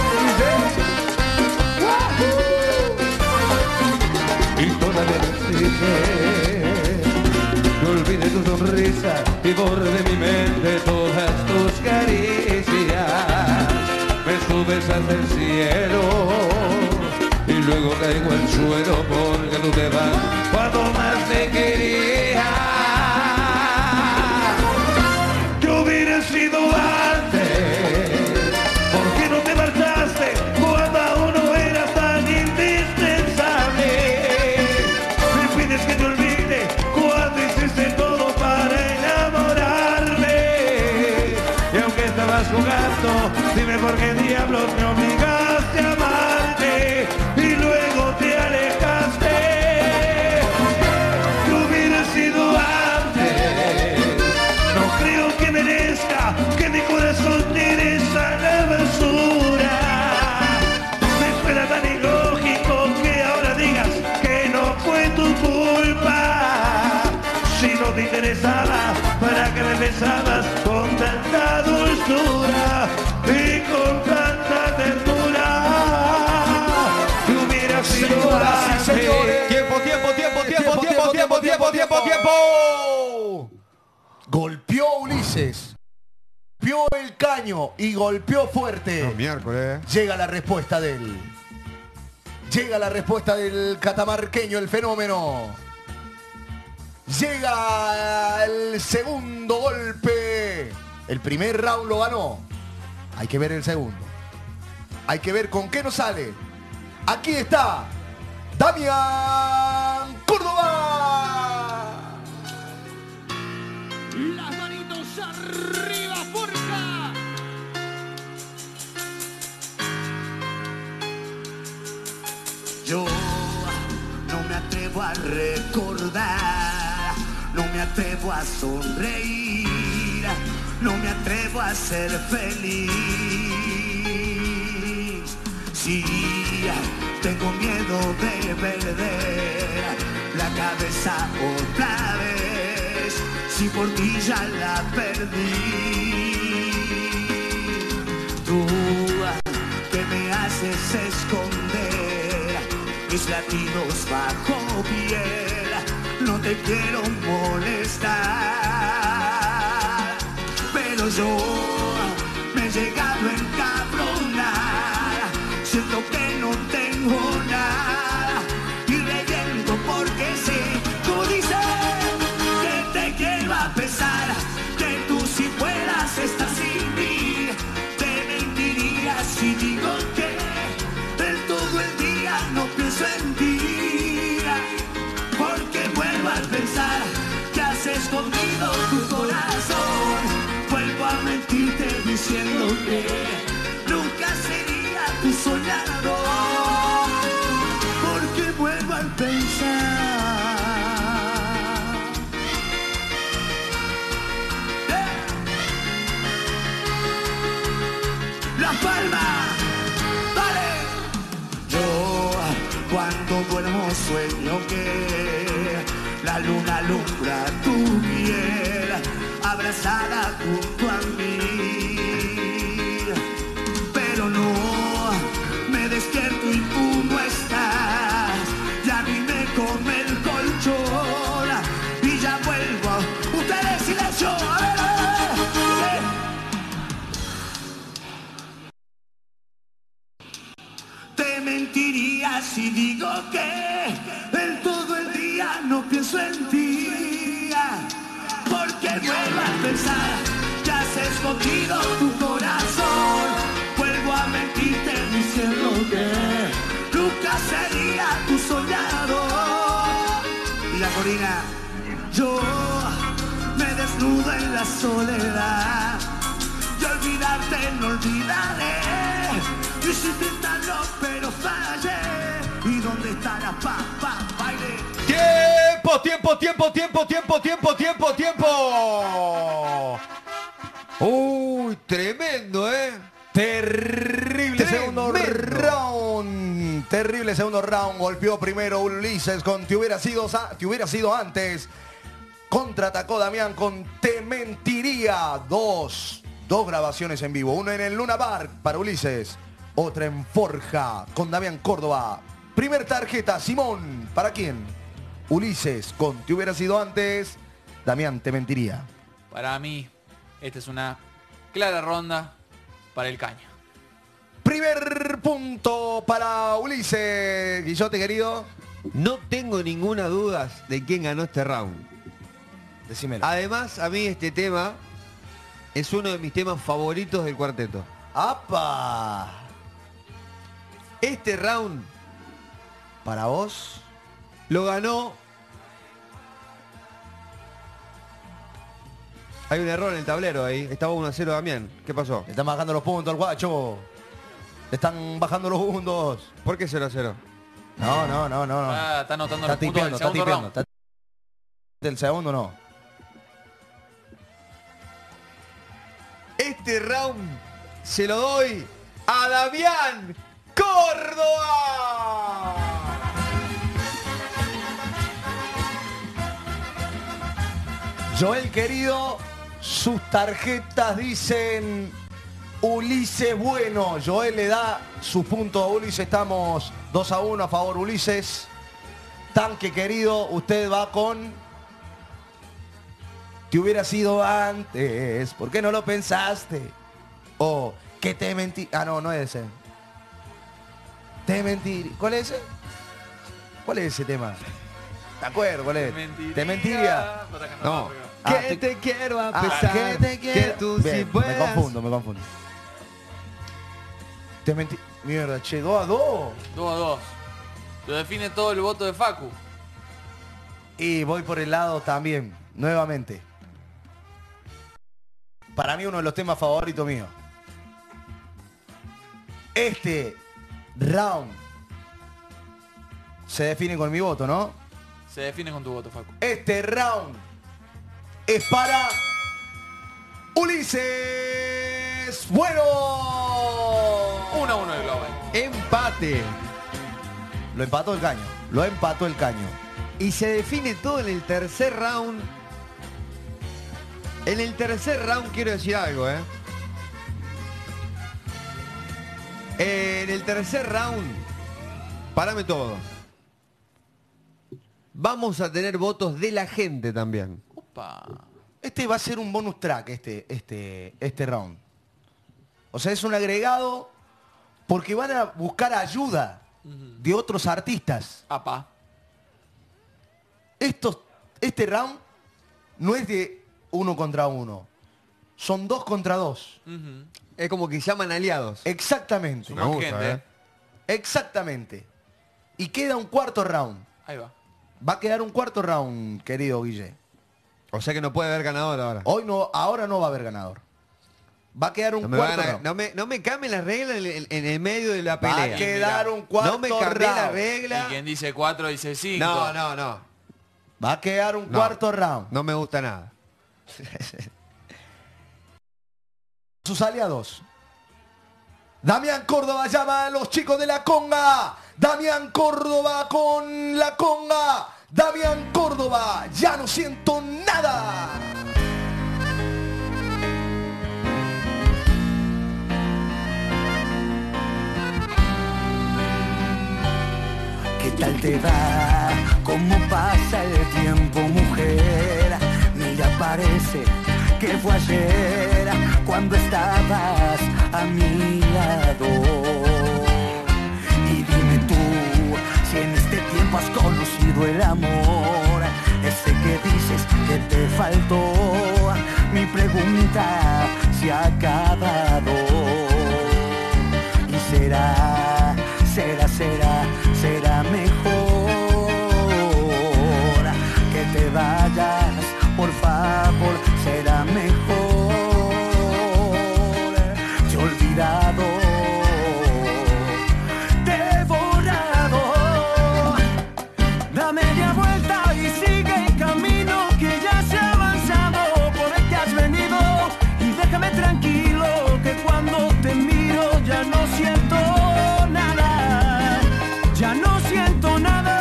y todavía me exige que olvide tu sonrisa y borre de mi mente todas tus caricias. Me subes hasta el cielo y luego caigo al suelo porque tú te vas cuando más te quería. Que hubiera sido antes. ¿Por qué no te marchaste cuando aún no eras tan indispensable? Me pides que te olvide cuando hiciste todo para enamorarme. Y aunque estabas jugando, dime por qué diablos me obligaste a amarte y luego te alejaste. Que hubiera sido antes. No creo que merezca que mi corazón tire esa basura. Me suena tan ilógico que ahora digas que no fue tu culpa. Si no te interesaba, ¿para qué me besabas con tanta dulzura y con tanta ternura? Que hubiera sido antes. Tiempo. Golpeó Ulises. Golpeó el Caño y golpeó fuerte. Miércoles. Llega la respuesta de él. Llega la respuesta del catamarqueño, el fenómeno. Llega el segundo golpe. El primer round lo ganó. Hay que ver el segundo. Hay que ver con qué nos sale. Aquí está Damián Córdoba. Las manitos arriba, Forja. Yo no me atrevo a recordar, no me atrevo a sonreír, no me atrevo a ser feliz. Sí, tengo miedo de perder la cabeza otra vez, si por ti ya la perdí. Tú que me haces esconder mis latidos bajo piel, no te quiero molestar, pero yo me he llegado a encabronar, siento que no tengo nada y reviento porque sé, tú dices que te quiero a pesar que tú si fueras estar sin mí, te mentiría si digo que del todo el día no pienso en ti, porque vuelvo a pensar que has escondido tu corazón, vuelvo a mentirte diciendo que nunca sería tu soñador, porque vuelvo a pensar. La Palma, vale. Yo cuando duermo sueño que la luna alumbra tu piel, abrazada junto a mí, pero no me despierto y tú no estás, ya a mí me come el colchón y ya vuelvo. Ustedes silencio, a ver. Te mentiría si digo que en todo el día no pienso en ti, porque vuelvo a pensar que has escondido tu corazón, vuelvo a mentirte diciendo que nunca sería tu soñador. Y la Corina, yo me desnudo en la soledad, y olvidarte no olvidaré, y si intentarlo pero fallé, ¿y dónde está la papa? Baile. Tiempo, tiempo, tiempo, tiempo, tiempo, tiempo, tiempo, tiempo. Uy, tremendo, Terrible segundo round. Terrible segundo round. Golpeó primero Ulises con Te hubiera sido antes. Contraatacó Damián con Te mentiría. Dos grabaciones en vivo. Una en el Luna Park para Ulises. Otra en Forja con Damián Córdoba. Primer tarjeta, Simón. ¿Para quién? Ulises con Te hubiera sido antes. Damián, Te mentiría. Para mí, esta es una clara ronda para el Caña. Primer punto para Ulises. Guillote, querido. No tengo ninguna duda de quién ganó este round. Decímelo. Además, a mí este tema es uno de mis temas favoritos del cuarteto. ¡Apa! Este round, para vos, lo ganó. Hay un error en el tablero ahí. Estaba 1-0 Damián. ¿Qué pasó? Le están bajando los puntos al guacho. Le están bajando los puntos. ¿Por qué 0-0? No. Está anotando los puntos del Está segundo round. tipeando. Del segundo no. Este round se lo doy a Damián Córdoba. Joel, querido, sus tarjetas dicen Ulises bueno. Joel le da sus puntos a Ulises. Estamos 2-1 a favor Ulises. Tanque, querido, usted va con Te hubiera sido antes. ¿Por qué no lo pensaste? O que te mentí. Ah, no es ese. Te mentir. ¿Cuál es ese? ¿Cuál es ese tema? ¿Te acuerdo cuál es? Te mentiría. No. Que te quiero a pesar que te quiero. que tú Bien, sí puedas. me confundo. Te mentí. Mierda, che, 2-2. 2-2. Lo define todo el voto de Facu. Y voy por el lado también, nuevamente. Para mí uno de los temas favoritos míos. Este round se define con mi voto, ¿no? Se define con tu voto, Facu. Este round es para Ulises Bueno. 1-1 el Global. Empate. Lo empató el Caño. Lo empató el Caño. Y se define todo en el tercer round. En el tercer round quiero decir algo, En el tercer round, párame todo. Vamos a tener votos de la gente también. Opa. Este va a ser un bonus track, este round. O sea, es un agregado porque van a buscar ayuda de otros artistas. Apa. Este round no es de 1 contra 1. Son 2 contra 2. Es como que llaman aliados. Exactamente. Me gusta, Exactamente. Y queda un cuarto round. Ahí va. Va a quedar un cuarto round, querido Guille. O sea que no puede haber ganador ahora. Ahora no va a haber ganador. Va a quedar un cuarto round. No me cambien las reglas en el medio de la pelea. Va a quedar un cuarto round. No me cambien la Y regla. quien dice 4 dice 5. No. Va a quedar un cuarto round. No me gusta nada. Sus aliados. Damián Córdoba llama a los chicos de la conga. Damián Córdoba con la conga. Damián Córdoba, ya no siento nada. ¿Qué tal te va? ¿Cómo pasa el tiempo, mujer? Mira, parece que fue ayer cuando estabas a mi lado. Y dime tú, si en este tiempo has conocido el amor, ese que dices que te faltó. Mi pregunta se ha acabado. Y será mejor que te vayas, por favor, será mejor. Te he olvidado, te he borrado. Da media vuelta y sigue el camino que ya se ha avanzado, por el que has venido. Y déjame tranquilo, que cuando te miro ya no siento nada, ya no siento nada.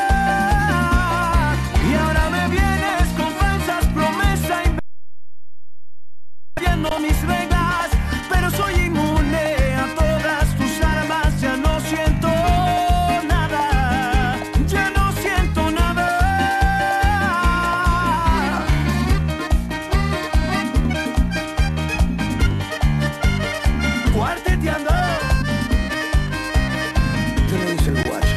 Y ahora me vienes con falsas promesas, invadiendo mis reglas, pero soy inmune a todas tus armas. Ya no siento nada, ya no siento nada. Cuarteteando, te lo dice el guacho.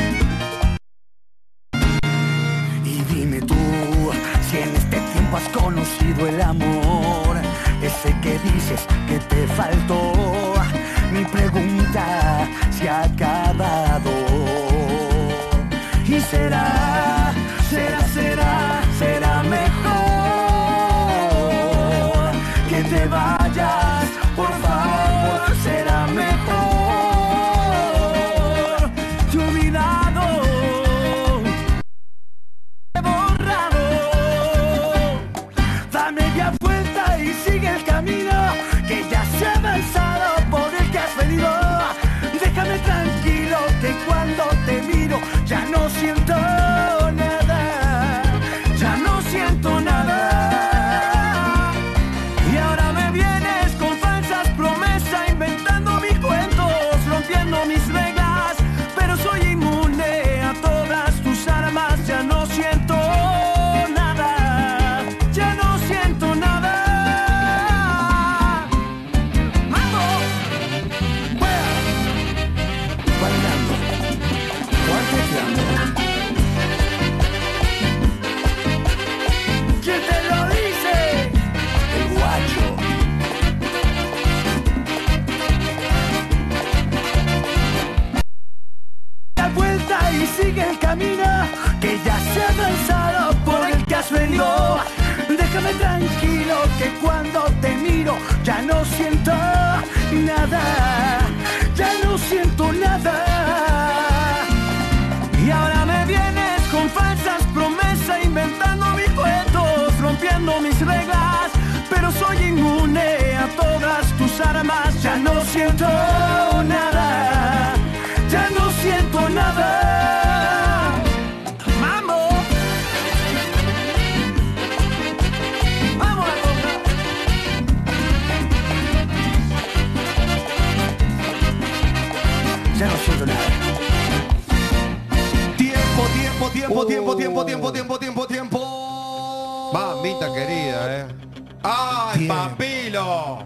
Y dime tú, si en este tiempo has conocido el amor, ese que dices que te faltó. Mi pregunta se ha acabado. Y será mejor que te vayas, por favor, será mejor. Te he olvidado, te he borrado. Da media vuelta y sigue el camino que ya se ha avanzado, por el que has venido. Déjame tranquilo. sigue el camino que ya se ha avanzado, por el que has venido. Déjame tranquilo que cuando te miro ya no siento nada, ya no siento nada. Y ahora me vienes con falsas promesas, inventando mis cuentos, rompiendo mis reglas, pero soy inmune a todas tus armas. Ya no siento nada, ya no siento nada. Mambo. Vamos a tocar. Ya no siento nada. Tiempo. Mamita querida, ¡ay, papilo!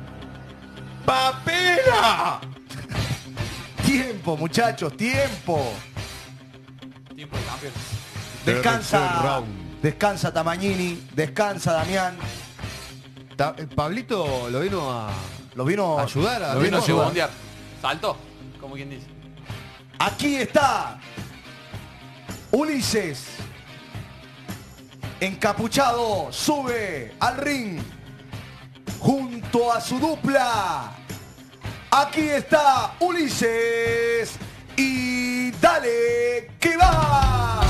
¡Papila! Tiempo, muchachos, tiempo. Tiempo de campeones. Descansa, descansa Tamagnini, descansa Damián. Pablito lo vino a ayudar a Lo vino a segundear. Saltó, como quien dice. Aquí está Ulises, encapuchado, sube al ring junto a su dupla. Aquí está Ulises y dale que va.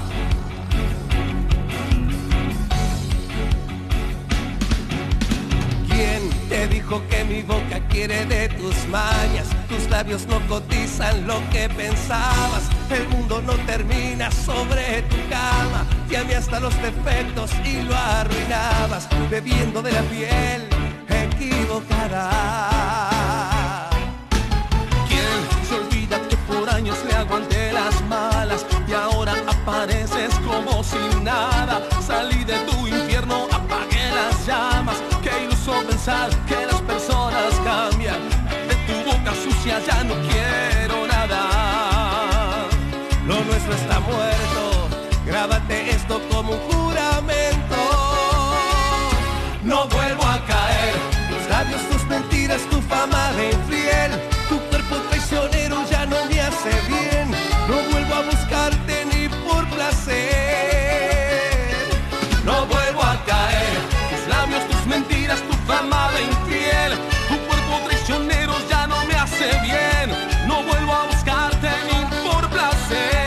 ¿Quién te dijo que mi boca quiere de tus mañas? Tus labios no cotizan lo que pensabas. El mundo no termina sobre tu cama. Te amé hasta los defectos y lo arruinabas, bebiendo de la piel equivocada. ¿Quién se olvida que por años le aguanté las malas y ahora apareces como si nada? Salí de tu infierno, apagué las llamas. Qué iluso pensar que las personas cambian. De tu boca sucia ya no quiero nada. Lo nuestro está muerto, grábate esto como un juramento. No vuelvo a caer, tus labios, tus mentiras, tu fama de infiel. Tu cuerpo traicionero ya no me hace bien. No vuelvo a buscarte ni por placer. No vuelvo a caer, tus labios, tus mentiras, tu fama de infiel. Tu cuerpo traicionero ya no me hace bien. No vuelvo a buscarte ni por placer.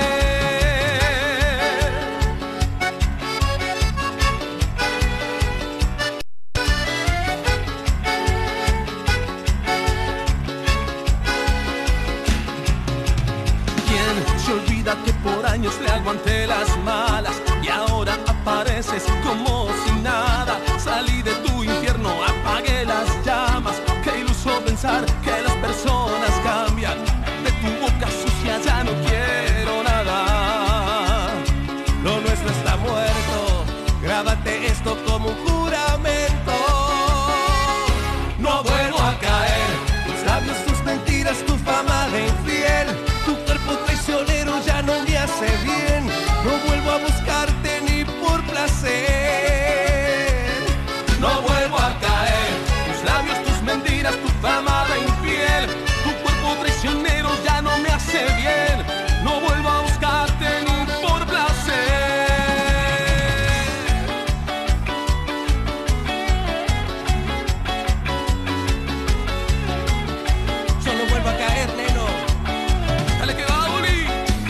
Se olvida que por años le aguanté las malas y ahora apareces como si nada. Salí de tu infierno, apagué las llamas. Qué iluso pensar que las personas cambian. De tu boca sucia ya no quiero nada. Lo nuestro está muerto, grábate esto como un juramento. No vuelvo a caer, tus labios, tus mentiras, tu fama de infiel. Tu cuerpo traicionero ya no me hace bien. No vuelvo a buscarte ni por placer. No vuelvo a caer, tus labios, tus mentiras, tu fama de infiel. Tu cuerpo traicionero ya no me hace bien. No vuelvo a buscarte ni por placer. Yo no vuelvo a caer, neno. Dale que va, Uli.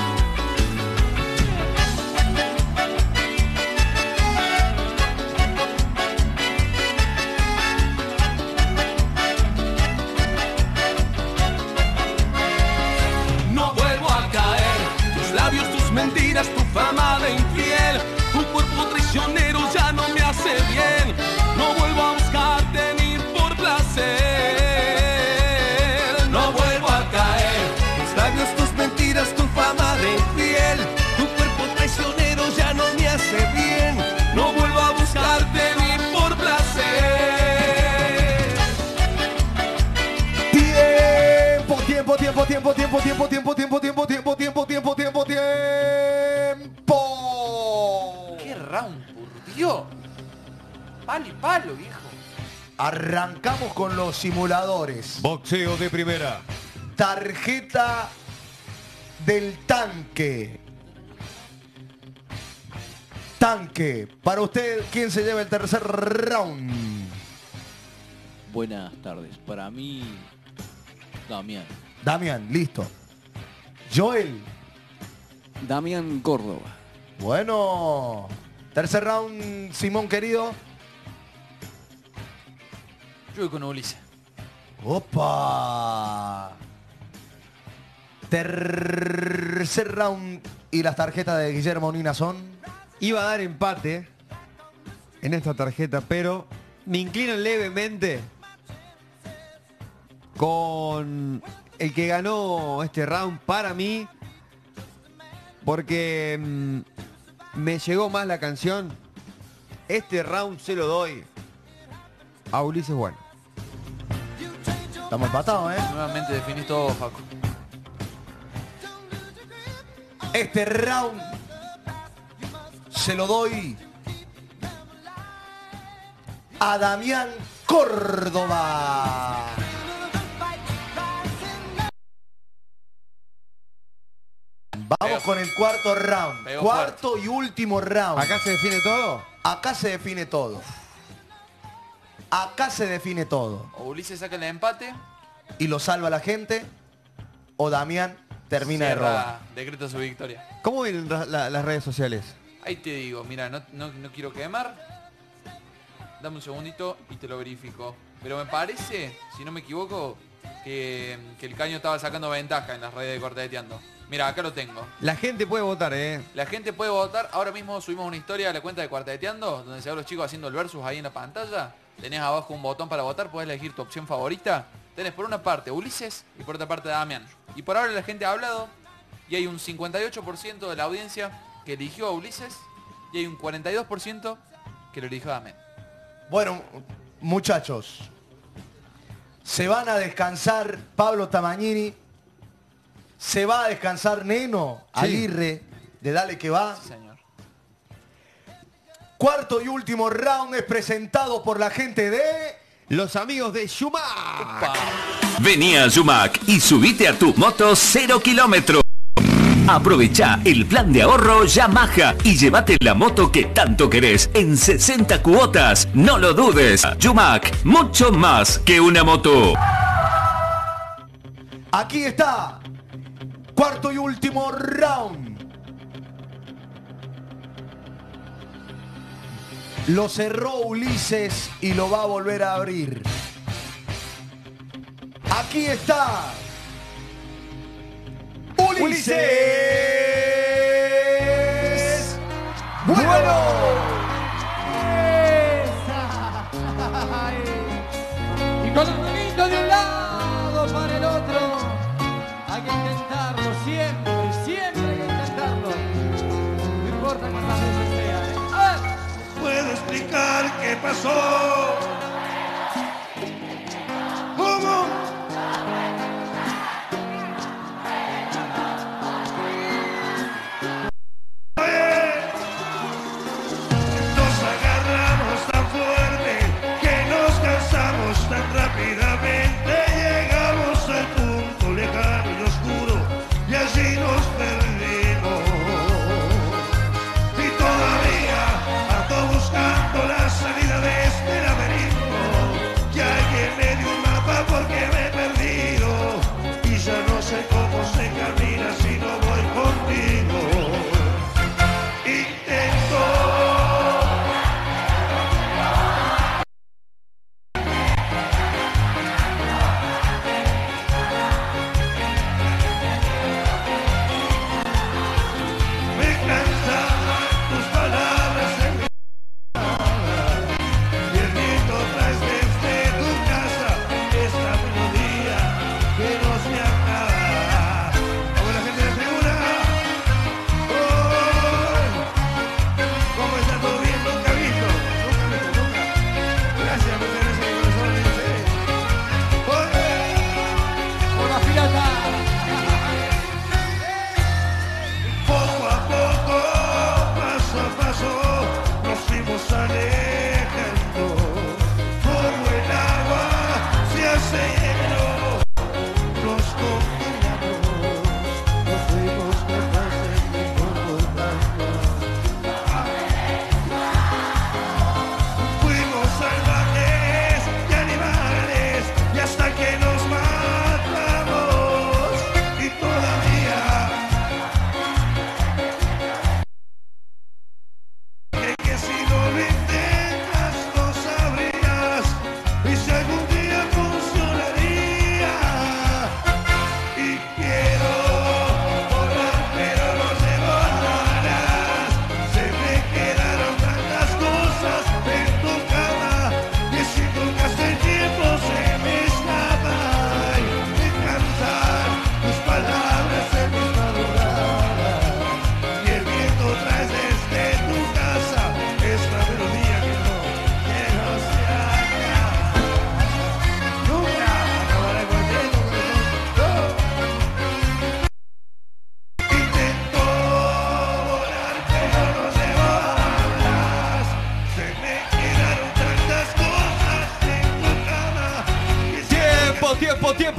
No vuelvo a caer, tus labios, tus mentiras, tu fama de infiel. Tu cuerpo traicionero ya no me hace bien. No vuelvo a buscarte ni por placer. No vuelvo a caer, tus labios, tus mentiras, tu fama de infiel. Tu cuerpo traicionero ya no me hace bien. No vuelvo a buscarte ni por placer. Tiempo. ¡Qué round, por Dios! Palo y palo, viejo. Arrancamos con los simuladores. Boxeo de primera. Tarjeta del tanque. Tanque, para usted, ¿quién se lleva el tercer round? Buenas tardes. Para mí, Damián. Damián, listo. Joel. Damián Córdoba. Bueno. Tercer round, Simón querido. Yo voy con Ulises. ¡Opa! Tercer round y las tarjetas de Guillermo Nina son... Iba a dar empate en esta tarjeta, pero me inclino levemente con el que ganó este round para mí, porque me llegó más la canción. Este round se lo doy a Ulises Bueno. Estamos empatados, ¿eh? Nuevamente definís todo, Facu. Este round se lo doy a Damián Córdoba. Vamos con el cuarto round. Pegó Cuarto y último round. ¿Acá se define todo? Acá se define todo. Acá se define todo. O Ulises saca el empate. Y lo salva la gente. O Damián termina de robar. Decreta su victoria. ¿Cómo vienen las redes sociales? Ahí te digo, mira, no quiero quemar. Dame un segundito y te lo verifico. Pero me parece, si no me equivoco, que el Caño estaba sacando ventaja en las redes de Cuarteteando. Mira, acá lo tengo. La gente puede votar, ¿eh? La gente puede votar. Ahora mismo subimos una historia a la cuenta de Cuarteteando, donde se ven los chicos haciendo el versus ahí en la pantalla. Tenés abajo un botón para votar, podés elegir tu opción favorita. Tenés por una parte Ulises y por otra parte Damián. Y por ahora la gente ha hablado y hay un 58% de la audiencia que eligió a Ulises y hay un 42% que lo eligió a Damián. Bueno, muchachos, se van a descansar Pablo Tamagnini, se va a descansar Neno Aguirre de Dale que va. Sí, señor. Cuarto y último round es presentado por la gente de... Los amigos de Yumac. Vení a Yumac y subite a tu moto 0 kilómetros. Aprovecha el plan de ahorro Yamaha y llévate la moto que tanto querés en 60 cuotas. No lo dudes. Yumac, mucho más que una moto. Aquí está. Cuarto y último round. Lo cerró Ulises y lo va a volver a abrir. Aquí está. Ulises. Bueno. Y con los deditos de un lado para el otro. Hay que intentarlo siempre, siempre hay que intentarlo. No importa cuántas veces sea. Puedo explicar qué pasó. ¿Cómo? Nos agarramos tan fuerte que nos cansamos tan rápidamente. Llegamos al punto lejano y oscuro y allí nos perdimos. Y todavía ando buscando la salida de este laberinto.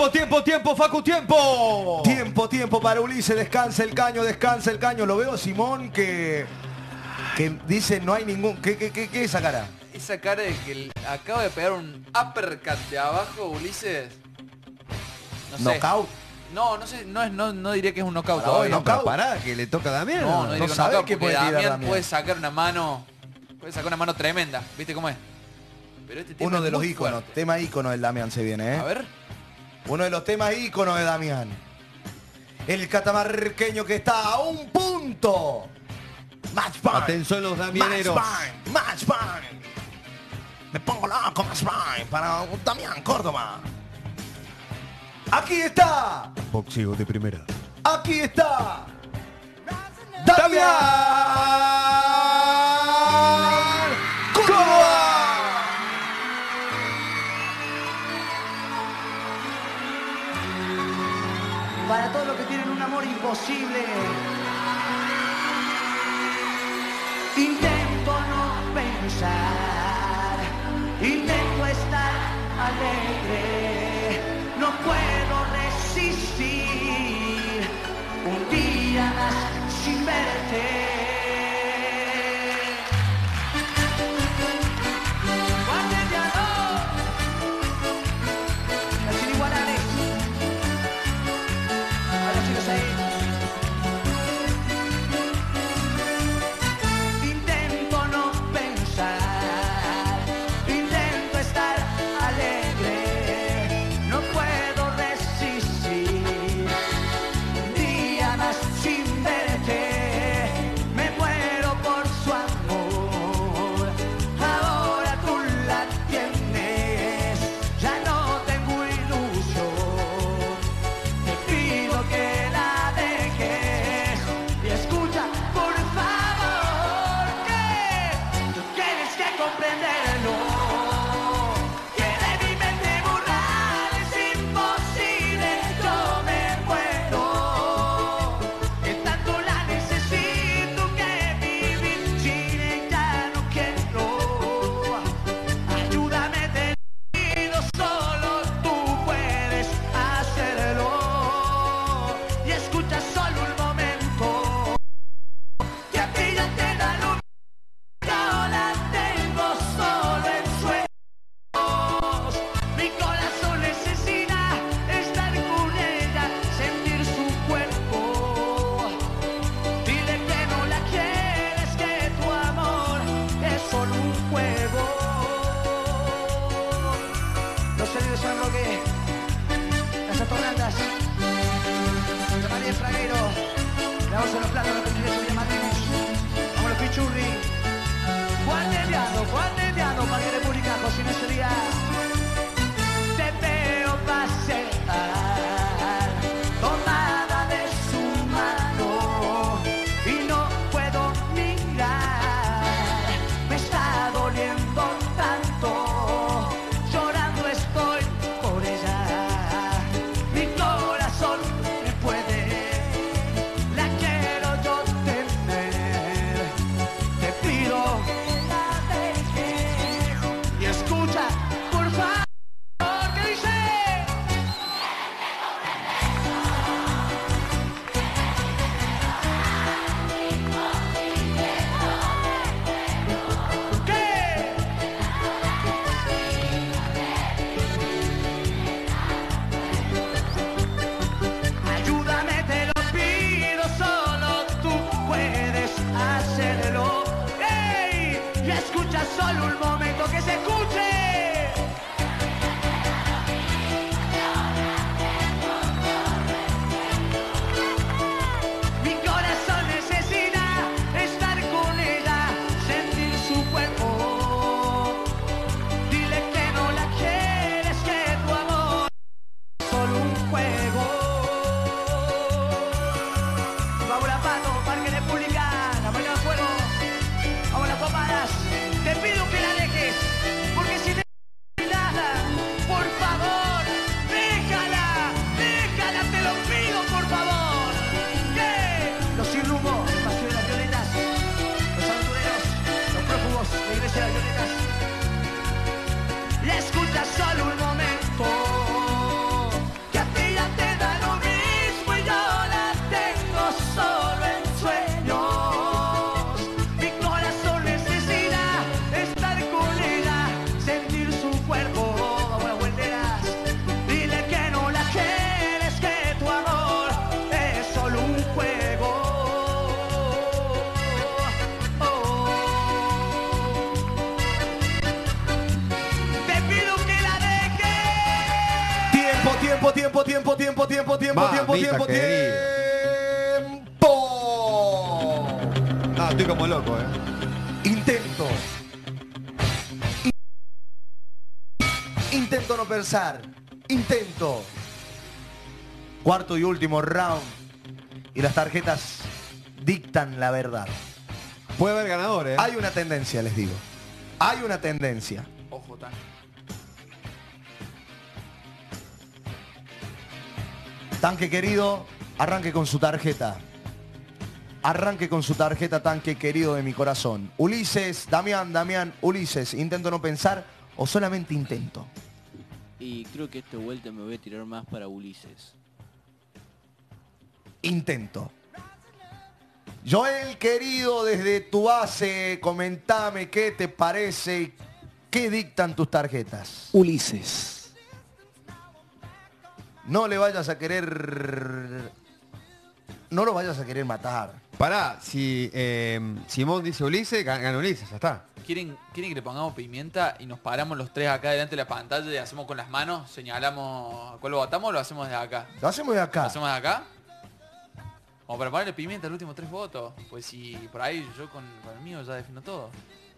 Tiempo, Facu, tiempo. Tiempo para Ulises, descansa el caño. Lo veo a Simón que dice no hay ningún... ¿Qué es esa cara? Esa cara de que acaba de pegar un uppercut de abajo, Ulises. No sé. ¿Knockout? No sé, no diría que es un knockout. No, pero pará, que le toca a Damián. No diría que es un knockout qué porque puede tirar Damián Damián. puede sacar una mano tremenda. ¿Viste cómo es? Pero este tema Uno es de los muy íconos, fuerte. tema ícono del Damián se viene, ¿eh? A ver. Uno de los temas íconos de Damián. El catamarqueño que está a un punto. Match point. Atención los damianeros. Match point. Me pongo loco, match point para Damián Córdoba. Aquí está. Boxeo de primera. Aquí está. Damián Córdoba. Para todos los que tienen un amor imposible, intento no pensar, intento estar alegre, no puedo resistir un día más sin verte. Las inigualables. Intento no pensar, intento estar alegre, no puedo resistir un día más sin verte. tiempo, tiempo, tiempo, tiempo, tiempo, tiempo, Mamita tiempo, querida. tiempo. No, estoy como loco, Intento. Intento no pensar. Intento. Cuarto y último round. Y las tarjetas dictan la verdad. Puede haber ganadores. Hay una tendencia, les digo. Hay una tendencia. Ojo, tan. Tanque querido, arranque con su tarjeta. Arranque con su tarjeta, tanque querido de mi corazón. Ulises, Damián, Ulises. ¿Intento no pensar o solamente intento? Y creo que esta vuelta me voy a tirar más para Ulises. Intento. Joel, querido, desde tu base, comentame qué te parece, qué dictan tus tarjetas. Ulises. No le vayas a querer... No lo vayas a querer matar. Pará, si Simón dice Ulises, gana Ulises, ya está. ¿Quieren que le pongamos pimienta y nos paramos los tres acá delante de la pantalla y hacemos con las manos? ¿Señalamos a cuál lo votamos o lo hacemos desde acá? Lo hacemos de acá. ¿Lo hacemos de acá? Como para ponerle pimienta a los últimos 3 votos. Pues si por ahí yo con el mío ya defino todo.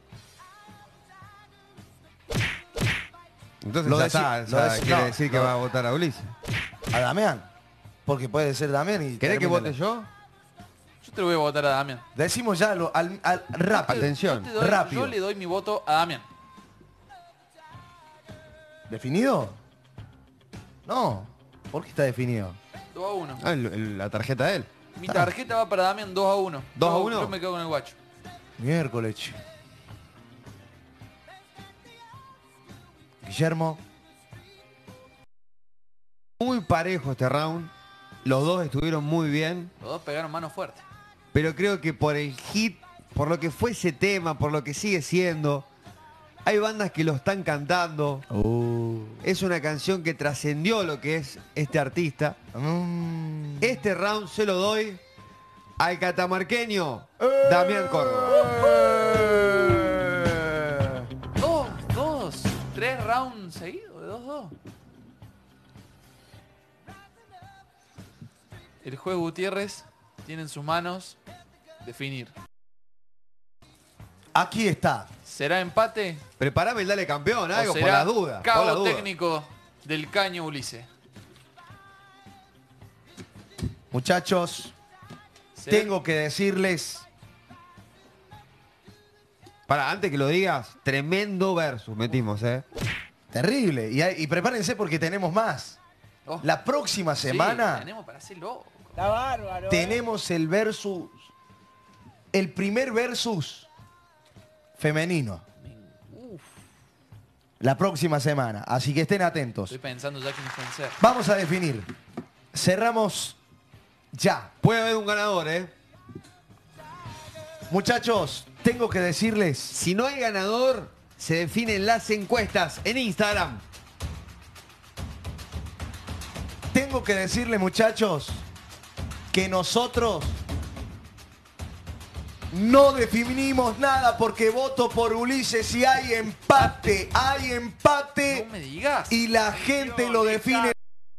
Entonces Lo ya deci- está, lo o sea, deci- quiere no, decir que no. va a votar a Ulises. A Damián. Porque puede ser Damián y... ¿Querés que termina vote la- yo? Yo te lo voy a votar a Damián. Decimos ya rápido. Atención. Rápido. Yo le doy mi voto a Damián. ¿Definido? No. ¿Por qué está definido? 2-1. Ah, la tarjeta de él. Mi tarjeta va para Damián 2-1. 2-1. Yo me quedo con el guacho. Miércoles. Guillermo. Muy parejo este round. Los dos estuvieron muy bien. Los dos pegaron mano fuerte. Pero creo que por el hit, por lo que fue ese tema, por lo que sigue siendo, hay bandas que lo están cantando. Es una canción que trascendió lo que es este artista. Este round se lo doy al catamarqueño Damián Córdoba. 3 rounds seguidos de 2-2. El juez Gutiérrez tiene en sus manos definir. Aquí está. ¿Será empate? Preparame el dale campeón, algo ¿O por será la duda. por la cabo duda. técnico del caño Ulises? Muchachos, tengo que decirles... Para, antes que lo digas, tremendo versus metimos, Terrible. Y prepárense porque tenemos más. Oh. La próxima semana... Sí, tenemos para hacerlo. Está bárbaro. Tenemos el versus... El primer versus femenino. La próxima semana. Así que estén atentos. Estoy pensando ya quién pueden ser. Vamos a definir. Cerramos ya. Puede haber un ganador, Muchachos, tengo que decirles... Si no hay ganador, se definen las encuestas en Instagram. Tengo que decirles, muchachos, que nosotros no definimos nada porque voto por Ulises y hay empate. Hay empate. No me digas. Y la gente lo define.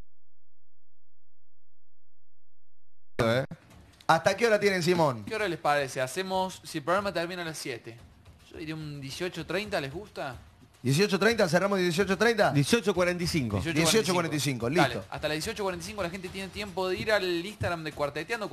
¿Hasta qué hora tienen, Simón? ¿Qué hora les parece? Hacemos, si el programa termina a las 7. Yo diría un 18:30, ¿les gusta? 18:30, cerramos 18:30. 18:45. 18:45, listo. Dale, hasta las 18:45 la gente tiene tiempo de ir al Instagram de Cuarteteando.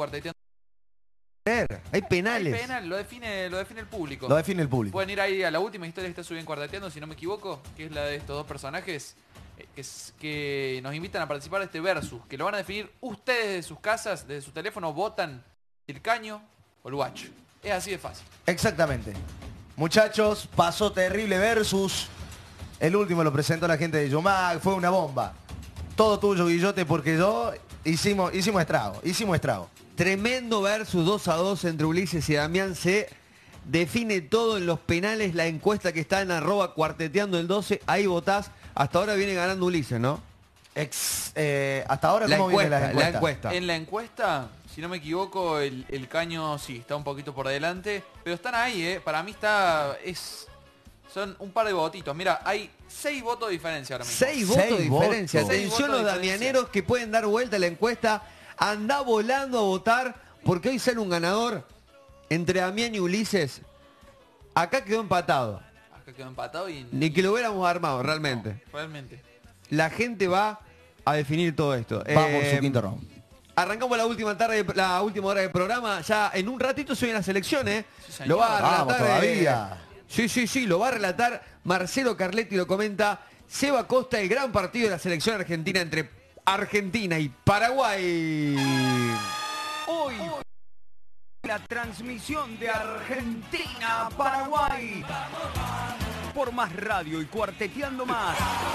Hay penales. Hay penal, lo define el público. Lo define el público. Pueden ir ahí a la última historia que está subida en Cuarteteando, si no me equivoco, que es la de estos dos personajes que nos invitan a participar de este versus, que lo van a definir ustedes de sus casas, desde su teléfono, votan el caño o el guacho. Es así de fácil. Exactamente. Muchachos, pasó terrible versus. El último lo presentó la gente de Yomag, fue una bomba. Todo tuyo, Guillote, porque yo hicimos estrago. Tremendo versus 2-2 entre Ulises y Damián. Se define todo en los penales. La encuesta que está en @cuarteteando el 12. Ahí votás. Hasta ahora viene ganando Ulises, ¿no? Hasta ahora, ¿cómo viene la encuesta? En la encuesta, si no me equivoco, el caño sí está un poquito por delante. Pero están ahí, Para mí Son un par de votitos. Mira, hay 6 votos de diferencia ahora mismo. 6 votos de diferencia. Seis Atención votos los de diferencia. damianeros que pueden dar vuelta a la encuesta. Andá volando a votar porque hoy sale un ganador entre Damián y Ulises. Acá quedó empatado. Acá quedó empatado y... Ni que lo hubiéramos armado, realmente. No, realmente. La gente va a definir todo esto. Vamos por su quinto round. Arrancamos la última hora del programa. Ya en un ratito se vienen las elecciones. Sí, señor. Lo va a Vamos, relatar. todavía. Sí, lo va a relatar Marcelo Carletti, lo comenta Seba Costa, el gran partido de la selección argentina entre Argentina y Paraguay. Hoy la transmisión de Argentina-Paraguay por Más Radio y Cuarteteando Más.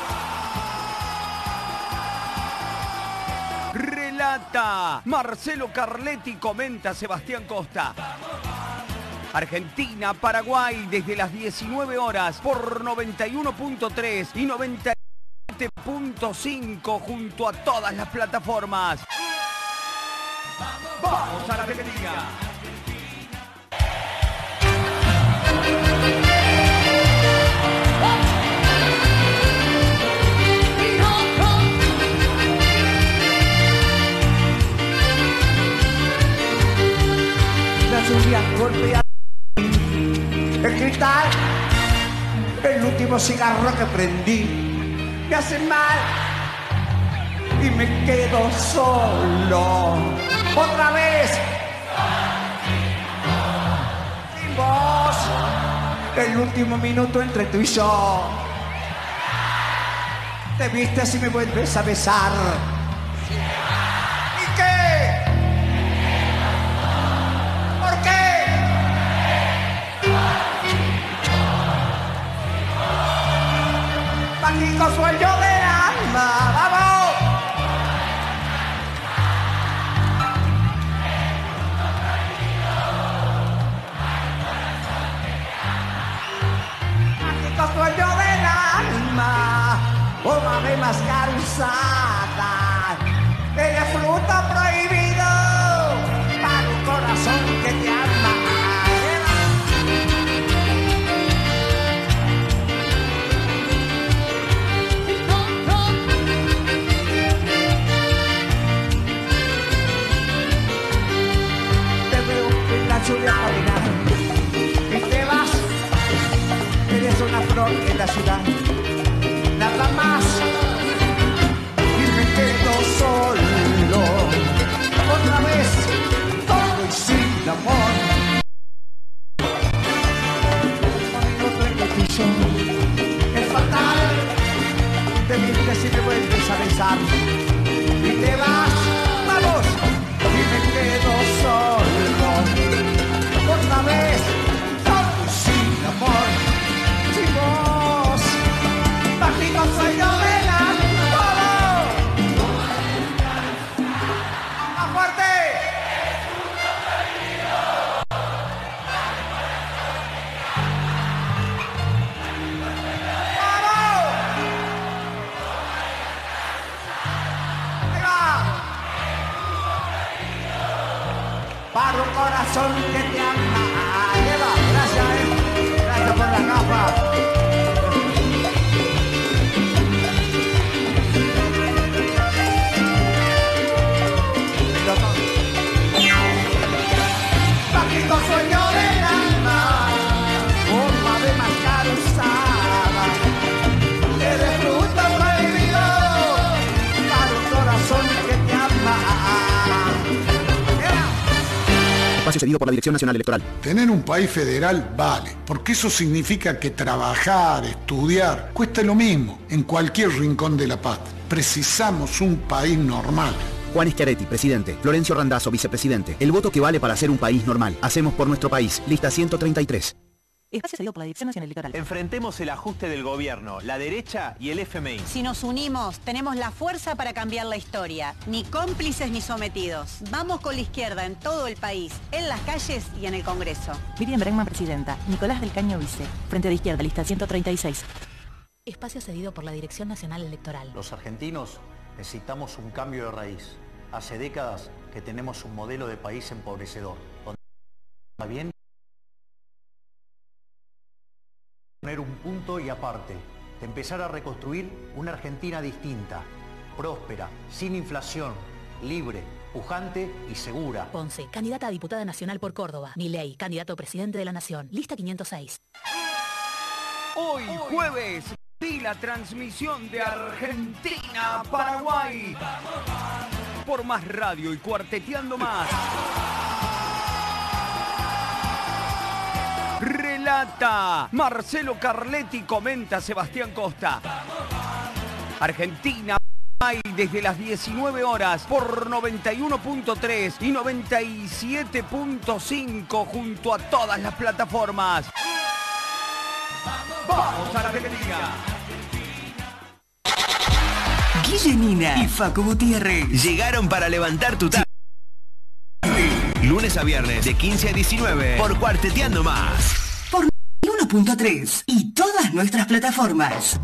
Relata Marcelo Carletti, comenta Sebastián Costa. Argentina-Paraguay desde las 19 horas por 91.3 y 97.5 junto a todas las plataformas. ¡Vamos a la Argentina! La lluvia golpea el cristal, el último cigarro que prendí me hace mal y me quedo solo otra vez sin vos. El último minuto entre tú y yo, te vistes y me vuelves a besar. ¿Y qué? ¿Por qué? Mágico sueño de alma, ¡vamos! Mágico sueño del alma, un ave mascar usada, el fruto prohibido para un corazón que te ama. Lluvia caminar y te vas, eres una flor en la ciudad, nada más y me quedo solo otra vez, solo y sin amor. Es fatal, te vistes y me vuelves a besar y te vas, vamos, y me quedo solo otra vez, solo y sin amor, sin vos, mágico sueño del alma. ¡Más fuerte! ¡Vamos! ¡Ahí va! Para un corazón que te ama. Eva, gracias, gracias por la gafa. Mágico sueño del alma, forma de mascar usada, de fruto prohibido para un corazón que te ama. Espacio cedido por la Dirección Nacional Electoral. Tener un país federal vale, porque eso significa que trabajar, estudiar, cuesta lo mismo en cualquier rincón de la paz. Precisamos un país normal. Juan Schiaretti, presidente. Florencio Randazzo, vicepresidente. El voto que vale para ser un país normal. Hacemos por nuestro país. Lista 133. Espacio cedido por la Dirección Nacional Electoral. Enfrentemos el ajuste del gobierno, la derecha y el FMI. Si nos unimos, tenemos la fuerza para cambiar la historia. Ni cómplices ni sometidos. Vamos con la izquierda en todo el país, en las calles y en el Congreso. Miriam Bregman, presidenta. Nicolás del Caño, vice. Frente de Izquierda, lista 136. Espacio cedido por la Dirección Nacional Electoral. Los argentinos necesitamos un cambio de raíz. Hace décadas que tenemos un modelo de país empobrecedor, donde está bien poner un punto y aparte, de empezar a reconstruir una Argentina distinta, próspera, sin inflación, libre, pujante y segura. Ponce, candidata a diputada nacional por Córdoba. Milei, candidato a presidente de la Nación. Lista 506. Hoy jueves, vi la transmisión de Argentina-Paraguay. Por Más Radio y Cuarteteando Más. Relata Marcelo Carletti, comenta Sebastián Costa. Argentina desde las 19 horas por 91.3 y 97.5 junto a todas las plataformas. ¡Vamos a la Argentina! Guillenina y Facu Gutiérrez llegaron para levantar tu tarde. Lunes a viernes de 15 a 19 por Cuarteteando Más. Por 91.3 y todas nuestras plataformas.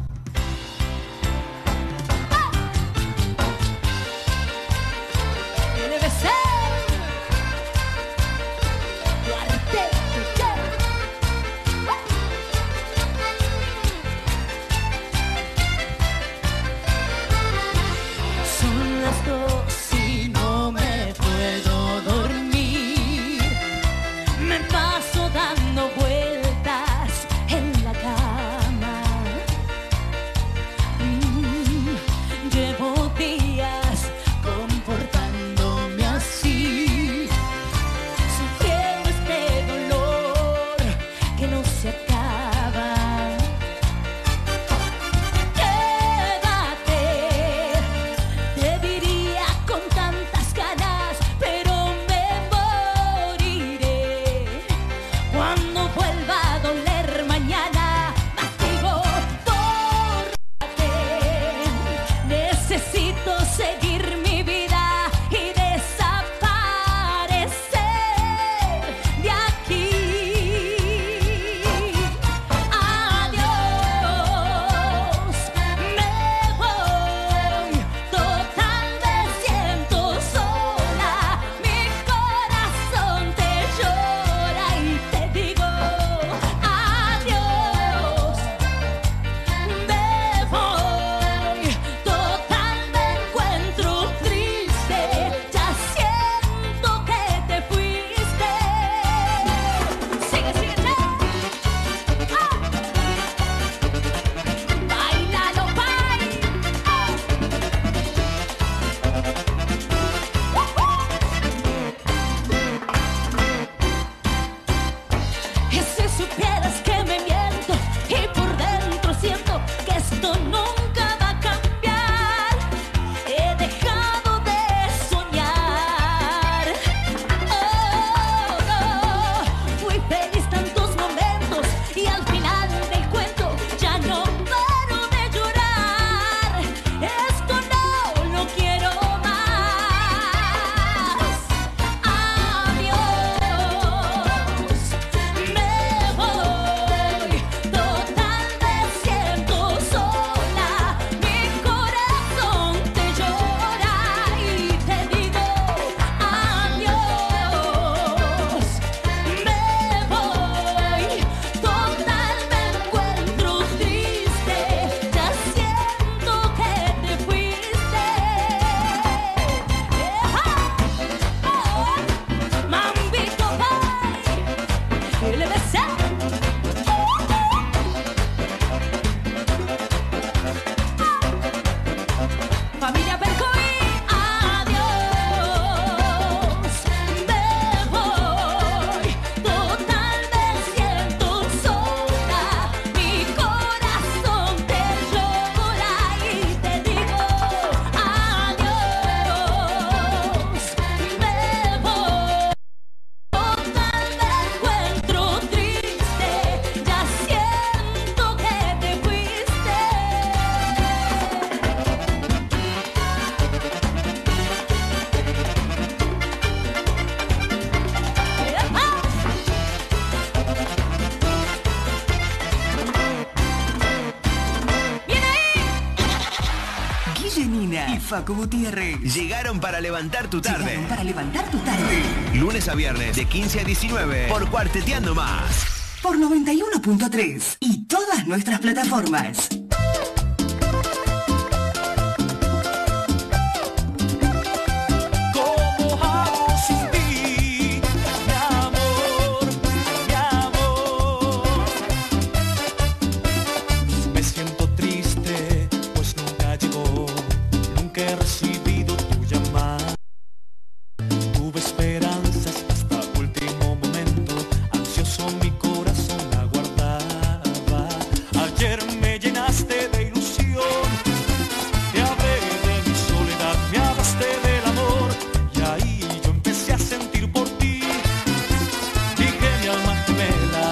Facu Gutiérrez llegaron para levantar tu tarde. Lunes a viernes de 15 a 19 por Cuarteteando Más. por 91.3 y todas nuestras plataformas. ¿Cómo hago sin ti, mi amor, mi amor? Me siento triste, pues nunca llegó, nunca he recibido tu llamada. Tuve esperanzas hasta último momento, ansioso mi corazón aguardaba. Ayer me llenaste de ilusión, te hablé de mi soledad, me hablaste del amor, y ahí yo empecé a sentir por ti. Dije mi alma gemela,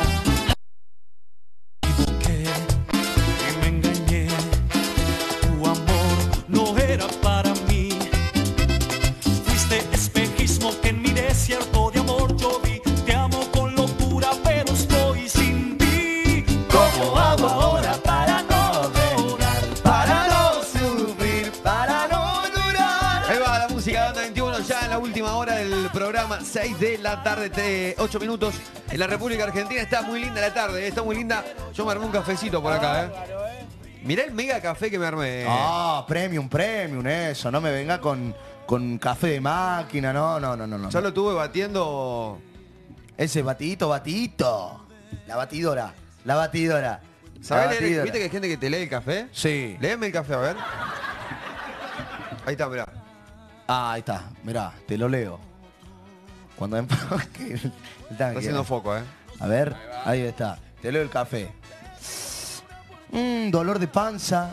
me equivoqué y me engañé. Tu amor no era para mí. Fuiste espejismo que en mi desierto de amor yo vi. Te amo con locura, pero estoy sin ti. ¿Cómo hago ahora para no llorar? Para no sufrir, para no durar. Ahí va la música de Onda 21 ya en la última hora del programa, 6 de la tarde, 8 minutos. En la República Argentina está muy linda la tarde, está muy linda. Yo me armé un cafecito por acá, Mirá el mega café que me armé. Ah, premium, eso. No me venga con café de máquina, no. Ya lo tuve batiendo. Ese batidito. La batidora. ¿Sabés leer? ¿Viste que hay gente que te lee el café? Sí. Léeme el café, a ver. Ahí está, mirá. Ah, ahí está, mirá, te lo leo. Cuando Está haciendo foco, A ver, ahí está. Te leo el café. Dolor de panza.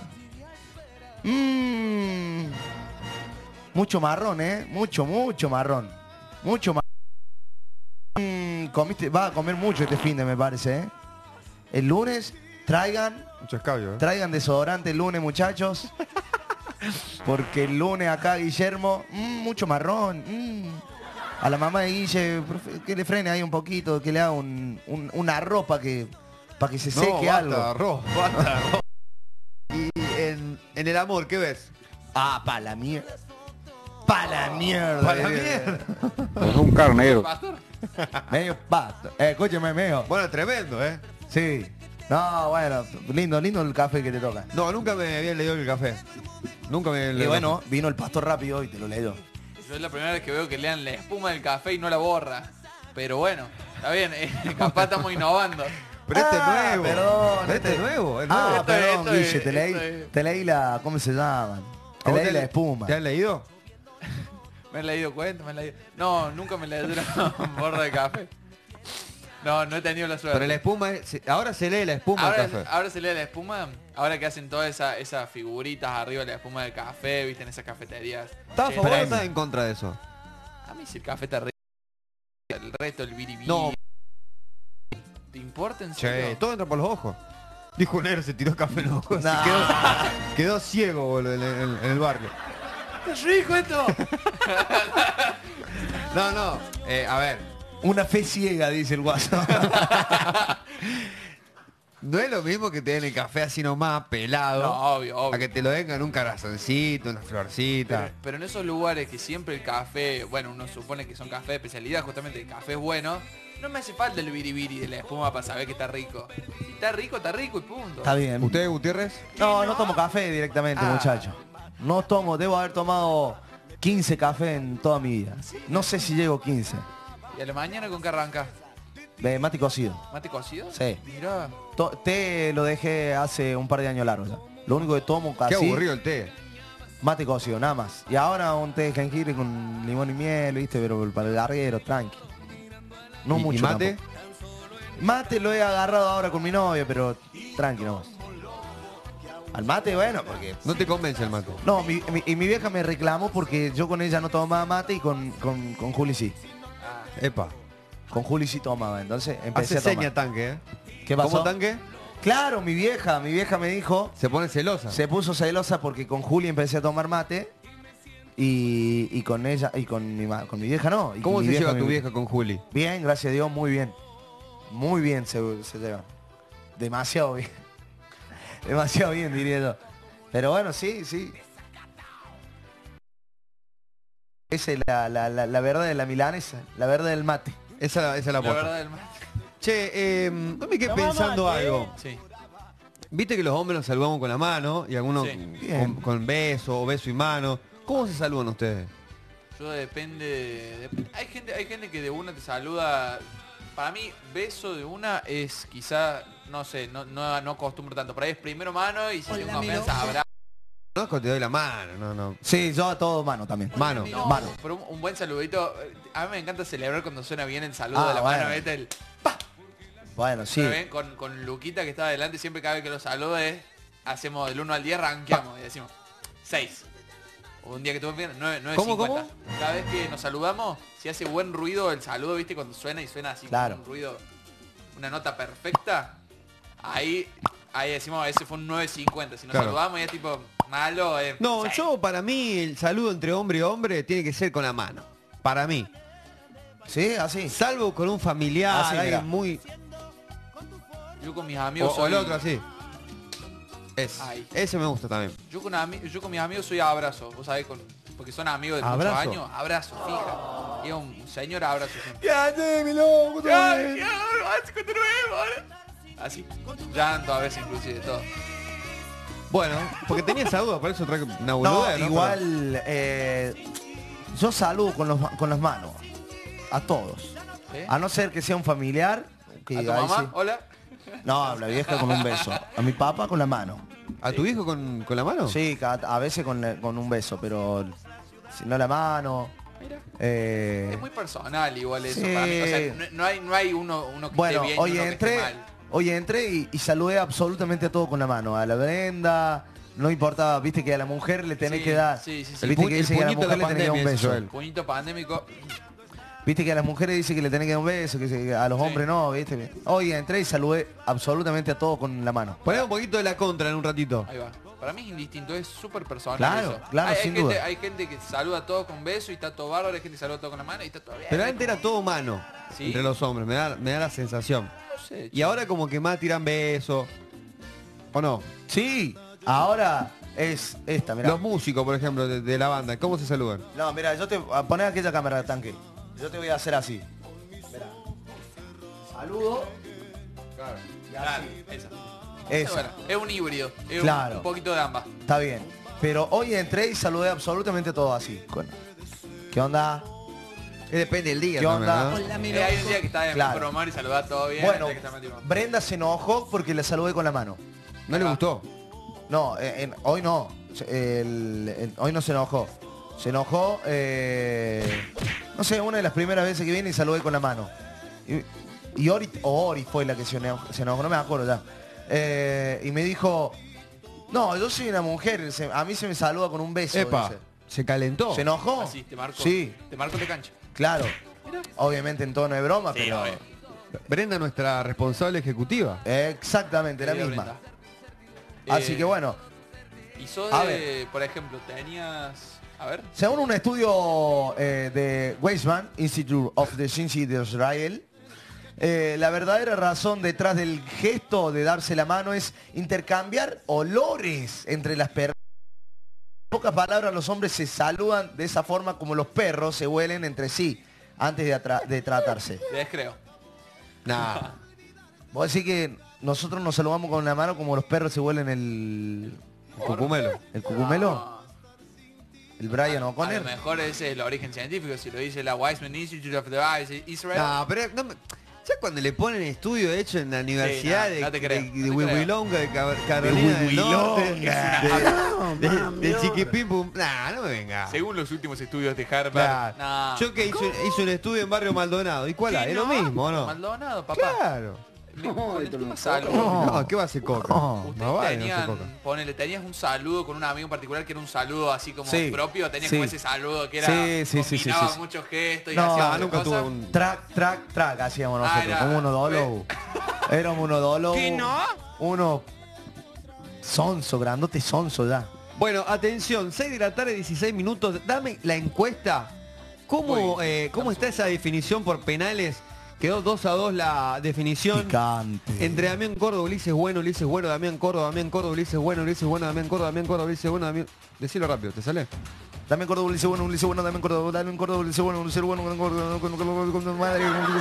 Mucho marrón, Mucho marrón. Comiste, va a comer mucho este fin de, me parece, El lunes, traigan mucho escabio, traigan desodorante el lunes, muchachos. Porque el lunes acá, Guillermo, mucho marrón. A la mamá de Guille, que le frene ahí un poquito, que le haga una arroz para que se seque algo. Basta arroz. Y en el amor, ¿qué ves? Ah, pa' la mierda. Pa' la mierda. Pa' la mierda. Es un carnero. Medio pasto. Escúcheme, medio. Bueno, tremendo, Sí. No, bueno, lindo el café que te toca. No, nunca me había leído el café. Nunca me Y bueno, vino el pastor rápido y te lo leyó. Yo es la primera vez que veo que lean la espuma del café y no la borra. Pero bueno, está bien, capaz estamos innovando. Pero este es nuevo. Perdón. Este es nuevo, es nuevo. Ah, perdón, Esto es- Guille, te leí la... ¿Cómo se llaman? Te leí la espuma. ¿Te has leído? ¿Me han leído cuentos? ¿Me han leído? No, nunca me leí una borra de café. No he tenido la suerte. Pero la espuma, ahora se lee la espuma del café. Ahora se lee la espuma, ahora que hacen todas esas figuritas arriba de la espuma del café, viste, en esas cafeterías. ¿Estás a favor o estás en contra de eso? A mí si el café te rico, el resto, el biribiri. No. ¿Te importa en Che, serio? todo entra por los ojos. Dijo un negro, se tiró café en los ojos. No. Quedó ciego, boludo, en el barrio. ¡Es rico esto! No, a ver. Una fe ciega, dice el guaso. No es lo mismo que te den el café así nomás, pelado. No, obvio. A que te lo den en un corazoncito, una florcita. Pero en esos lugares que siempre el café, bueno, uno supone que son café de especialidad, justamente el café es bueno, no me hace falta el biribiri de la espuma para saber que está rico. Si está rico y punto. Está bien. ¿Usted, Gutiérrez? No tomo café directamente, muchacho. No tomo, debo haber tomado 15 cafés en toda mi vida. No sé si llego 15. ¿Y a la mañana con qué arranca? Mate cocido. ¿Mate cocido? Sí. Mirá. Té lo dejé hace un par de años largo ya. Lo único que tomo casi... Qué aburrido el té. Mate cocido, nada más. Y ahora un té de jengibre con limón y miel, ¿viste? Pero para el larguero, tranqui. No ¿Y mucho mate? tampoco. Mate lo he agarrado ahora con mi novia, pero tranqui nomás. Al mate, bueno, porque... No te convence el mate. No, mi vieja me reclamó porque yo con ella no tomaba mate y con Juli sí. Epa. Con Juli sí tomaba, entonces empecé Hace a tomar. seña tanque, ¿Qué pasó? ¿Cómo tanque? Claro, mi vieja me dijo... Se pone celosa. Se puso celosa porque con Juli empecé a tomar mate y con ella, y con mi vieja no. Y ¿Cómo mi se vieja lleva tu vieja con Juli? Bien, gracias a Dios, muy bien. Muy bien se lleva. Demasiado bien. Demasiado bien, diría yo. Pero bueno, sí. Esa es la verdad de la milanesa, la verdad del mate. Esa es la posta. verdad del mate. Che, no me quedé pensando algo. Sí. Viste que los hombres nos saludamos con la mano y algunos Sí. con beso o beso y mano. ¿Cómo se saludan ustedes? Yo depende. Hay gente que de una te saluda. Para mí, beso de una es quizá, no sé, no acostumbro tanto. Por ahí es primero mano y si tengo confianza habrá. No es cuando te doy la mano, no. Sí, yo a todo mano también. Mano. No, Mano. pero un buen saludito. A mí me encanta celebrar cuando suena bien el saludo de la bueno. mano. ¿Viste? El, Bueno, sí. ¿suena bien? Con Luquita que está adelante, siempre cada vez que lo salude, hacemos del 1 al 10, rankeamos y decimos 6. Un día que tuve bien, 9, ¿Cómo, 50. Cada vez que nos saludamos, si hace buen ruido el saludo, ¿viste? Cuando suena y suena así, Claro. con un ruido, una nota perfecta, ahí decimos, ese fue un 9.50. Si nos Claro. saludamos y es tipo malo, No, seis. yo para mí el saludo entre hombre y hombre tiene que ser con la mano. Para mí. ¿Sí? Así. Salvo con un familiar, Así, mirá. alguien muy... Yo con mis amigos O el soy- otro así. Ahí. Ese me gusta también. Yo con mis amigos soy abrazo, vos sabés, porque son amigos de muchos ¿Abrazo? años, abrazo, fija. Y es un señor abrazo siempre. ¿Qué haces, mi loco? Así. Llanto a veces inclusive, todo. Bueno, porque tenía esa duda, por eso traje una No, boludez, ¿no? igual yo saludo con las manos. A todos. ¿Sí? A no ser que sea un familiar. Que ¿A tu ahí mamá? sí. Hola. No, a la vieja con un beso. A mi papá con la mano. ¿A tu hijo con la mano? Sí, a veces con un beso, pero si no la mano. Es muy personal igual eso sí. para mí. O sea, no hay uno que Bueno, esté bien y hoy uno que esté mal. entré y saludé absolutamente a todo con la mano. A la Brenda, no importaba, viste que a la mujer le tenés Sí, que dar. sí, sí, sí. Viste El que dice que a la puñito de mujer la le tenés que dar un pandemia, beso. Joel. Puñito pandémico. Viste que a las mujeres dice que le tenés que dar un beso, que a los hombres no, viste. Hoy entré y saludé absolutamente a todos con la mano. Poné un poquito de la contra en un ratito. Ahí va. Para mí es indistinto, es súper personal Claro, eso. claro, hay sin gente, duda. hay gente que saluda todo con beso y está todo bárbaro, hay gente que saluda todo con la mano y está todo bien. Pero antes era todo mano ¿Sí? entre los hombres, me da la sensación. No sé, Y ahora como que más tiran besos. ¿O no? Sí, ahora es esta, mirá. Los músicos, por ejemplo, de la banda, ¿cómo se saludan? No, mira, yo te poner aquella cámara de tanque. Yo te voy a hacer así. Mirá. Saludo. Claro, Y así. esa. Esa. Bueno, es un híbrido, es Claro. un poquito de ambas. Está bien. Pero hoy entré y saludé absolutamente todo así. ¿Qué onda? Depende del día ¿Qué también, onda? ¿no? Hay un día que está en Claro. bromar y saludar todo bien. Bueno, otro que está metido. Brenda se enojó porque le saludé con la mano. ¿No le gustó? No, hoy no. Hoy no se enojó. Se enojó, no sé, una de las primeras veces que viene y saludé con la mano. Y Ori fue la que se enojó, no me acuerdo ya. Y me dijo, no, yo soy una mujer, a mí se me saluda con un beso. Epa, dice. ¿se calentó? ¿Se enojó? Así, te marco. Sí, Te marco de cancha. claro. Obviamente en tono de broma, Sí, pero... obvio. Brenda, nuestra responsable ejecutiva. Exactamente, la Querida misma. Brenda. Así Eh, que bueno, Y sos A de, por ejemplo, tenías... A ver. según un estudio de Weizmann, Institute of the Science de Israel, la verdadera razón detrás del gesto de darse la mano es intercambiar olores entre las personas. En pocas palabras, los hombres se saludan de esa forma como los perros se huelen entre sí antes de tratarse. Les creo. Nah. Vos decís que nosotros nos saludamos con la mano como los perros se huelen el Cucumelo. ¿El cucumelo? No. ¿El Brian A lo O'Connor? mejor ese es el origen científico, si lo dice la Weizmann Institute of the Israel. No, pero ya cuando le ponen estudio hecho en la universidad no, no te creo, de no te creo. Huihuilonga, de Carolina del Norte, Huihuilonga. de Chiquipipum, nah, no me venga. Según los últimos estudios de Harvard. Claro. No. Yo que hice un estudio en Barrio Maldonado, ¿y cuál ¿Qué hay? Es lo no? mismo, ¿o no? Maldonado, papá. Claro. Con el tema salud. No, ¿qué va a hacer Coca? Ustedes No vale, no tenían, hace Coca. ponele, tenías un saludo con un amigo en particular que era un saludo así como Sí, propio, tenías sí. como ese saludo que era, Sí, combinaba sí. muchos gestos y No, hacía No, muchas nunca cosas. tuve un... Track hacíamos nosotros, era- como uno dolo. Éramos uno dolo. ¿Qué no? Uno sonso, grandote sonso ya. Bueno, atención, 6 de la tarde, 16 minutos. Dame la encuesta. ¿Cómo está esa definición por penales? Quedó 2-2 la definición. Picante. Entre Damián Córdoba, Ulises Bueno, Damián Córdoba, Ulises Bueno, Damián Córdoba, Ulises Bueno, Damián Córdoba, Ulises Bueno, Damián... Decilo rápido, ¿te sale? Dame Córdoba, Ulises bueno, dame Córdoba, Ulises bueno, Ulises bueno, madre,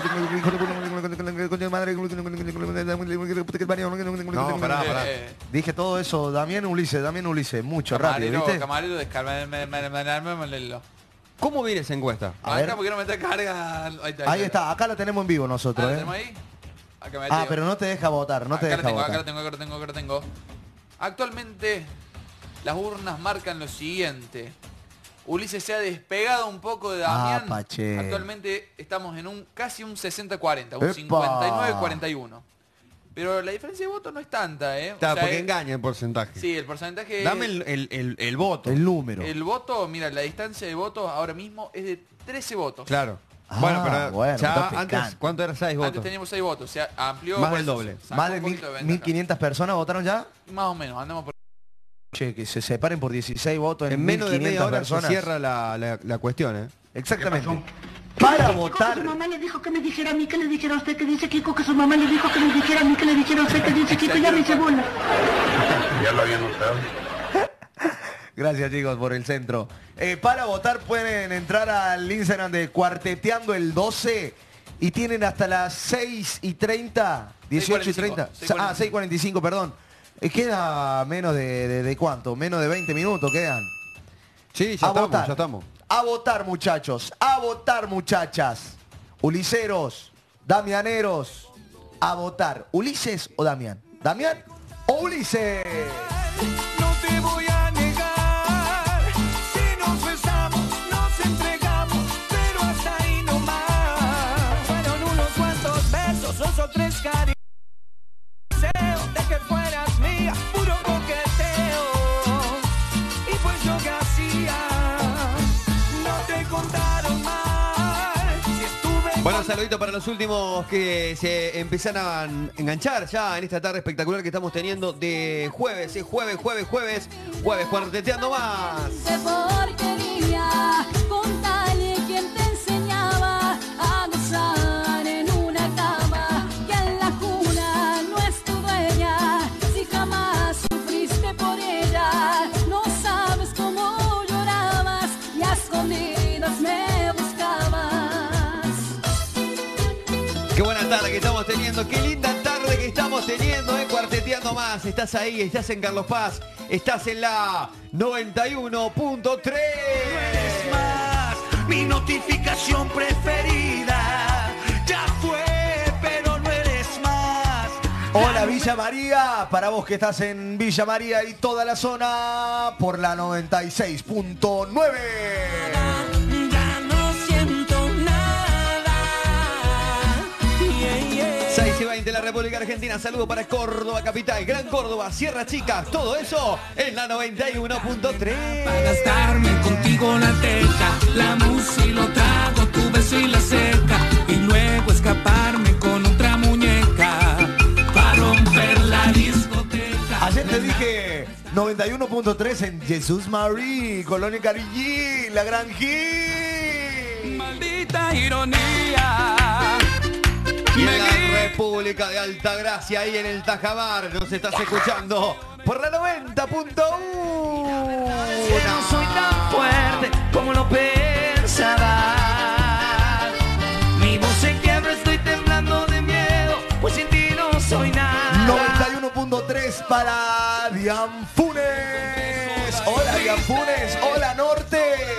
No, pará. Dije todo eso, Damián Ulises, mucho rápido, ¿viste? Camarero, descargarlo. ¿Cómo viene esa encuesta? A ver. porque no me carga. Ahí está, acá la tenemos en vivo nosotros, ¿La ¿eh? tenemos ahí? Acá me Ah, digo. pero no te deja votar, no te Acá deja votar. Acá lo tengo. Actualmente, las urnas marcan lo siguiente. Ulises se ha despegado un poco de Damián. Pache. Actualmente estamos en casi un 60-40, un ¡Epa! 59-41. Pero la diferencia de votos no es tanta, ¿eh? Está, porque engaña el porcentaje. Sí, el porcentaje... Dame el voto. El número. El voto, mira, la distancia de votos ahora mismo es de 13 votos. Claro. Ah, Bueno, pero ya está antes, picante. ¿cuánto era 6 votos? Antes teníamos 6 votos, se amplió... Más por del eso, doble. sacó Más de un poquito ventaja. 1500 personas votaron ya. Más o menos, andamos por... Che, que se separen por 16 votos En menos de media 1500 hora personas. se cierra la cuestión, ¿eh? Exactamente. Para votar. Su mamá le dijo que me dijera a mí, que le dijera a usted, que dice Kiko, que su mamá le dijo que me dijera a mí, que le dijera a usted, que dice Kiko, ya me hice bola. Ya lo habían notado. Gracias chicos por el centro. Para votar pueden entrar al Instagram de Cuarteteando el 12 y tienen hasta las 6:30, 18:30. 6:45, perdón. Queda menos de cuánto, menos de 20 minutos quedan. Sí, ya estamos. A votar muchachos, a votar muchachas. Uliseros, Damianeros, a votar. ¿Ulises o Damián? ¿Damián o Ulises? No te voy a negar, si nos besamos, nos entregamos, pero hasta ahí no más. Fueron unos cuantos besos, 2 o 3 caricias, de que fueras mía, puro coqueteo. Y pues yo que hacía, no te contaron mal, si estuve... Bueno, saludito para los últimos que se empiezan a enganchar ya en esta tarde espectacular que estamos teniendo de jueves, jueves, cuarteteando más. Qué porquería, contale quién te enseñaba a gozar en una cama, que en la cuna no es tu dueña, si jamás sufriste por ella, no sabes cómo llorabas y a escondidas me buscabas. Qué buena tarde que estamos teniendo, qué linda tarde que estamos teniendo, Cuarteteando más. Estás ahí, estás en Carlos Paz, estás en la 91.3. Es más, mi notificación preferida. Ya fue, pero no eres más. Hola Villa María, para vos que estás en Villa María y toda la zona por la 96.9. Ya no siento nada. 6:20 la República Argentina, saludo para Córdoba Capital, Gran Córdoba, Sierra Chica, todo eso en la 91.3. Para gastarme contigo la teca, la música y lo trago, tu beso y la seca, y luego escaparme con otra muñeca, para romper la discoteca. Ayer te dije 91.3 en Jesús Marí, Colonia Carillí, La Granjí. Maldita ironía. Y en la República de Altagracia, ahí en el Tajamar, nos estás escuchando por la 90.1. No soy tan fuerte como lo pensaba. Mi voz se quiebra, estoy temblando de miedo, pues sin ti no soy nada. 91.3 para Dian Funes. Hola Dian Funes, hola Norte.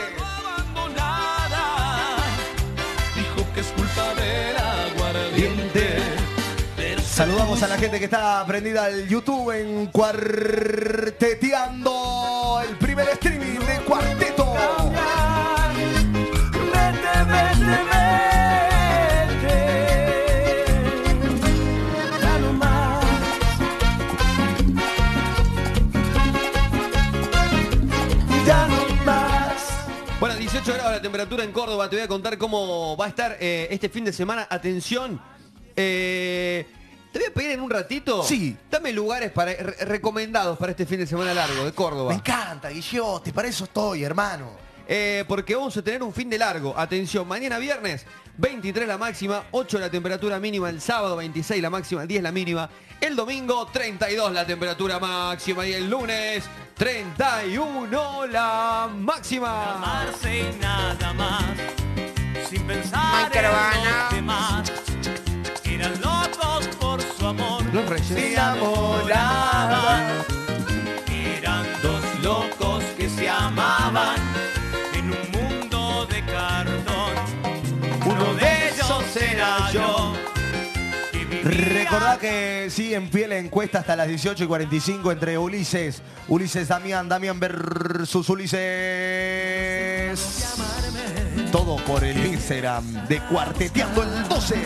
Dijo que es culpa del aguardiente. Saludamos a la gente que está prendida al YouTube en Cuarteteando, el primer streaming de Cuarteto. Vete, vete, vete. Ya no más. Ya no más. Bueno, 18 grados la temperatura en Córdoba, te voy a contar cómo va a estar este fin de semana. Atención, te voy a pedir en un ratito. Sí. Dame lugares recomendados para este fin de semana largo de Córdoba. Me encanta, Guillote, para eso estoy, hermano. Porque vamos a tener un fin de largo. Atención, mañana viernes, 23 la máxima, 8 la temperatura mínima. El sábado, 26 la máxima, 10 la mínima. El domingo, 32 la temperatura máxima. Y el lunes, 31 la máxima. Amarse y nada más, sin pensar en los demás. Eran locos por su amor, Los Reyes se enamoraban. Eran dos locos que se amaban en un mundo de cartón. Uno de ellos era yo. Recordá que sigue en pie la encuesta hasta las 18:45 entre Ulises Damián versus Ulises. Todo por el Instagram de Cuarteteando el 12.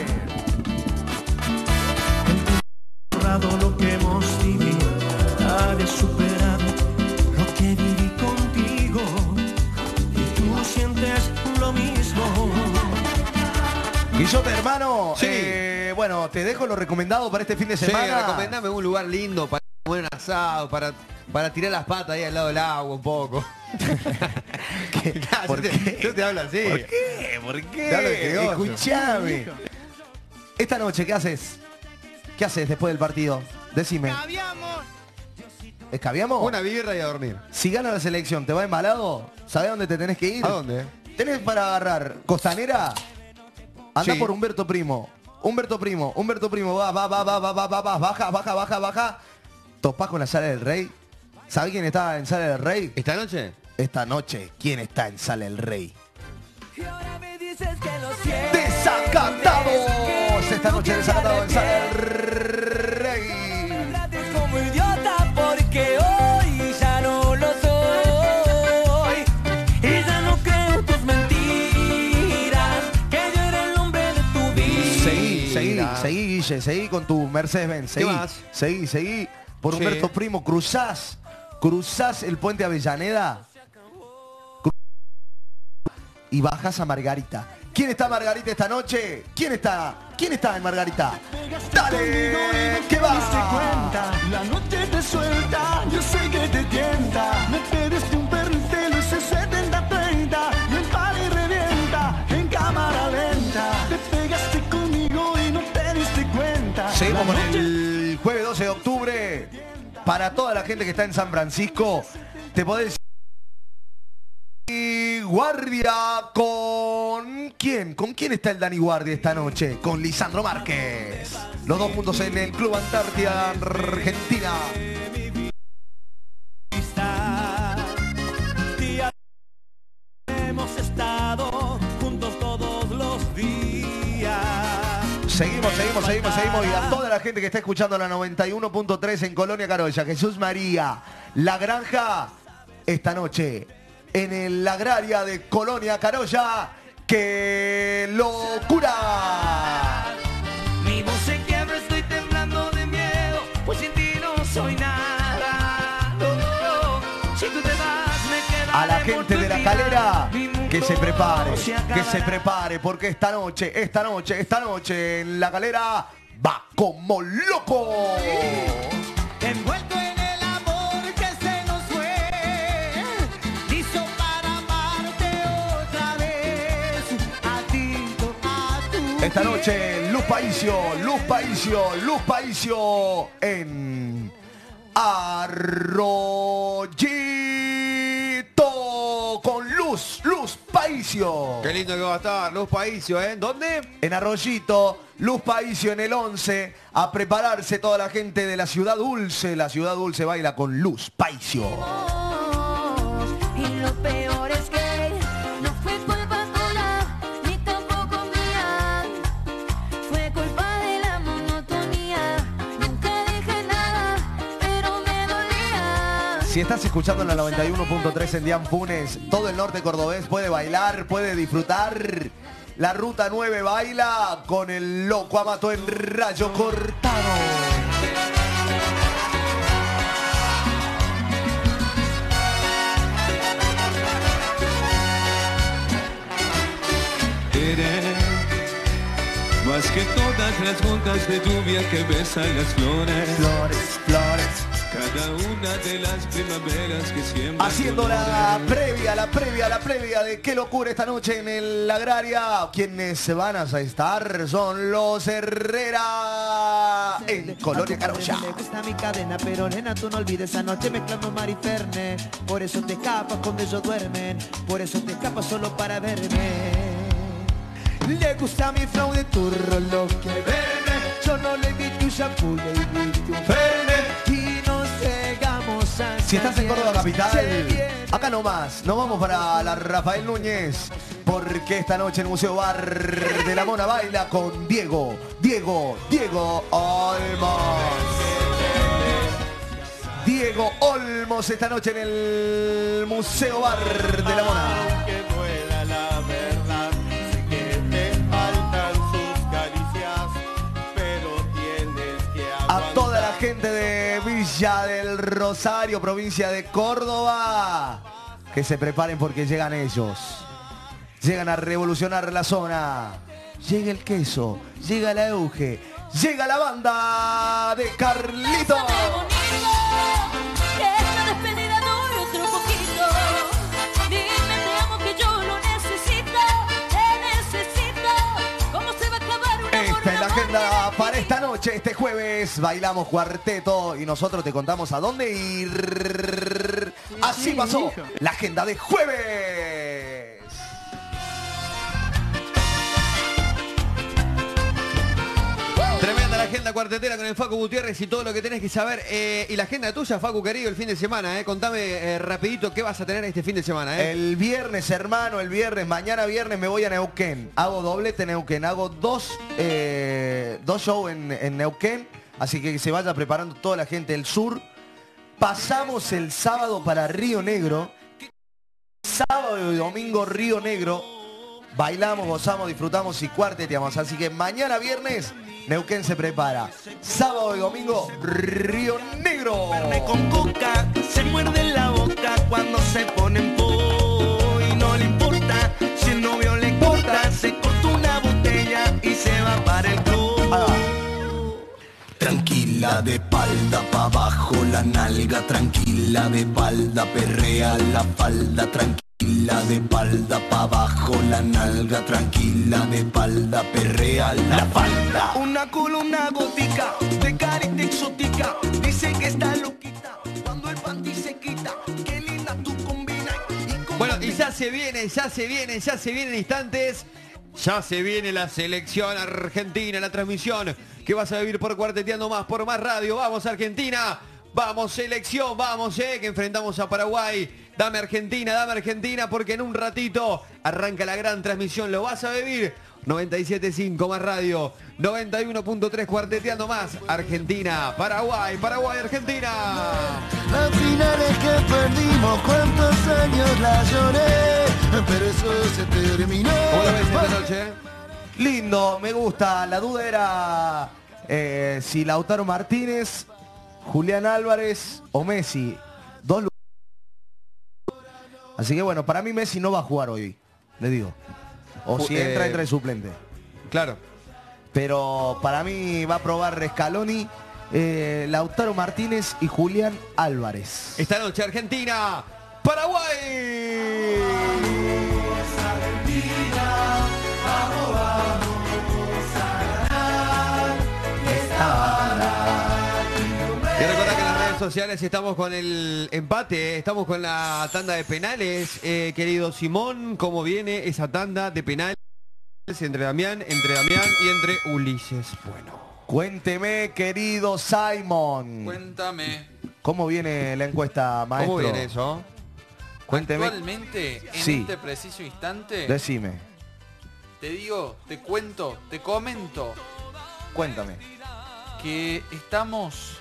Borrado lo que hemos vivido, había superado lo que viví contigo y tú sientes lo mismo. Guillote, hermano, Sí. Bueno, te dejo lo recomendado para este fin de semana. Sí, recomendame un lugar lindo para comer un asado, para tirar las patas ahí al lado del agua un poco. ¿Por qué? Yo te hablo así. ¿Por qué? ¿Por Te hablo de qué? negocio. Escuchame. Esta noche, ¿qué haces? ¿Qué haces después del partido? Decime. ¿Escabiamos? Una birra y a dormir. Si gana la selección, ¿te va embalado? ¿Sabés dónde te tenés que ir? ¿A dónde? ¿Tenés para agarrar Costanera? Anda Sí. por Humberto Primo, baja. Topás con la Sala del Rey. ¿Sabés quién está en Sala del Rey? ¿Esta noche? Esta noche, ¿quién está en Sala del Rey? Y ahora me dices que lo sientes. ¡Desacatados! Esta noche Desacatados en Sala del Rey. Como idiota porque hoy ya no lo soy. Y ya no creo en tus mentiras, que yo era el hombre de tu vida. Seguí, Guille, seguí con tu Mercedes-Benz. ¿Qué más? Seguí. Por Sí. Humberto Primo, cruzás el puente Avellaneda y bajás a Margarita. ¿Quién está en Margarita esta noche? ¿Quién está en Margarita? ¡Dale! ¿Qué va? La noche te suelta, yo sé que te tienta. Me pediste un perrito ese 70-30 y el party revienta en cámara lenta. Te pegaste conmigo y no te diste cuenta. Seguimos con el jueves 12 de octubre. Para toda la gente que está en San Francisco, te podés ir Guardia con... ¿Quién? ¿Con quién está el Dani Guardia esta noche? Con Lisandro Márquez. Los dos juntos en el Club Antártida Argentina. Hemos estado juntos todos los días. Seguimos. Y a toda la gente que está escuchando la 91.3 en Colonia Carolla, Jesús María, La Granja, esta noche en la agraria de Colonia Carolla. ¡Qué locura! Mi voz se quiebra, estoy temblando de miedo, pues sin ti no soy nada. Si tú te vas, me quedaré. A la gente de La Calera, que se prepare, se acabará. porque esta noche en La Calera va como loco. Envuelto en el amor que se nos fue, listo para amarte otra vez. A ti, a tu. Esta noche Luz Paício en Arroyito con Luz Paício. Qué lindo que va a estar, Luz Paício, ¿eh? ¿Dónde? En Arroyito, Luz Paício en el 11. A prepararse toda la gente de la Ciudad Dulce. La Ciudad Dulce baila con Luz Paício. Y lo peor es que no fue culpa tuya, ni tampoco mía. Fue culpa de la monotonía. Nunca dije nada, pero me dolía. Si estás escuchando en la 91.3 en Dian Funes, todo el norte cordobés puede bailar, puede disfrutar. La Ruta 9 baila con el loco Amato en Rayo Cortado. Eres más que todas las gotas de lluvia que besan las flores. Flores. cada una de las primaveras que siempre Haciendo la previa de qué locura esta noche en el Agraria. Quienes van a estar son los Herrera en Colonia Carolla. Me gusta mi cadena, pero nena, tú no olvides anoche mezclando mar y ferne. Por eso te escapas cuando ellos duermen, por eso te escapas solo para verme. Le gusta mi flow de turro, lo que verme. Yo no le invito un shampoo, le invito un verde. Y nos llegamos a... Si estás en Córdoba Capital, acá nomás, nos vamos para la Rafael Núñez, porque esta noche en el Museo Bar de la Mona baila con Diego Olmos. Diego Olmos esta noche en el Museo Bar de la Mona. A toda la gente de Villa del Rosario, provincia de Córdoba, que se preparen porque llegan ellos. Llegan a revolucionar la zona. Llega el queso, llega la Euge, llega la banda de Carlito. Que esta despedida dure otro poquito. Dime te amo que yo lo necesito. Te necesito. ¿Cómo se va a acabar un amor? Esta es la agenda para esta noche, este jueves. Bailamos cuarteto y nosotros te contamos a dónde ir. Así pasó la agenda de jueves. Tremenda la agenda cuartetera con el Facu Gutiérrez y todo lo que tenés que saber. Y la agenda tuya, Facu, querido, el fin de semana. Contame rapidito qué vas a tener este fin de semana. El viernes, hermano, mañana viernes me voy a Neuquén. Hago doblete en Neuquén, hago dos shows en Neuquén. Así que se vaya preparando toda la gente del sur. Pasamos el sábado para Río Negro. Sábado y domingo Río Negro. Bailamos, gozamos, disfrutamos y cuarteteamos. Así que mañana viernes Neuquén se prepara. Sábado y domingo Río Negro. Con coca, se muerde la boca cuando se ponen po y no le importa si el novio le corta, se corta una botella y se va para el club. Tranquila de espalda pa' abajo la nalga, tranquila de espalda perrea la falda, tranquila de espalda pa' abajo la nalga, tranquila de espalda perrea la falda. Una columna gótica de carita exótica, dice que está loquita cuando el panty se quita, qué linda tú combinas. Bueno, y ya se viene en instantes. Ya se viene la selección argentina, la transmisión que vas a vivir por Cuarteteando Más, por Más Radio. Vamos Argentina, vamos selección, vamos que enfrentamos a Paraguay. Dame Argentina, porque en un ratito arranca la gran transmisión. Lo vas a vivir 97.5 Más Radio, 91.3 Cuarteteando Más. Argentina, Paraguay, Argentina. Las finales que perdimos, cuántos años la lloré, pero eso se terminó. ¿Cómo lo ves esta noche? Lindo, me gusta. La duda era si Lautaro Martínez, Julián Álvarez o Messi. Dos lugares. Así que bueno, para mí Messi no va a jugar hoy, le digo. O si entra de suplente. Claro. Pero para mí va a probar Scaloni, Lautaro Martínez y Julián Álvarez. Esta noche Argentina, Paraguay. Y recordá que en las redes sociales estamos con el empate, estamos con la tanda de penales. Querido Simón, ¿cómo viene esa tanda de penales entre Damián y entre Ulises? Bueno. Cuénteme, querido Simon. Cuéntame. ¿Cómo viene la encuesta, maestro? ¿Cómo viene eso? Cuénteme. Actualmente, en Sí. este preciso instante, Decime. te digo, te cuento, te comento Cuéntame. que estamos...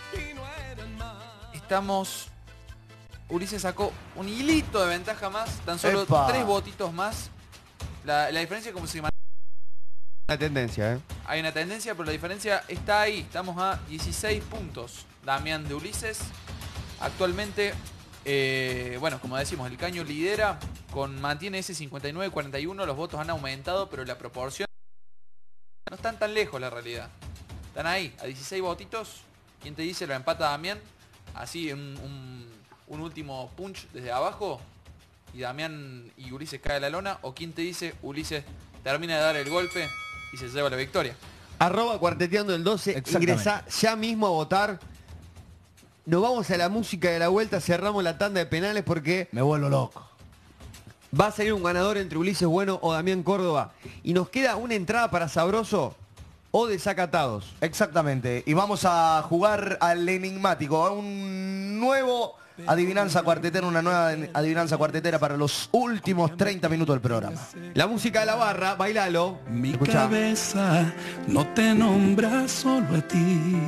Ulises sacó un hilito de ventaja más, tan solo ¡Epa! 3 votitos más. La diferencia como si... La tendencia, Hay una tendencia, pero la diferencia está ahí. Estamos a 16 puntos. Damián de Ulises. Actualmente, bueno, como decimos, el Caño lidera, mantiene ese 59-41. Los votos han aumentado, pero la proporción no están tan lejos, la realidad. Están ahí, a 16 votitos. ¿Quién te dice lo empata Damián? así un último punch desde abajo y Damián y Ulises cae a la lona, o quién te dice Ulises termina de dar el golpe y se lleva la victoria. @cuarteteando el 12, ingresá ya mismo a votar. Nos vamos a la música de la vuelta, cerramos la tanda de penales porque me vuelvo loco. Va a salir un ganador entre Ulises Bueno o Damián Córdoba. Y nos queda una entrada para Sabroso o Desacatados. Exactamente. Y vamos a jugar al enigmático, a un nuevo adivinanza cuartetera, una nueva adivinanza cuartetera para los últimos 30 minutos del programa. La música de la barra, bailalo. Mi Escuchá. cabeza no te nombra solo a ti.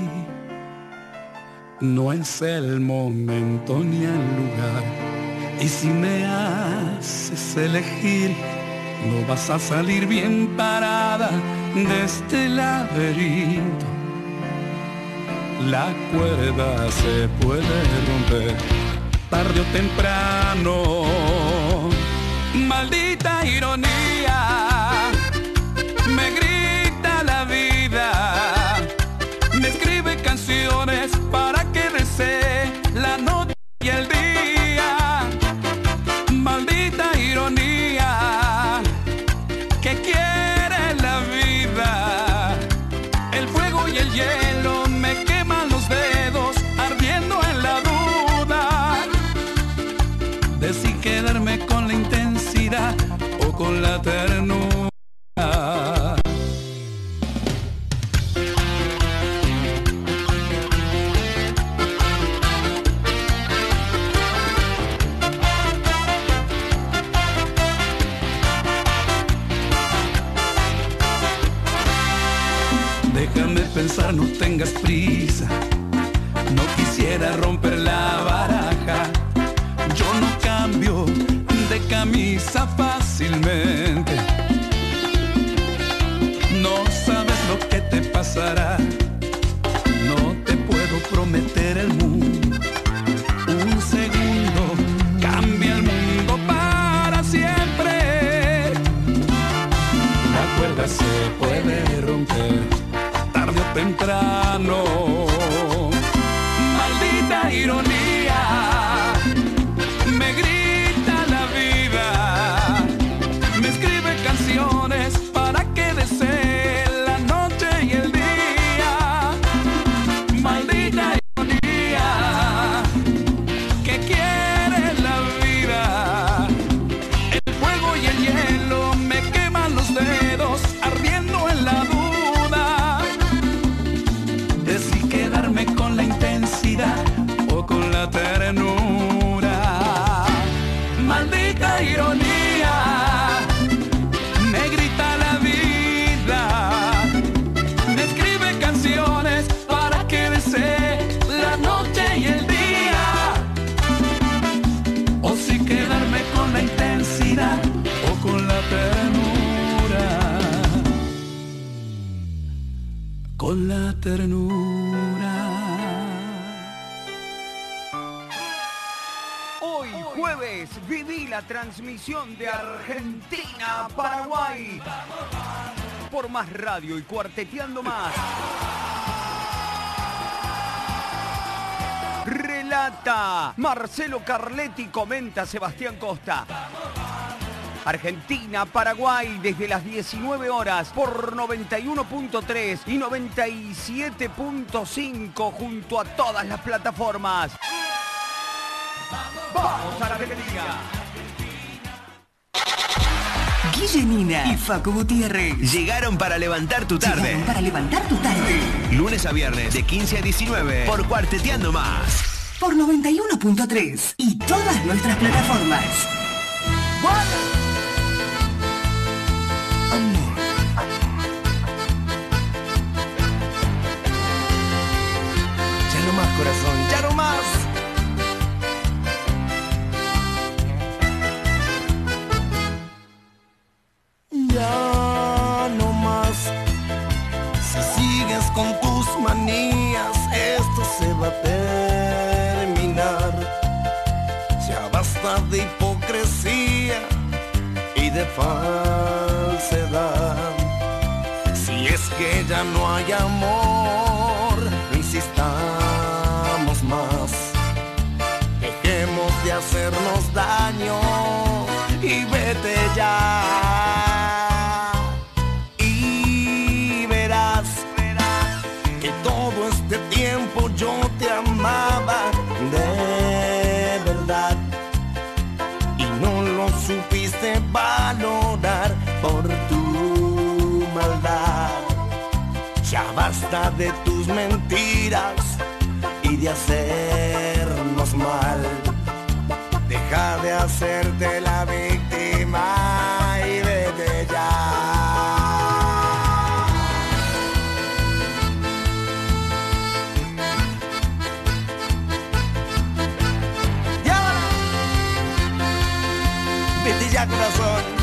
No es el momento ni el lugar. Y si me haces elegir, no vas a salir bien parada de este laberinto. La cuerda se puede romper tarde o temprano. Maldita ironía, me grita la vida, me escribe canciones para que desee la noche y el día. Maldita ironía, que quiere la vida, el fuego y el hielo me queman los dedos, ardiendo en la duda de si quedarme con la intensidad o con la ternura. Déjame pensar, no tengas prisa. No quisiera romper la baraja. Yo no cambio de camisa fácilmente. No sabes lo que te pasará. No te puedo prometer el mundo. Un segundo cambia el mundo para siempre. La cuerda se puede romper tarde o temprano. Maldita ironía, me grita la vida, me escribe canciones para que desee la noche y el día. Maldita ironía, que quiere la vida, el fuego y el hielo me queman los dedos, ardiendo en la duda de si quedarme con la intensidad o con la ternura. Maldita ironía, me grita la vida, me escribe canciones para que desee la noche y el día, o si quedarme con la intensidad o con la ternura. Con la ternura. Hoy jueves viví la transmisión de Argentina a Paraguay por Más Radio y Cuarteteando Más. Relata Marcelo Carletti, comenta Sebastián Costa. Argentina, Paraguay, desde las 19 horas por 91.3 y 97.5 junto a todas las plataformas. ¡Vamos a la Argentina! Guillenina y Facu Gutiérrez Llegaron para levantar tu tarde. Lunes a viernes de 15 a 19 por Cuarteteando Más. por 91.3 y todas nuestras plataformas. Ya no más, corazón, ya no más. Ya no más. Si sigues con tus manías, esto se va a terminar. Ya basta de hipocresía y de falsedad. Si es que ya no hay amor, no insistamos más. hacernos daño y vete ya. Y verás que todo este tiempo yo te amaba de verdad y no lo supiste valorar por tu maldad. Ya basta de tus mentiras y de hacernos mal. Deja de hacerte la víctima y vete ya. Ya, vete ya, corazón.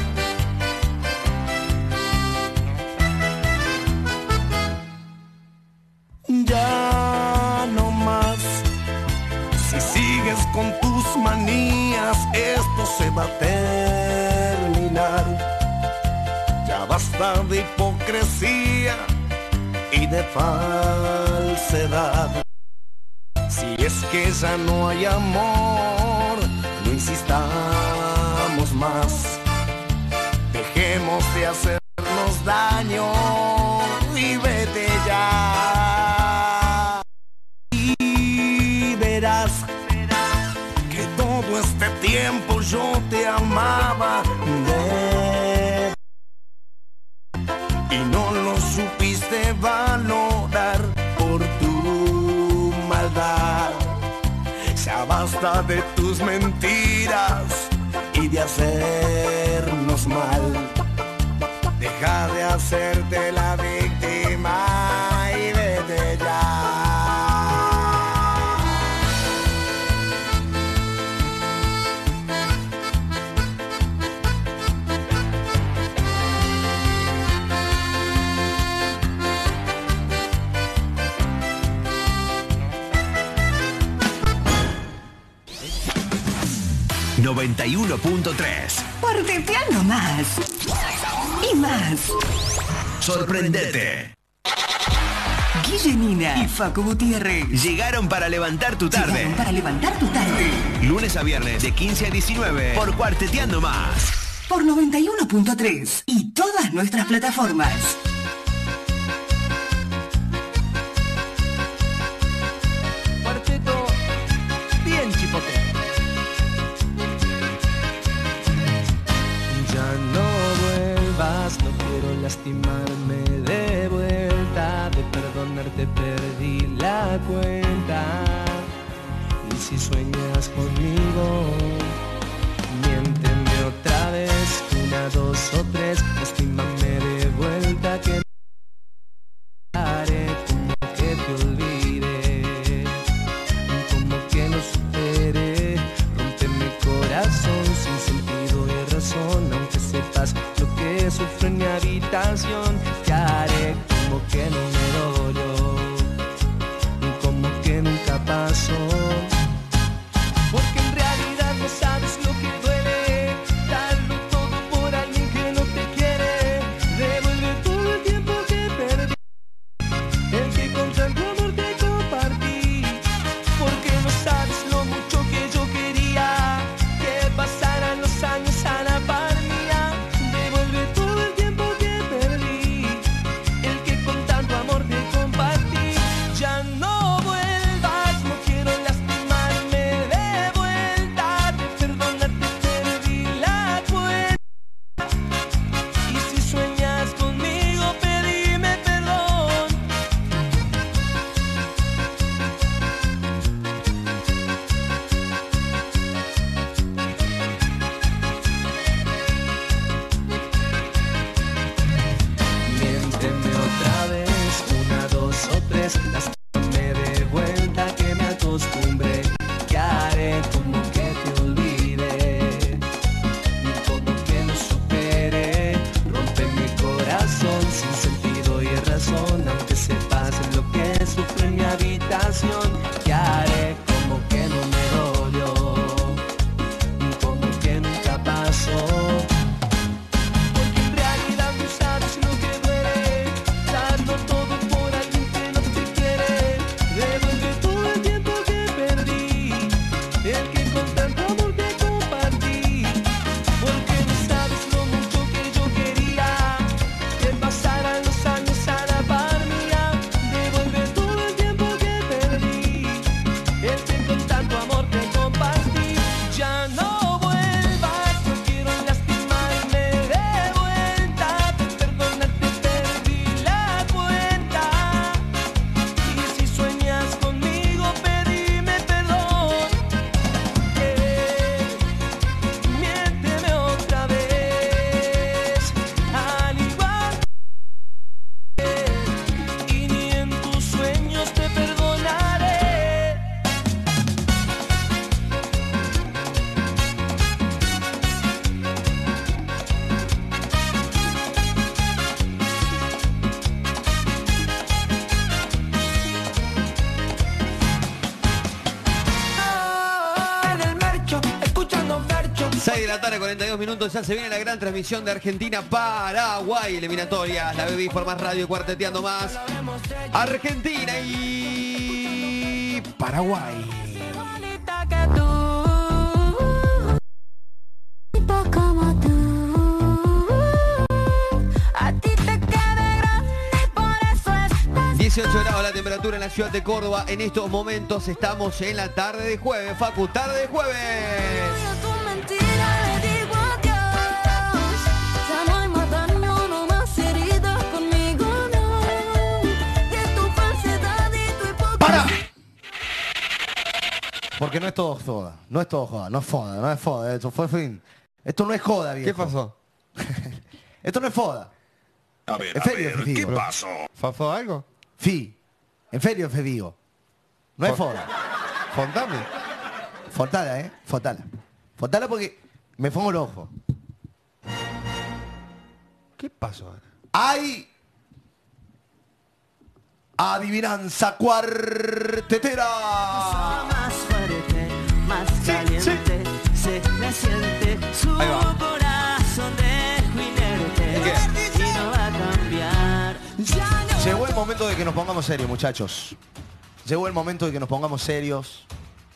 Ya no más. Si sigues con tus manías, esto se va a terminar. Ya basta de hipocresía y de falsedad. Si es que ya no hay amor, no insistamos más. Dejemos de hacernos daño y vete ya. Y verás que todo este tiempo yo te amaba y no lo supiste valorar por tu maldad. Ya basta de tus mentiras y de hacernos mal. Deja de hacerte la víctima y vete ya. ...91.3... Cuarteteando más. Y más. Sorprendete. Guille y Facu Gutiérrez Llegaron para levantar tu tarde. Llegaron para levantar tu tarde. Lunes a viernes de 15 a 19 por Cuarteteando Más. Por 91.3 y todas nuestras plataformas. Cuarteto bien chipote. Ya no vuelvas, no quiero lastimarme de vuelta. De perdonarte perdí la cuenta. Y si sueñas conmigo, miénteme otra vez, 1, 2 o 3, lastímame de vuelta que haré como que te olvide, como que no supere, rompe mi corazón sin sentido y razón, aunque sepas lo que sufro en mi habitación, te haré como que no me dolió, como que nunca pasó. Porque en realidad no sabes lo que duele, darlo todo por alguien que no te quiere. tarde, 42 minutos. Ya se viene la gran transmisión de Argentina-Paraguay. Eliminatorias. La bebí por Más Radio, cuarteteando más. Argentina y Paraguay. Como tú, a ti te queda grande, por eso estás. 18 grados la temperatura en la ciudad de Córdoba. En estos momentos estamos en la tarde de jueves. Facu, tarde de jueves. Tu mentira le digo adiós. Ya no hay más daño, no más heridas conmigo, no. De tu falsedad y tu hipocresía. ¡Para! Porque no es todo joda. No es todo joda. No es foda. No es foda. Esto fue fin. Esto no es joda, viejo. ¿Qué pasó? Esto no es foda. A ver, En serio, ¿qué pasó? ¿Pasó algo? Fi. En serio, te digo. No es foda. Fontame. Fontala, Fontala. Fontala porque me pongo el ojo. ¿Qué pasó? Hay adivinanza cuartetera. Más fuerte, más caliente, se me siente su corazón de jinete y no va a cambiar. Llegó el momento de que nos pongamos serios, muchachos. Llegó el momento de que nos pongamos serios.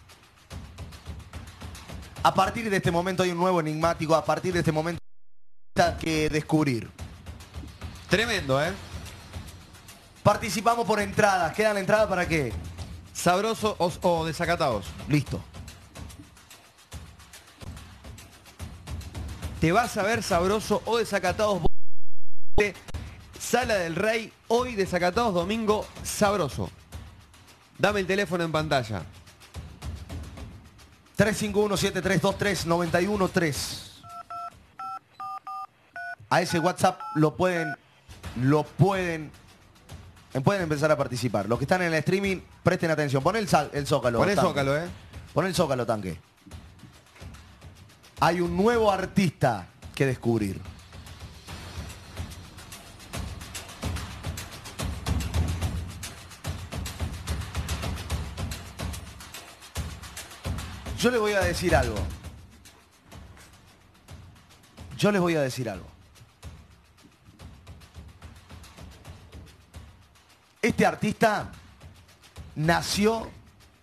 A partir de este momento hay un nuevo enigmático. A partir de este momento hay que descubrir. Tremendo, Participamos por entradas. ¿Queda la entrada para qué? ¿Sabroso o desacatados? Listo. ¿Te vas a ver sabroso o desacatados? Sala del Rey, hoy desacatados, domingo sabroso. Dame el teléfono en pantalla. 351-7323-913. A ese WhatsApp pueden empezar a participar. Los que están en el streaming, presten atención. Pon el Zócalo. Pon el tanque. Zócalo, Pon el Zócalo, tanque. Hay un nuevo artista que descubrir. Yo les voy a decir algo. Este artista nació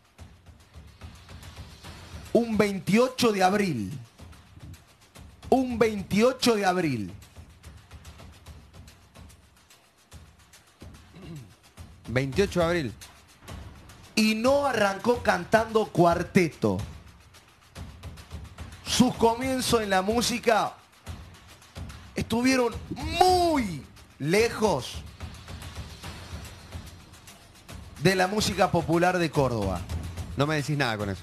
un 28 de abril. Un 28 de abril. 28 de abril. Y no arrancó cantando cuarteto. Sus comienzos en la música estuvieron muy lejos de la música popular de Córdoba. No me decís nada con eso.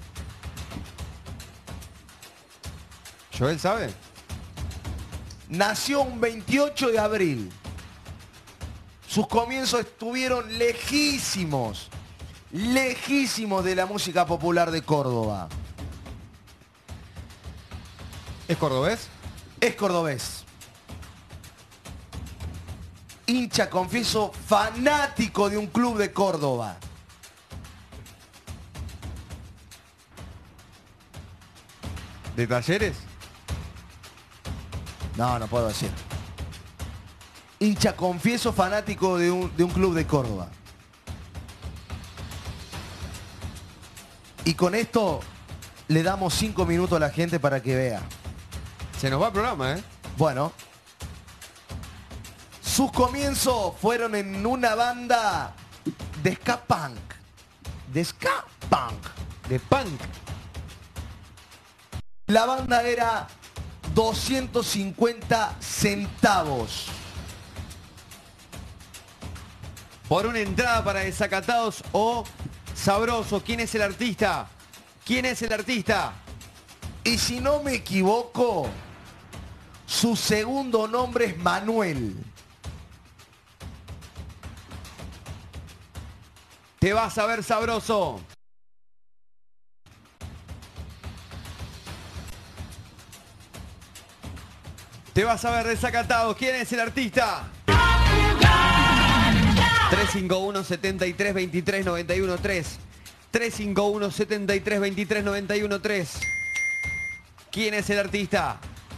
¿Joel sabe? Nació un 28 de abril. Sus comienzos estuvieron lejísimos de la música popular de Córdoba. ¿Es cordobés? Es cordobés. Hincha, confieso, fanático de un club de Córdoba. ¿De Talleres? No puedo decir. Hincha, confieso, fanático de un club de Córdoba. Y con esto le damos 5 minutos a la gente para que vea. Se nos va el programa, Bueno. Sus comienzos fueron en una banda de ska punk. De ska punk. De punk. La banda era 250 centavos. Por una entrada para desacatados o sabroso. ¿Quién es el artista? ¿Quién es el artista? Y si no me equivoco, su segundo nombre es Manuel. Te vas a ver sabroso. Te vas a ver desacatado. ¿Quién es el artista? 351-73-23-91-3. 351-73-23-91-3. ¿Quién es el artista?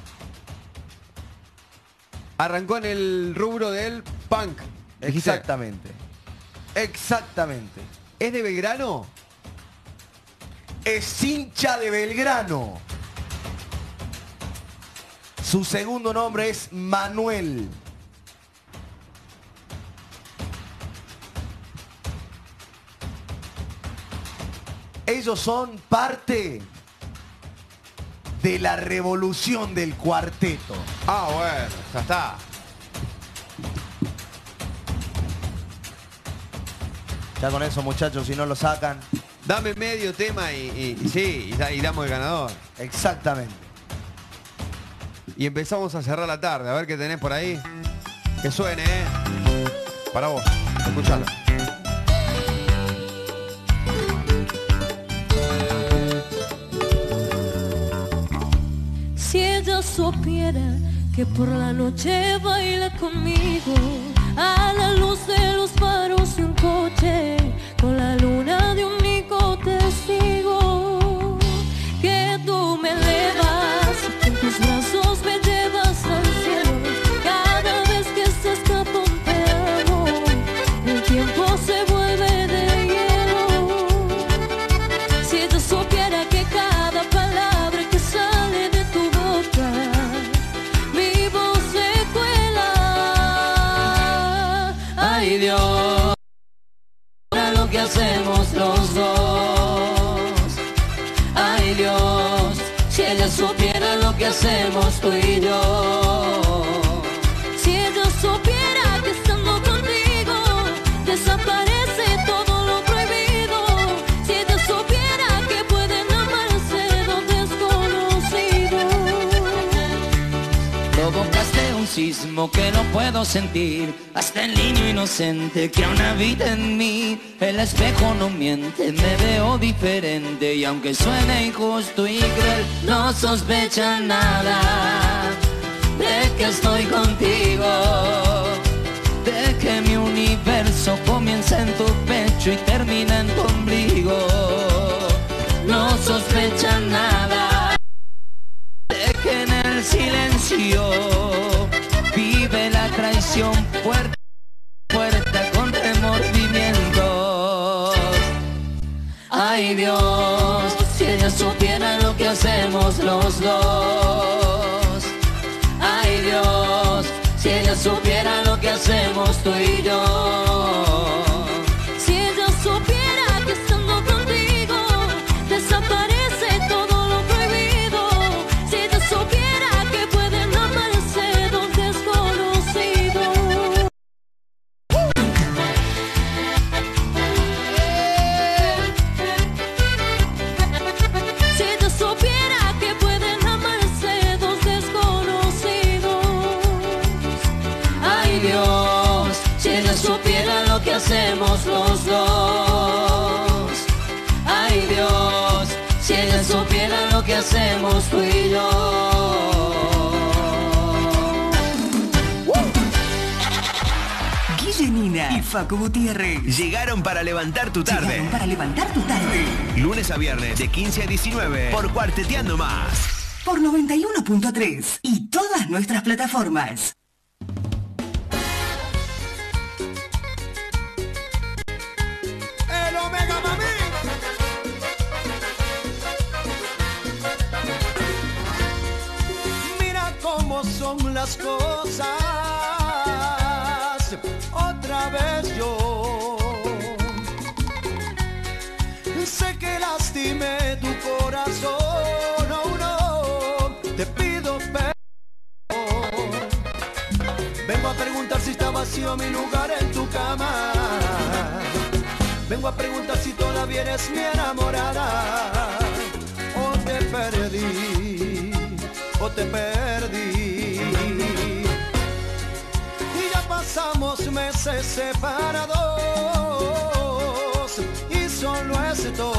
Arrancó en el rubro del punk. ¿Dijiste? Exactamente. Exactamente. ¿Es de Belgrano? Es hincha de Belgrano. Su segundo nombre es Manuel. Ellos son parte de la revolución del cuarteto. Ah, bueno, ya está. Ya con eso, muchachos, si no lo sacan. Dame medio tema y damos el ganador. Exactamente. Y empezamos a cerrar la tarde. A ver qué tenés por ahí. Que suene, para vos. Escuchalo. Si ella supiera que por la noche baila conmigo a la luz de los faros de un coche, con la luna de un único testigo, que tú me elevas, en tus brazos me llevas al cielo, cada vez que se escapa un te amo, el tiempo se vuelve de hielo. Si ella supiera que cada palabra que sale de tu boca, mi voz se cuela. Ay Dios, lo que hacemos los dos. Ay Dios, si ella supiera lo que hacemos tú y yo. Si ella supiera que estando contigo desaparece todo lo prohibido. Si ella supiera que pueden amarse dos desconocidos. Provocaste un sismo que no puedo sentir, hasta el niño inocente que aún habita en mí. El espejo no miente, me veo diferente, y aunque suene injusto y cruel, no sospechan nada de que estoy contigo, de que mi universo comienza en tu pecho y termina en tu ombligo. No sospechan nada de que en el silencio vive la traición puerta a puerta con remordimientos. Ay Dios, si ella supiera lo que hacemos los dos. Ay Dios, si ella supiera lo que hacemos tú y yo. Si ella supiera que estando contigo desaparece todo lo prohibido. Si ella supiera que pueden amarse dos desconocidos. Si ella supiera que pueden amarse dos desconocidos. Ay Dios, si ella supiera lo que hacemos los dos. Ay Dios, si ella supiera lo que hacemos tú y yo. Guille Nina y Facu Gutiérrez Llegaron para levantar tu tarde. llegaron para levantar tu tarde. Lunes a viernes de 15 a 19 por Cuarteteando Más. Por 91.3 y todas nuestras plataformas. El Omega Mami. Mira cómo son las cosas. Otra vez yo sé que lastimé tu corazón. Oh no, te pido perdón. Vengo a preguntar si está vacío mi lugar en tu cama. Vengo a preguntar si todavía eres mi enamorada. O te perdí, o te perdí. Y ya pasamos meses separados y solo estoy.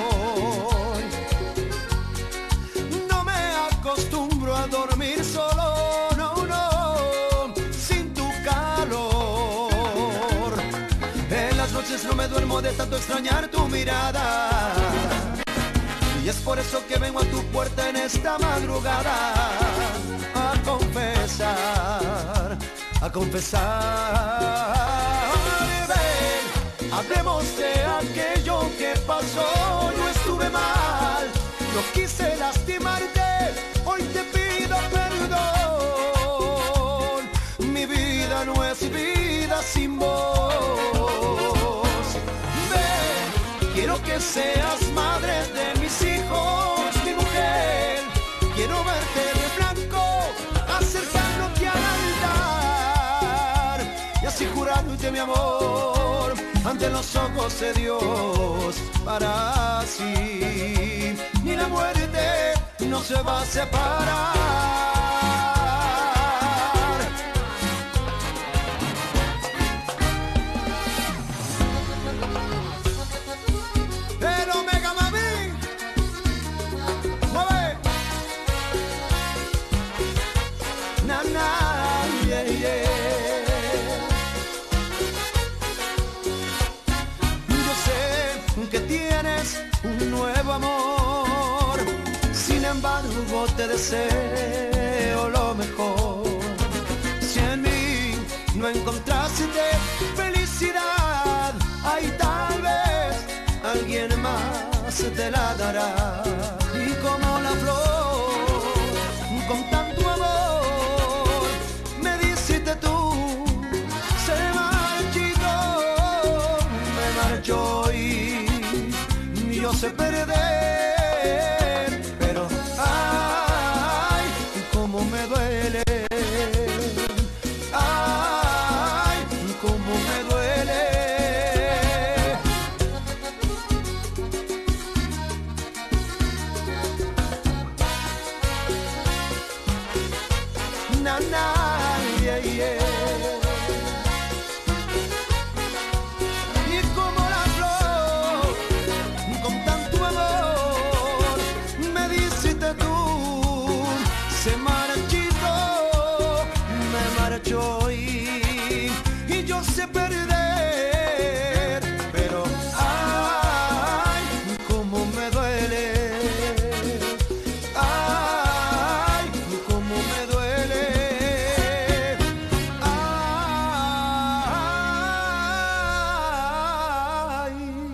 No me acostumbro a dormir solo, no, no, sin tu calor. En las noches no me duermo de tanto extrañar tu mirada. Y es por eso que vengo a tu puerta en esta madrugada a confesar, a confesar. Ven, hablemos de aquello que pasó. No estuve mal, no quise lastimarte, hoy te pido perdón. Mi vida no es vida sin vos. Ven, quiero que seas madre de mis hijos, mi mujer. Quiero verte de blanco, acercándote al altar y así jurándote mi amor ante los ojos de Dios para así ni la muerte no se va a separar. El Omega Mami, mueve. Na, na, yeah, yeah. Yo sé que tienes un nuevo amor, sin embargo te deseo lo mejor. Si en mí no encontraste felicidad, ahí tal vez alguien más te la dará. Y como la flor, con tanto amor, me diste tú, se marchito, me marchó y yo sé perder, pero ay, cómo me duele, ay, cómo me duele. Na, na, yeah, yeah. Y como la flor, con tanto amor, me diste tú, se marchito, me marchó y yo sé perder, pero ay, cómo me duele, ay, cómo me duele, ay.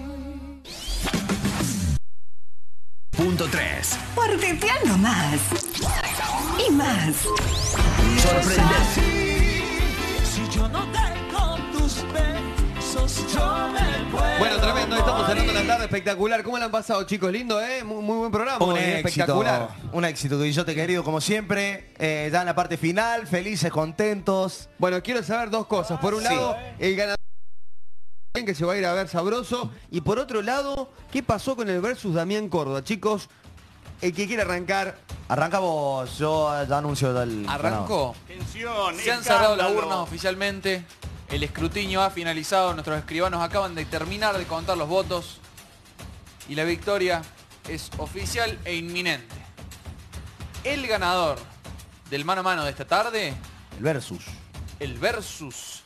Punto 3. Cuarteteando más. Y más. Sorprendente. Si yo no tengo tus besos, yo me puedo. Bueno, tremendo, estamos cerrando la tarde, espectacular. ¿Cómo la han pasado, chicos? Lindo, ¿eh? Muy buen programa. Un espectacular. éxito, un éxito, Guillote querido, como siempre. Ya en la parte final, felices, contentos. Bueno, quiero saber dos cosas. Por un lado, el ganador que se va a ir a ver sabroso. Y por otro lado, ¿qué pasó con el versus Damián Córdoba? Chicos, el que quiere arrancar. Arranca vos, yo ya anuncio el ¿Arrancó? Atención, Se han cerrado las urnas oficialmente. El escrutinio ha finalizado. Nuestros escribanos acaban de terminar de contar los votos. Y la victoria es oficial e inminente. El ganador del mano a mano de esta tarde. El versus. El versus.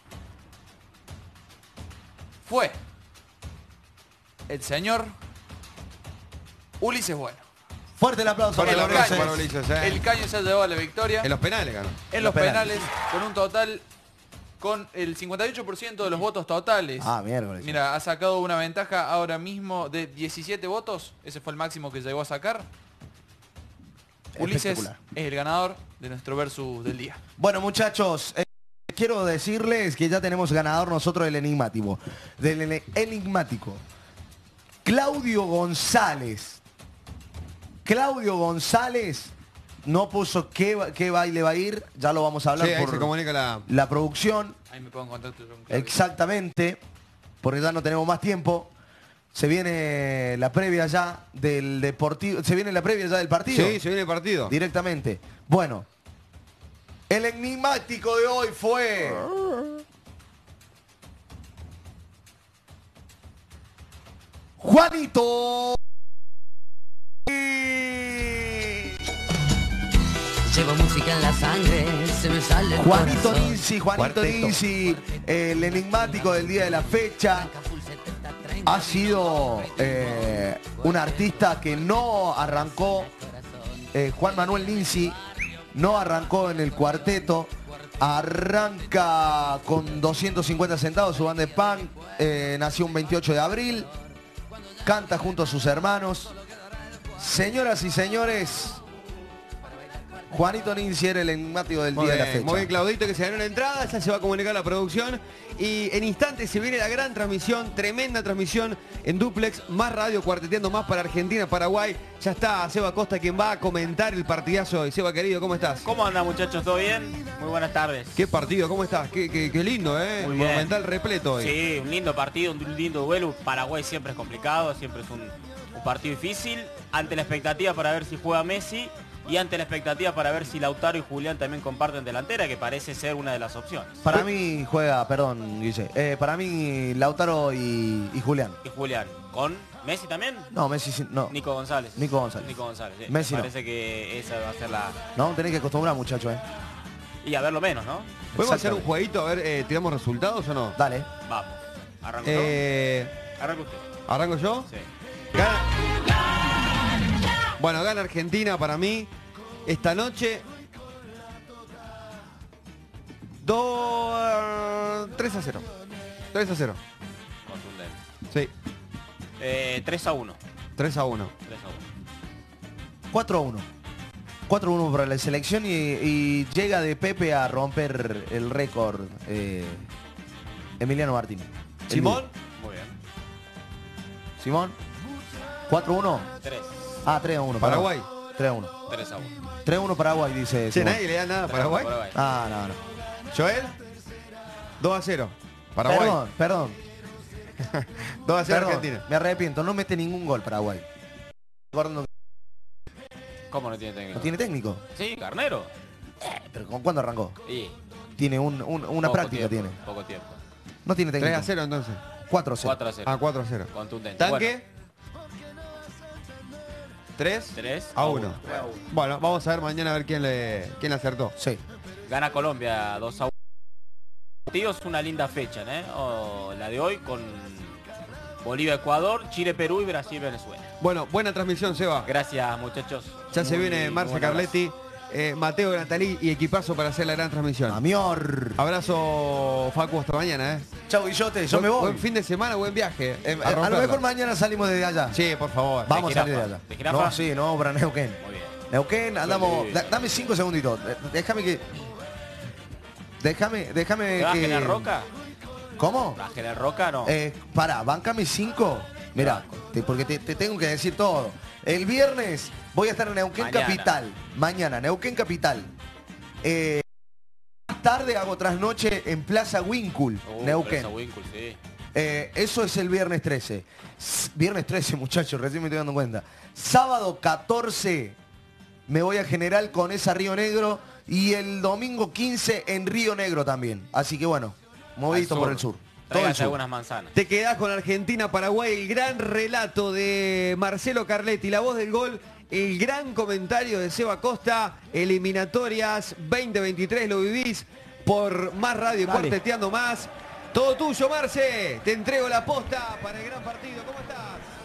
Fue el señor Ulises Bueno. Fuerte el aplauso para Ulises. El Caño se ha llevado la victoria. En los penales ganó. En los penales, con un total, con el 58% de los votos totales. Ah, miércoles. Mira, ha sacado una ventaja ahora mismo de 17 votos. Ese fue el máximo que llegó a sacar. Ulises es el ganador de nuestro versus del día. Bueno, muchachos, quiero decirles que ya tenemos ganador nosotros del enigmático. Del enigmático. Claudio González. Claudio González no puso qué baile va a ir, ya lo vamos a hablar, sí, ahí por se comunica la producción. Ahí me pongo en contacto con Claudio. Exactamente, porque ya no tenemos más tiempo. Se viene la previa ya del deportivo. ¿Se viene la previa ya del partido? Sí, se viene el partido. Directamente. Bueno, el enigmático de hoy fue... Juanito. Llevo música en la sangre, se me sale el Juanito corazón. Nisi, Juanito Cuarteto. Nisi, el enigmático del día de la fecha. ha sido un artista que no arrancó, Juan Manuel Ninzi, no arrancó en el cuarteto, arranca con 250 centavos su banda de punk, nació un 28 de abril, canta junto a sus hermanos. Señoras y señores, Juanito Ninzi era el enigmático del día de la fecha. Muy bien, Claudito, que se ganó la entrada, ya se va a comunicar la producción. Y en instantes se viene la gran transmisión, tremenda transmisión en duplex, más radio, cuarteteando más para Argentina, Paraguay. Ya está Seba Costa quien va a comentar el partidazo hoy. Seba, querido, ¿cómo estás? ¿Cómo andan, muchachos? ¿Todo bien? Muy buenas tardes. ¿Qué partido? ¿Cómo estás? Qué lindo, ¿eh? Muy bien. Monumental repleto hoy. Sí, un lindo partido, un lindo duelo. Paraguay siempre es complicado, siempre es un partido difícil. Ante la expectativa para ver si juega Messi y ante la expectativa para ver si Lautaro y Julián también comparten delantera, que parece ser una de las opciones. Para mí juega, perdón, Guille, para mí Lautaro y Julián. Y Julián, ¿con Messi también? No, Messi sí, no. Nico González. Nico González. Nico González, sí. Messi Me parece que esa va a ser la... No, tenés que acostumbrar, muchacho, Y a verlo menos, ¿no? ¿Podemos hacer un jueguito? A ver, ¿tiramos resultados o no? Dale. Vamos. ¿Arranco yo? Arranco usted. ¿Arranco yo? Sí. Bueno, gana Argentina para mí. Esta noche 3-0. 3-0. Contundente. Sí. 3-1. 3-1. 4-1. 4-1 para la selección y llega de Pepe a romper el récord Emiliano Martínez. ¿Simón? Muy bien. ¿Simón? 4-1. 3. Ah, 3-1. Paraguay. 3-1. 3-1. 3-1 Paraguay, dice. Sí, Simón. nadie le da nada a Paraguay. Ah, no. Joel, 2-0. Paraguay. Perdón. 2-0 Argentina. Me arrepiento, no mete ningún gol Paraguay. ¿Cómo no tiene técnico? ¿No tiene técnico? Sí, Carnero. ¿Pero con cuándo arrancó? Y Tiene una poco práctica, tiempo, tiene. Poco tiempo. No tiene técnico. 3-0 entonces. 4-0. 4-0. Ah, 4-0. Contundente. ¿Tanque? 3-1. Bueno, vamos a ver mañana a ver quién le acertó. Sí. Gana Colombia 2-1. Es una linda fecha, ¿eh? O la de hoy con Bolivia, Ecuador, Chile, Perú y Brasil, Venezuela. Bueno, buena transmisión, Seba. Gracias, muchachos. Ya se viene Marce buen Carletti, Mateo Natalí y equipazo para hacer la gran transmisión. Amior. Abrazo, Facu, hasta mañana, Chau, Guillote, yo me voy. Buen fin de semana, buen viaje. A lo mejor mañana salimos desde allá. Sí, por favor. Vamos a salir de allá. ¿De Jirafa? No, sí, no, para Neuquén. Muy bien. Neuquén, andamos. Dame 5 segunditos. Déjame que. Déjame ¿Te vas a que. General Roca? ¿Cómo? ¿Vas a General Roca no? Pará, bancame 5. Mirá, porque te tengo que decir todo. El viernes voy a estar en Neuquén Mañana. Capital. Mañana, Neuquén Capital. Más tarde hago trasnoche en Plaza Winkul, Neuquén. Plaza Winkul, sí. Eso es el viernes 13. Viernes 13, muchachos, recién me estoy dando cuenta. Sábado 14 me voy a General con esa Río Negro y el domingo 15 en Río Negro también. Así que bueno, movidito por el sur. Todo el sur. Algunas manzanas. Te quedás con Argentina-Paraguay, el gran relato de Marcelo Carletti, la voz del gol, el gran comentario de Seba Costa, eliminatorias 2023, lo vivís por Más Radio y Cuarteteando Más. Todo tuyo, Marce, te entrego la posta para el gran partido. ¿Cómo estás?